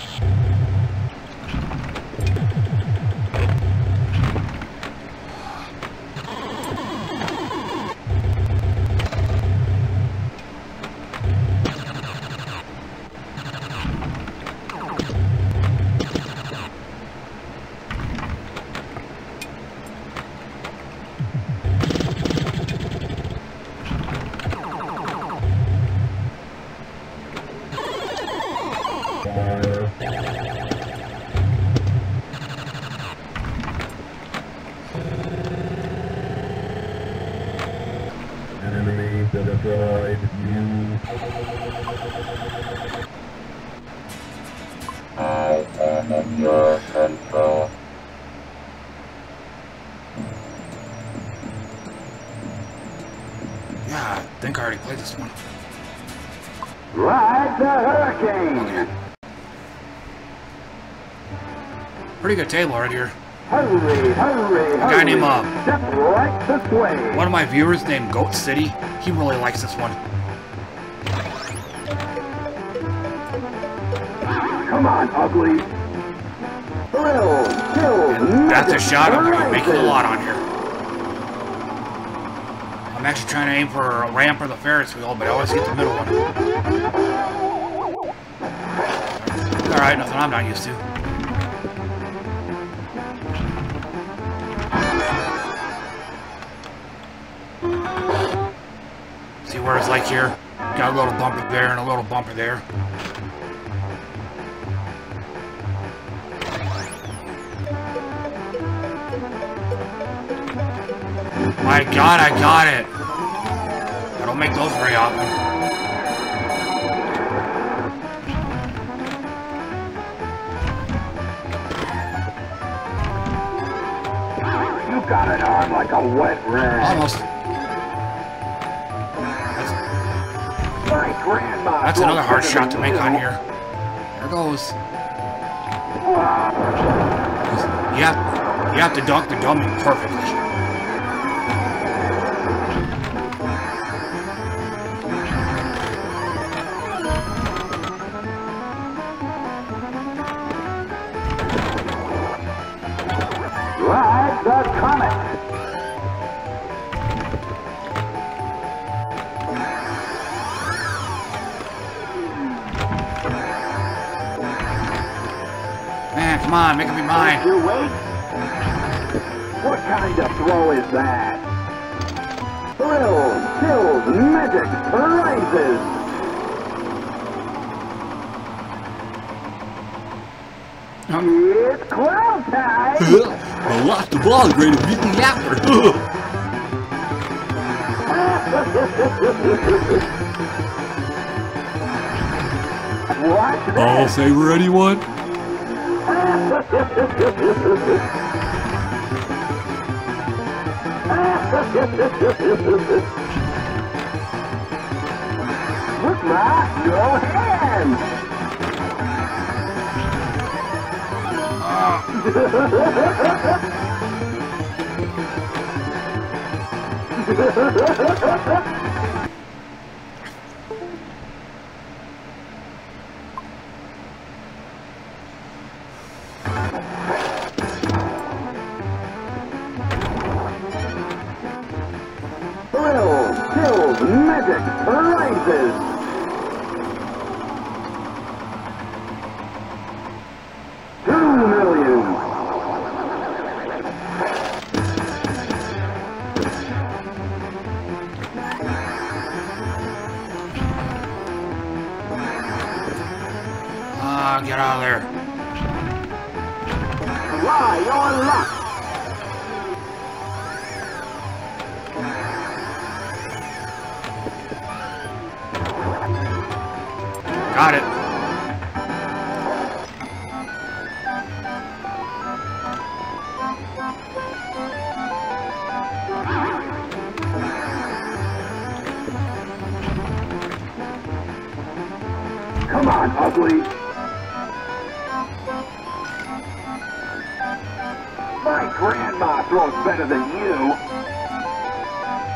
I am in your control. Yeah, I think I already played this one. Ride the hurricane! Pretty good table right here. Hurry, hurry, A guy named, step right this way. one of my viewers named Goat City, he really likes this one. Come on, ugly. Thrill, kill, And that's a shot I'm making a lot on here. I'm actually trying to aim for a ramp or the Ferris wheel, but I always get the middle one. Alright, nothing I'm not used to. See where it's like here? Got a little bumper there and a little bumper there. My God, I got it! I don't make those very often. You got an arm like a wet rag. Almost. My grandma. That's another hard shot to make on here. There goes. You have to dunk the dummy perfectly. Ride the comet. Man, come on, make it be mine. You wait. What kind of throw is that? Thrills, kills, magic, rises. It's cloud time. I lost the ball, great immediately after. Watch Ball this. saver, anyone? Look, Ma, your hands. Thrills, kills, magic, rises. $2 million. Get out of there. Try your luck. Got it. Come on, ugly. My grandma throws better than you.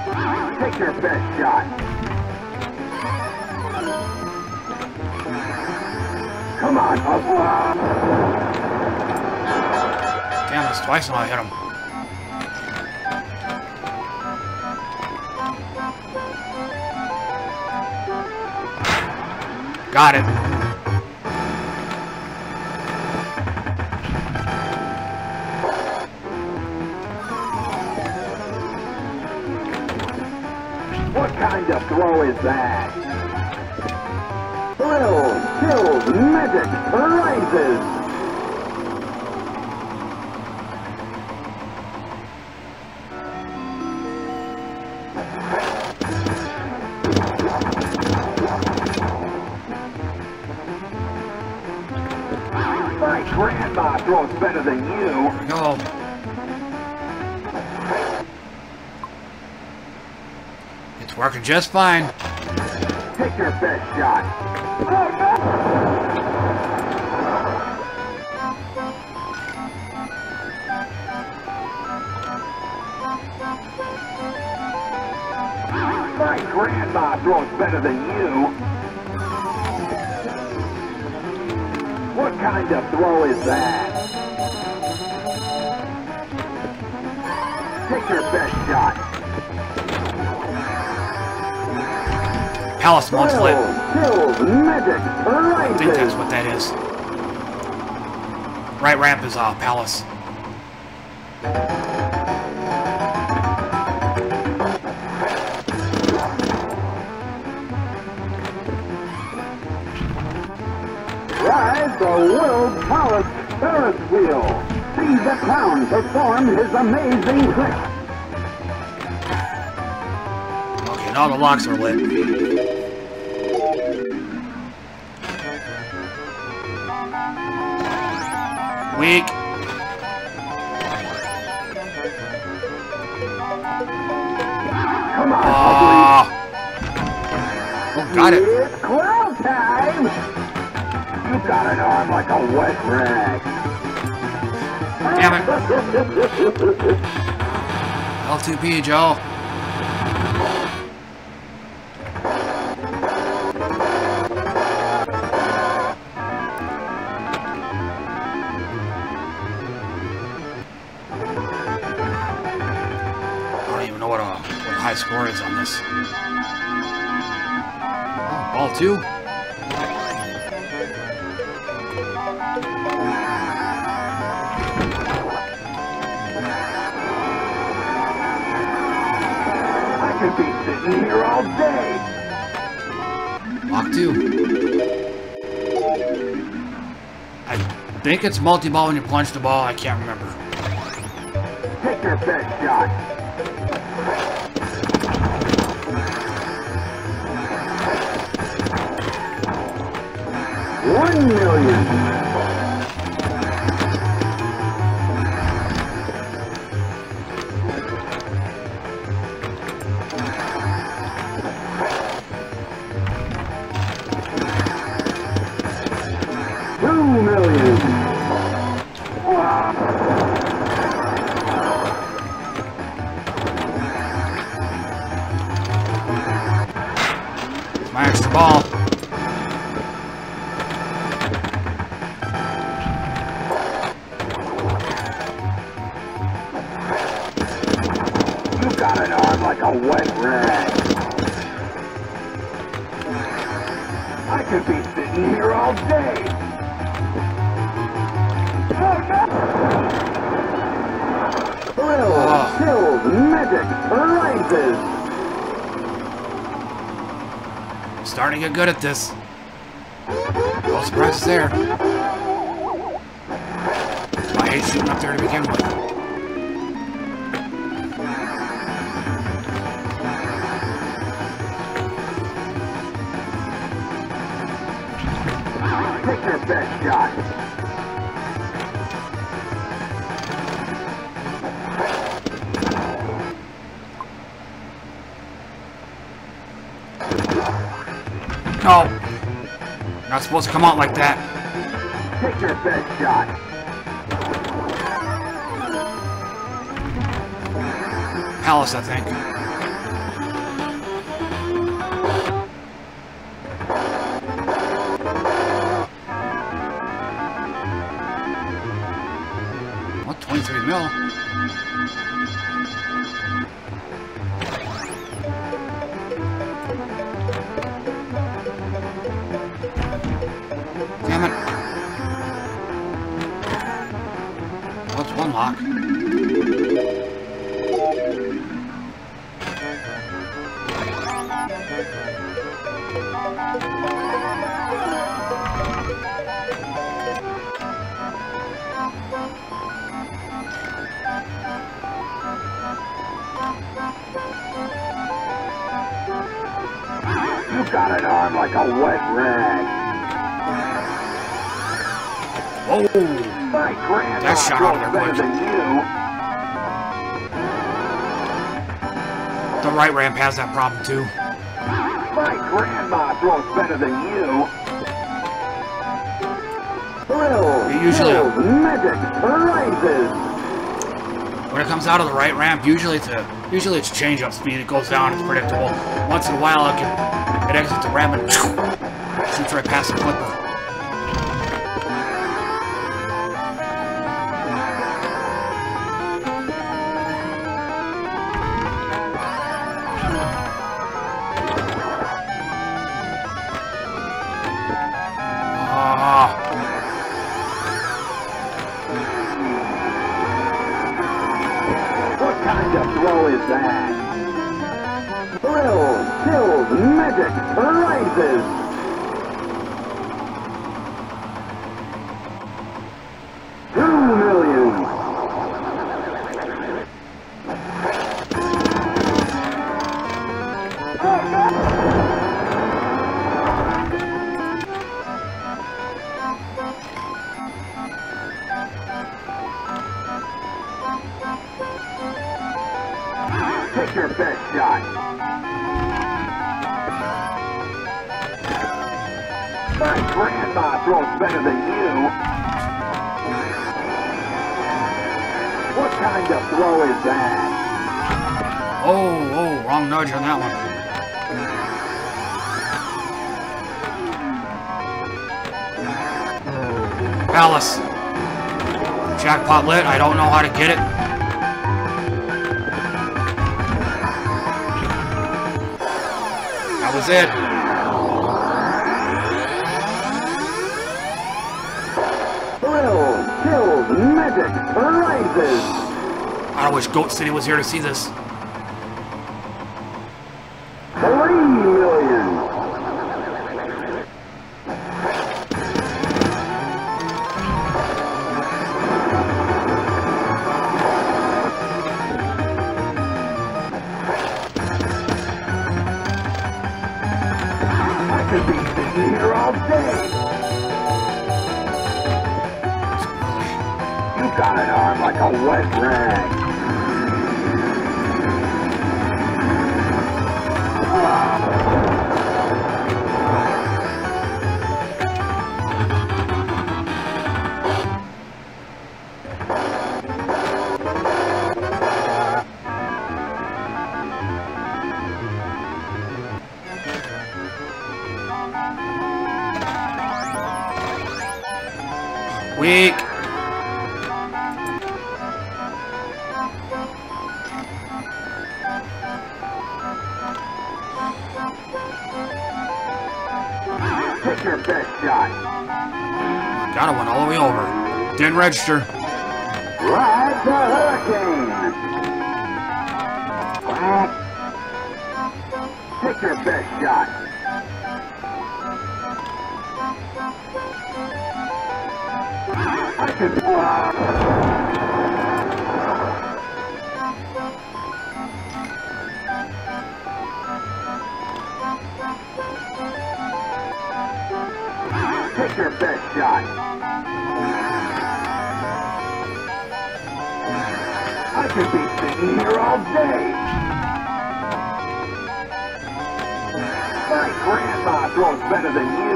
Take your best shot. want a fly? Damn, it's twice now I hit him. Got it. What kind of throw is that? Thrills, chills, magic, rises! My grandma throws better than you. Here we go. It's working just fine. Take your best shot. Oh, no! My grandma throws better than you. What kind of throw is that? Take your best shot. Palace won't flip. Magic, I think that's what that is. Right ramp is Palace. Ride the world Palace Ferris wheel. See the clown perform his amazing trick. Okay, now the locks are lit. Weak. Come on, oh, got it. It's clown time! You got an arm like a wet rag. Damn it. L2P, Joe. What high score is on this. Oh, ball 2. I could be sitting here all day. Block 2. I think it's multi-ball when you plunge the ball. I can't remember. Take your best shot. $1 million. $2 million. It's my extra ball. Got an arm like a wet rag. I could be sitting here all day. Oh, no! Thrills, chills, magic, rises. I'm starting to get good at this. No surprises there. I hate shooting up there to begin with. Take your best shot. No. Not supposed to come out like that. Take your best shot. Palace, I think. 23 mil. Damn it. What's one lock? You got an arm like a wet rag. Oh! My grandma That shot out of there better quick. than you. The right ramp has that problem too. My grandma throws better than you. Thrills, Usually- chills, magic, rises. When it comes out of the right ramp, usually it's change-up speed. It goes down. It's predictable. Once in a while, it exits the ramp and shoots right past the flipper. What kind of throw is that? Thrills, chills, magic, rises. $2 million. Take your best shot. My grandma throws better than you. What kind of throw is that? Oh, wrong nudge on that one. Palace. Jackpot lit. I don't know how to get it. That was it. Thrills, chills, magic, rises. I wish Goat City was here to see this. $3 million. I could be sitting here all day. You got an arm like a wet rag. Weak. Take your best shot. Got it, went all the way over. Didn't register. Ride the hurricane. Quack. Take your best shot. I can... Take your best shot. I could be sitting here all day. My grandma throws better than you.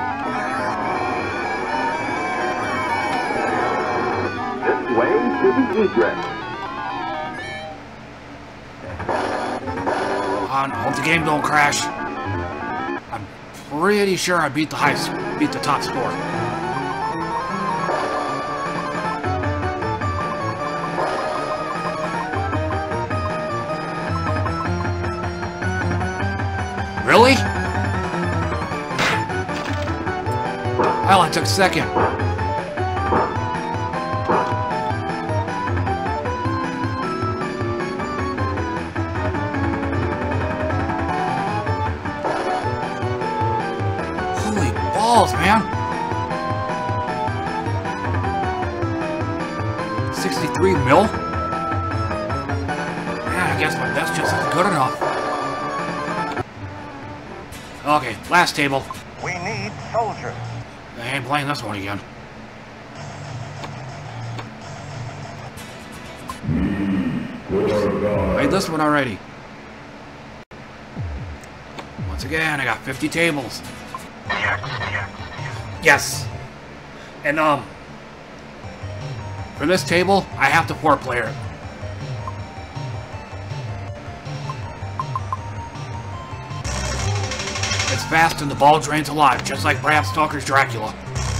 This way to the egress. I hope the game don't crash. I'm pretty sure I beat the top score. I only took second. Holy balls, man. 63 mil? Man, I guess my best just isn't good enough. Okay, last table. We need soldiers. I ain't playing this one again. Played this one already. Once again, I got 50 tables. Yes. And, for this table, I have to 4-player it. It's fast and the ball drains alive, just like Bram Stoker's Dracula.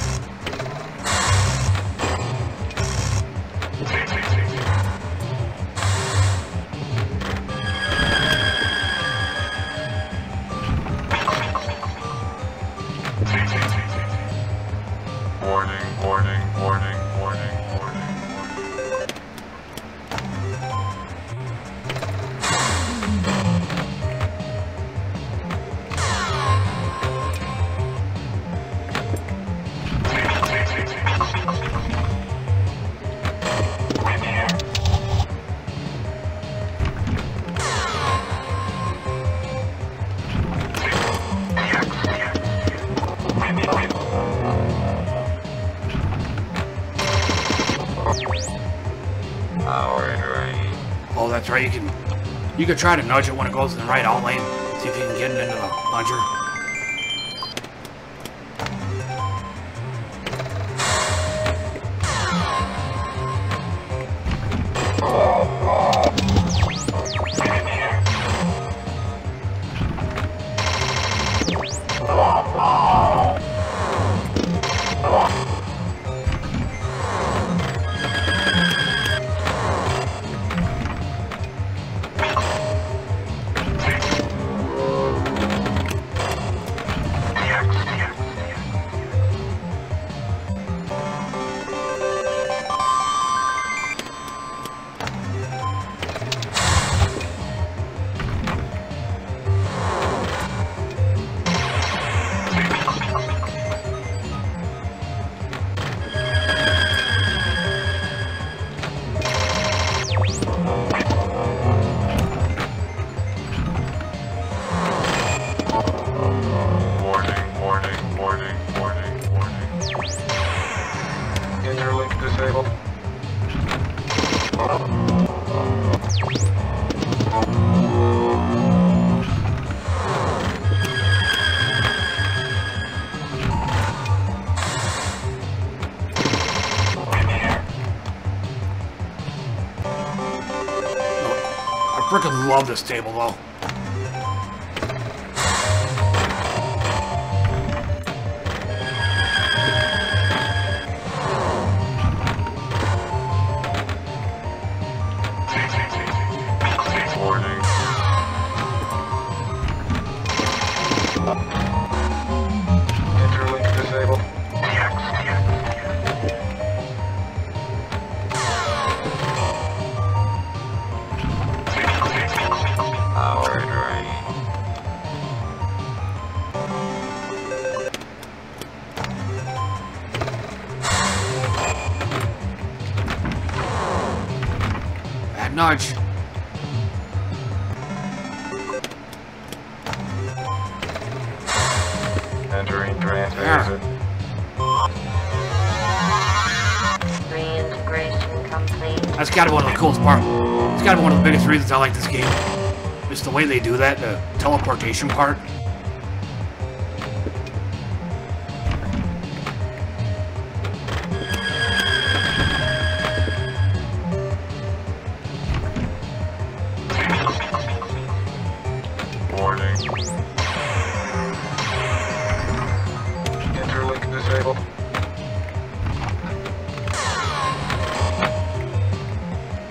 Oh, that's right, you can try to nudge it when it goes in the right out lane. See if you can get it into the plunger. I freaking love this table, though. Nudge. Entering transfer. Reintegration complete. That's gotta be one of the coolest parts. It's gotta be one of the biggest reasons I like this game. Just the way they do that, the teleportation part.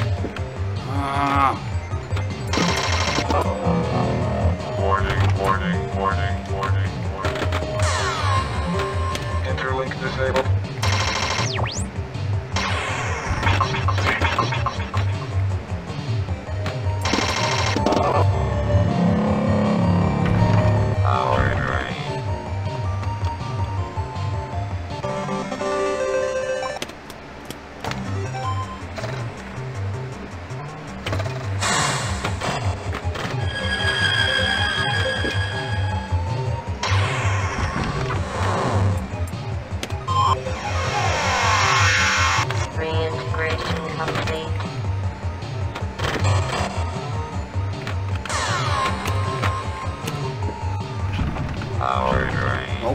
Warning. disabled. Power drain. Reintegration complete. Power drain. Nope.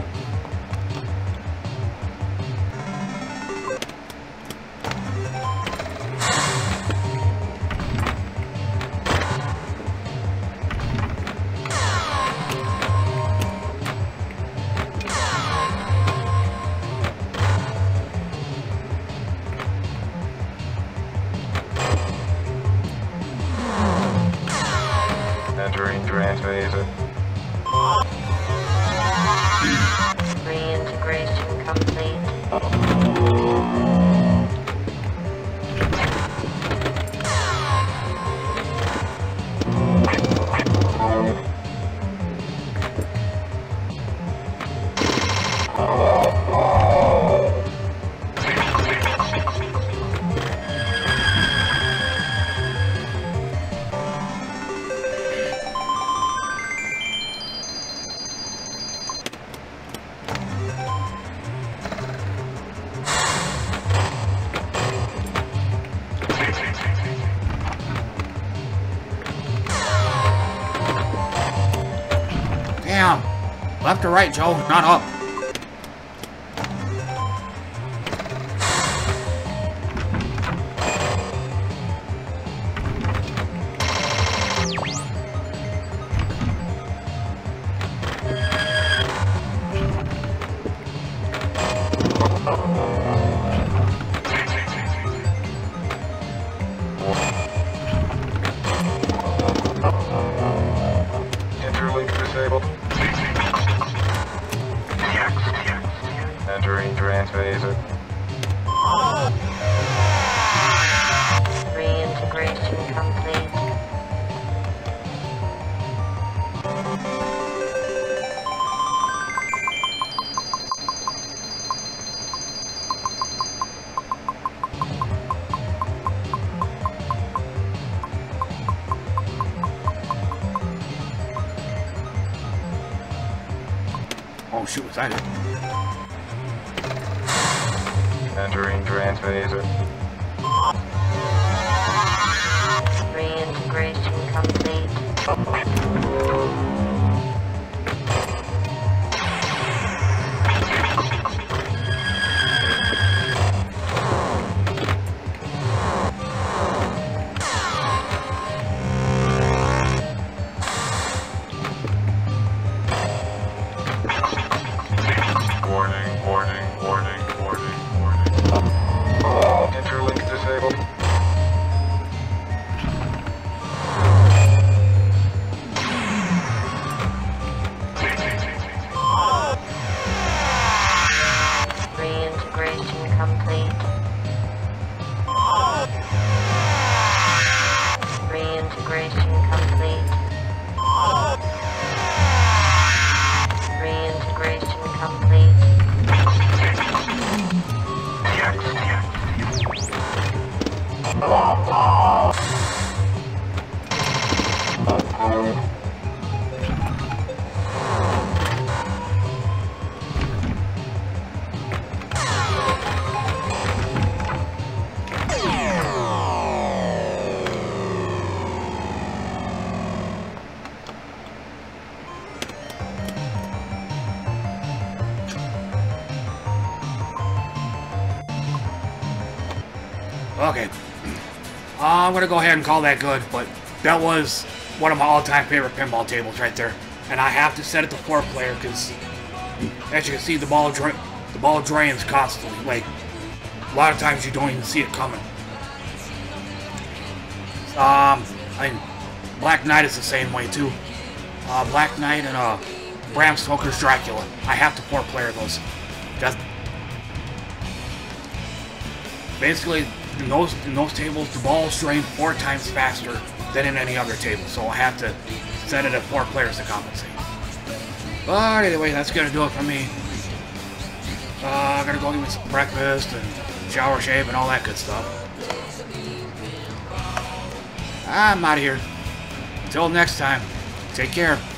Entering transphaser. Reintegration complete. Damn. Left or right, Joe? Not up. Interlink disabled. Entering transphaser. Reintegration complete. Oh shoot, was that it? Entering transphaser. Reintegration complete. Warning, warning, warning, warning, warning. Interlink disabled. Reintegration complete. Reintegration complete. Reintegration complete. Okay. I'm gonna go ahead and call that good, but that was one of my all-time favorite pinball tables right there. And I have to set it to 4-player because, as you can see, the ball drains constantly. Like, a lot of times you don't even see it coming. I mean, Black Knight is the same way too. Black Knight and Bram Stoker's Dracula. I have to 4-player those. basically, in those tables, the balls drain 4 times faster than in any other table, so I'll have to set it at 4 players to compensate. But anyway, that's gonna do it for me. I'm gonna go get me some breakfast and shower, shave, and all that good stuff. I'm out of here. Until next time, take care.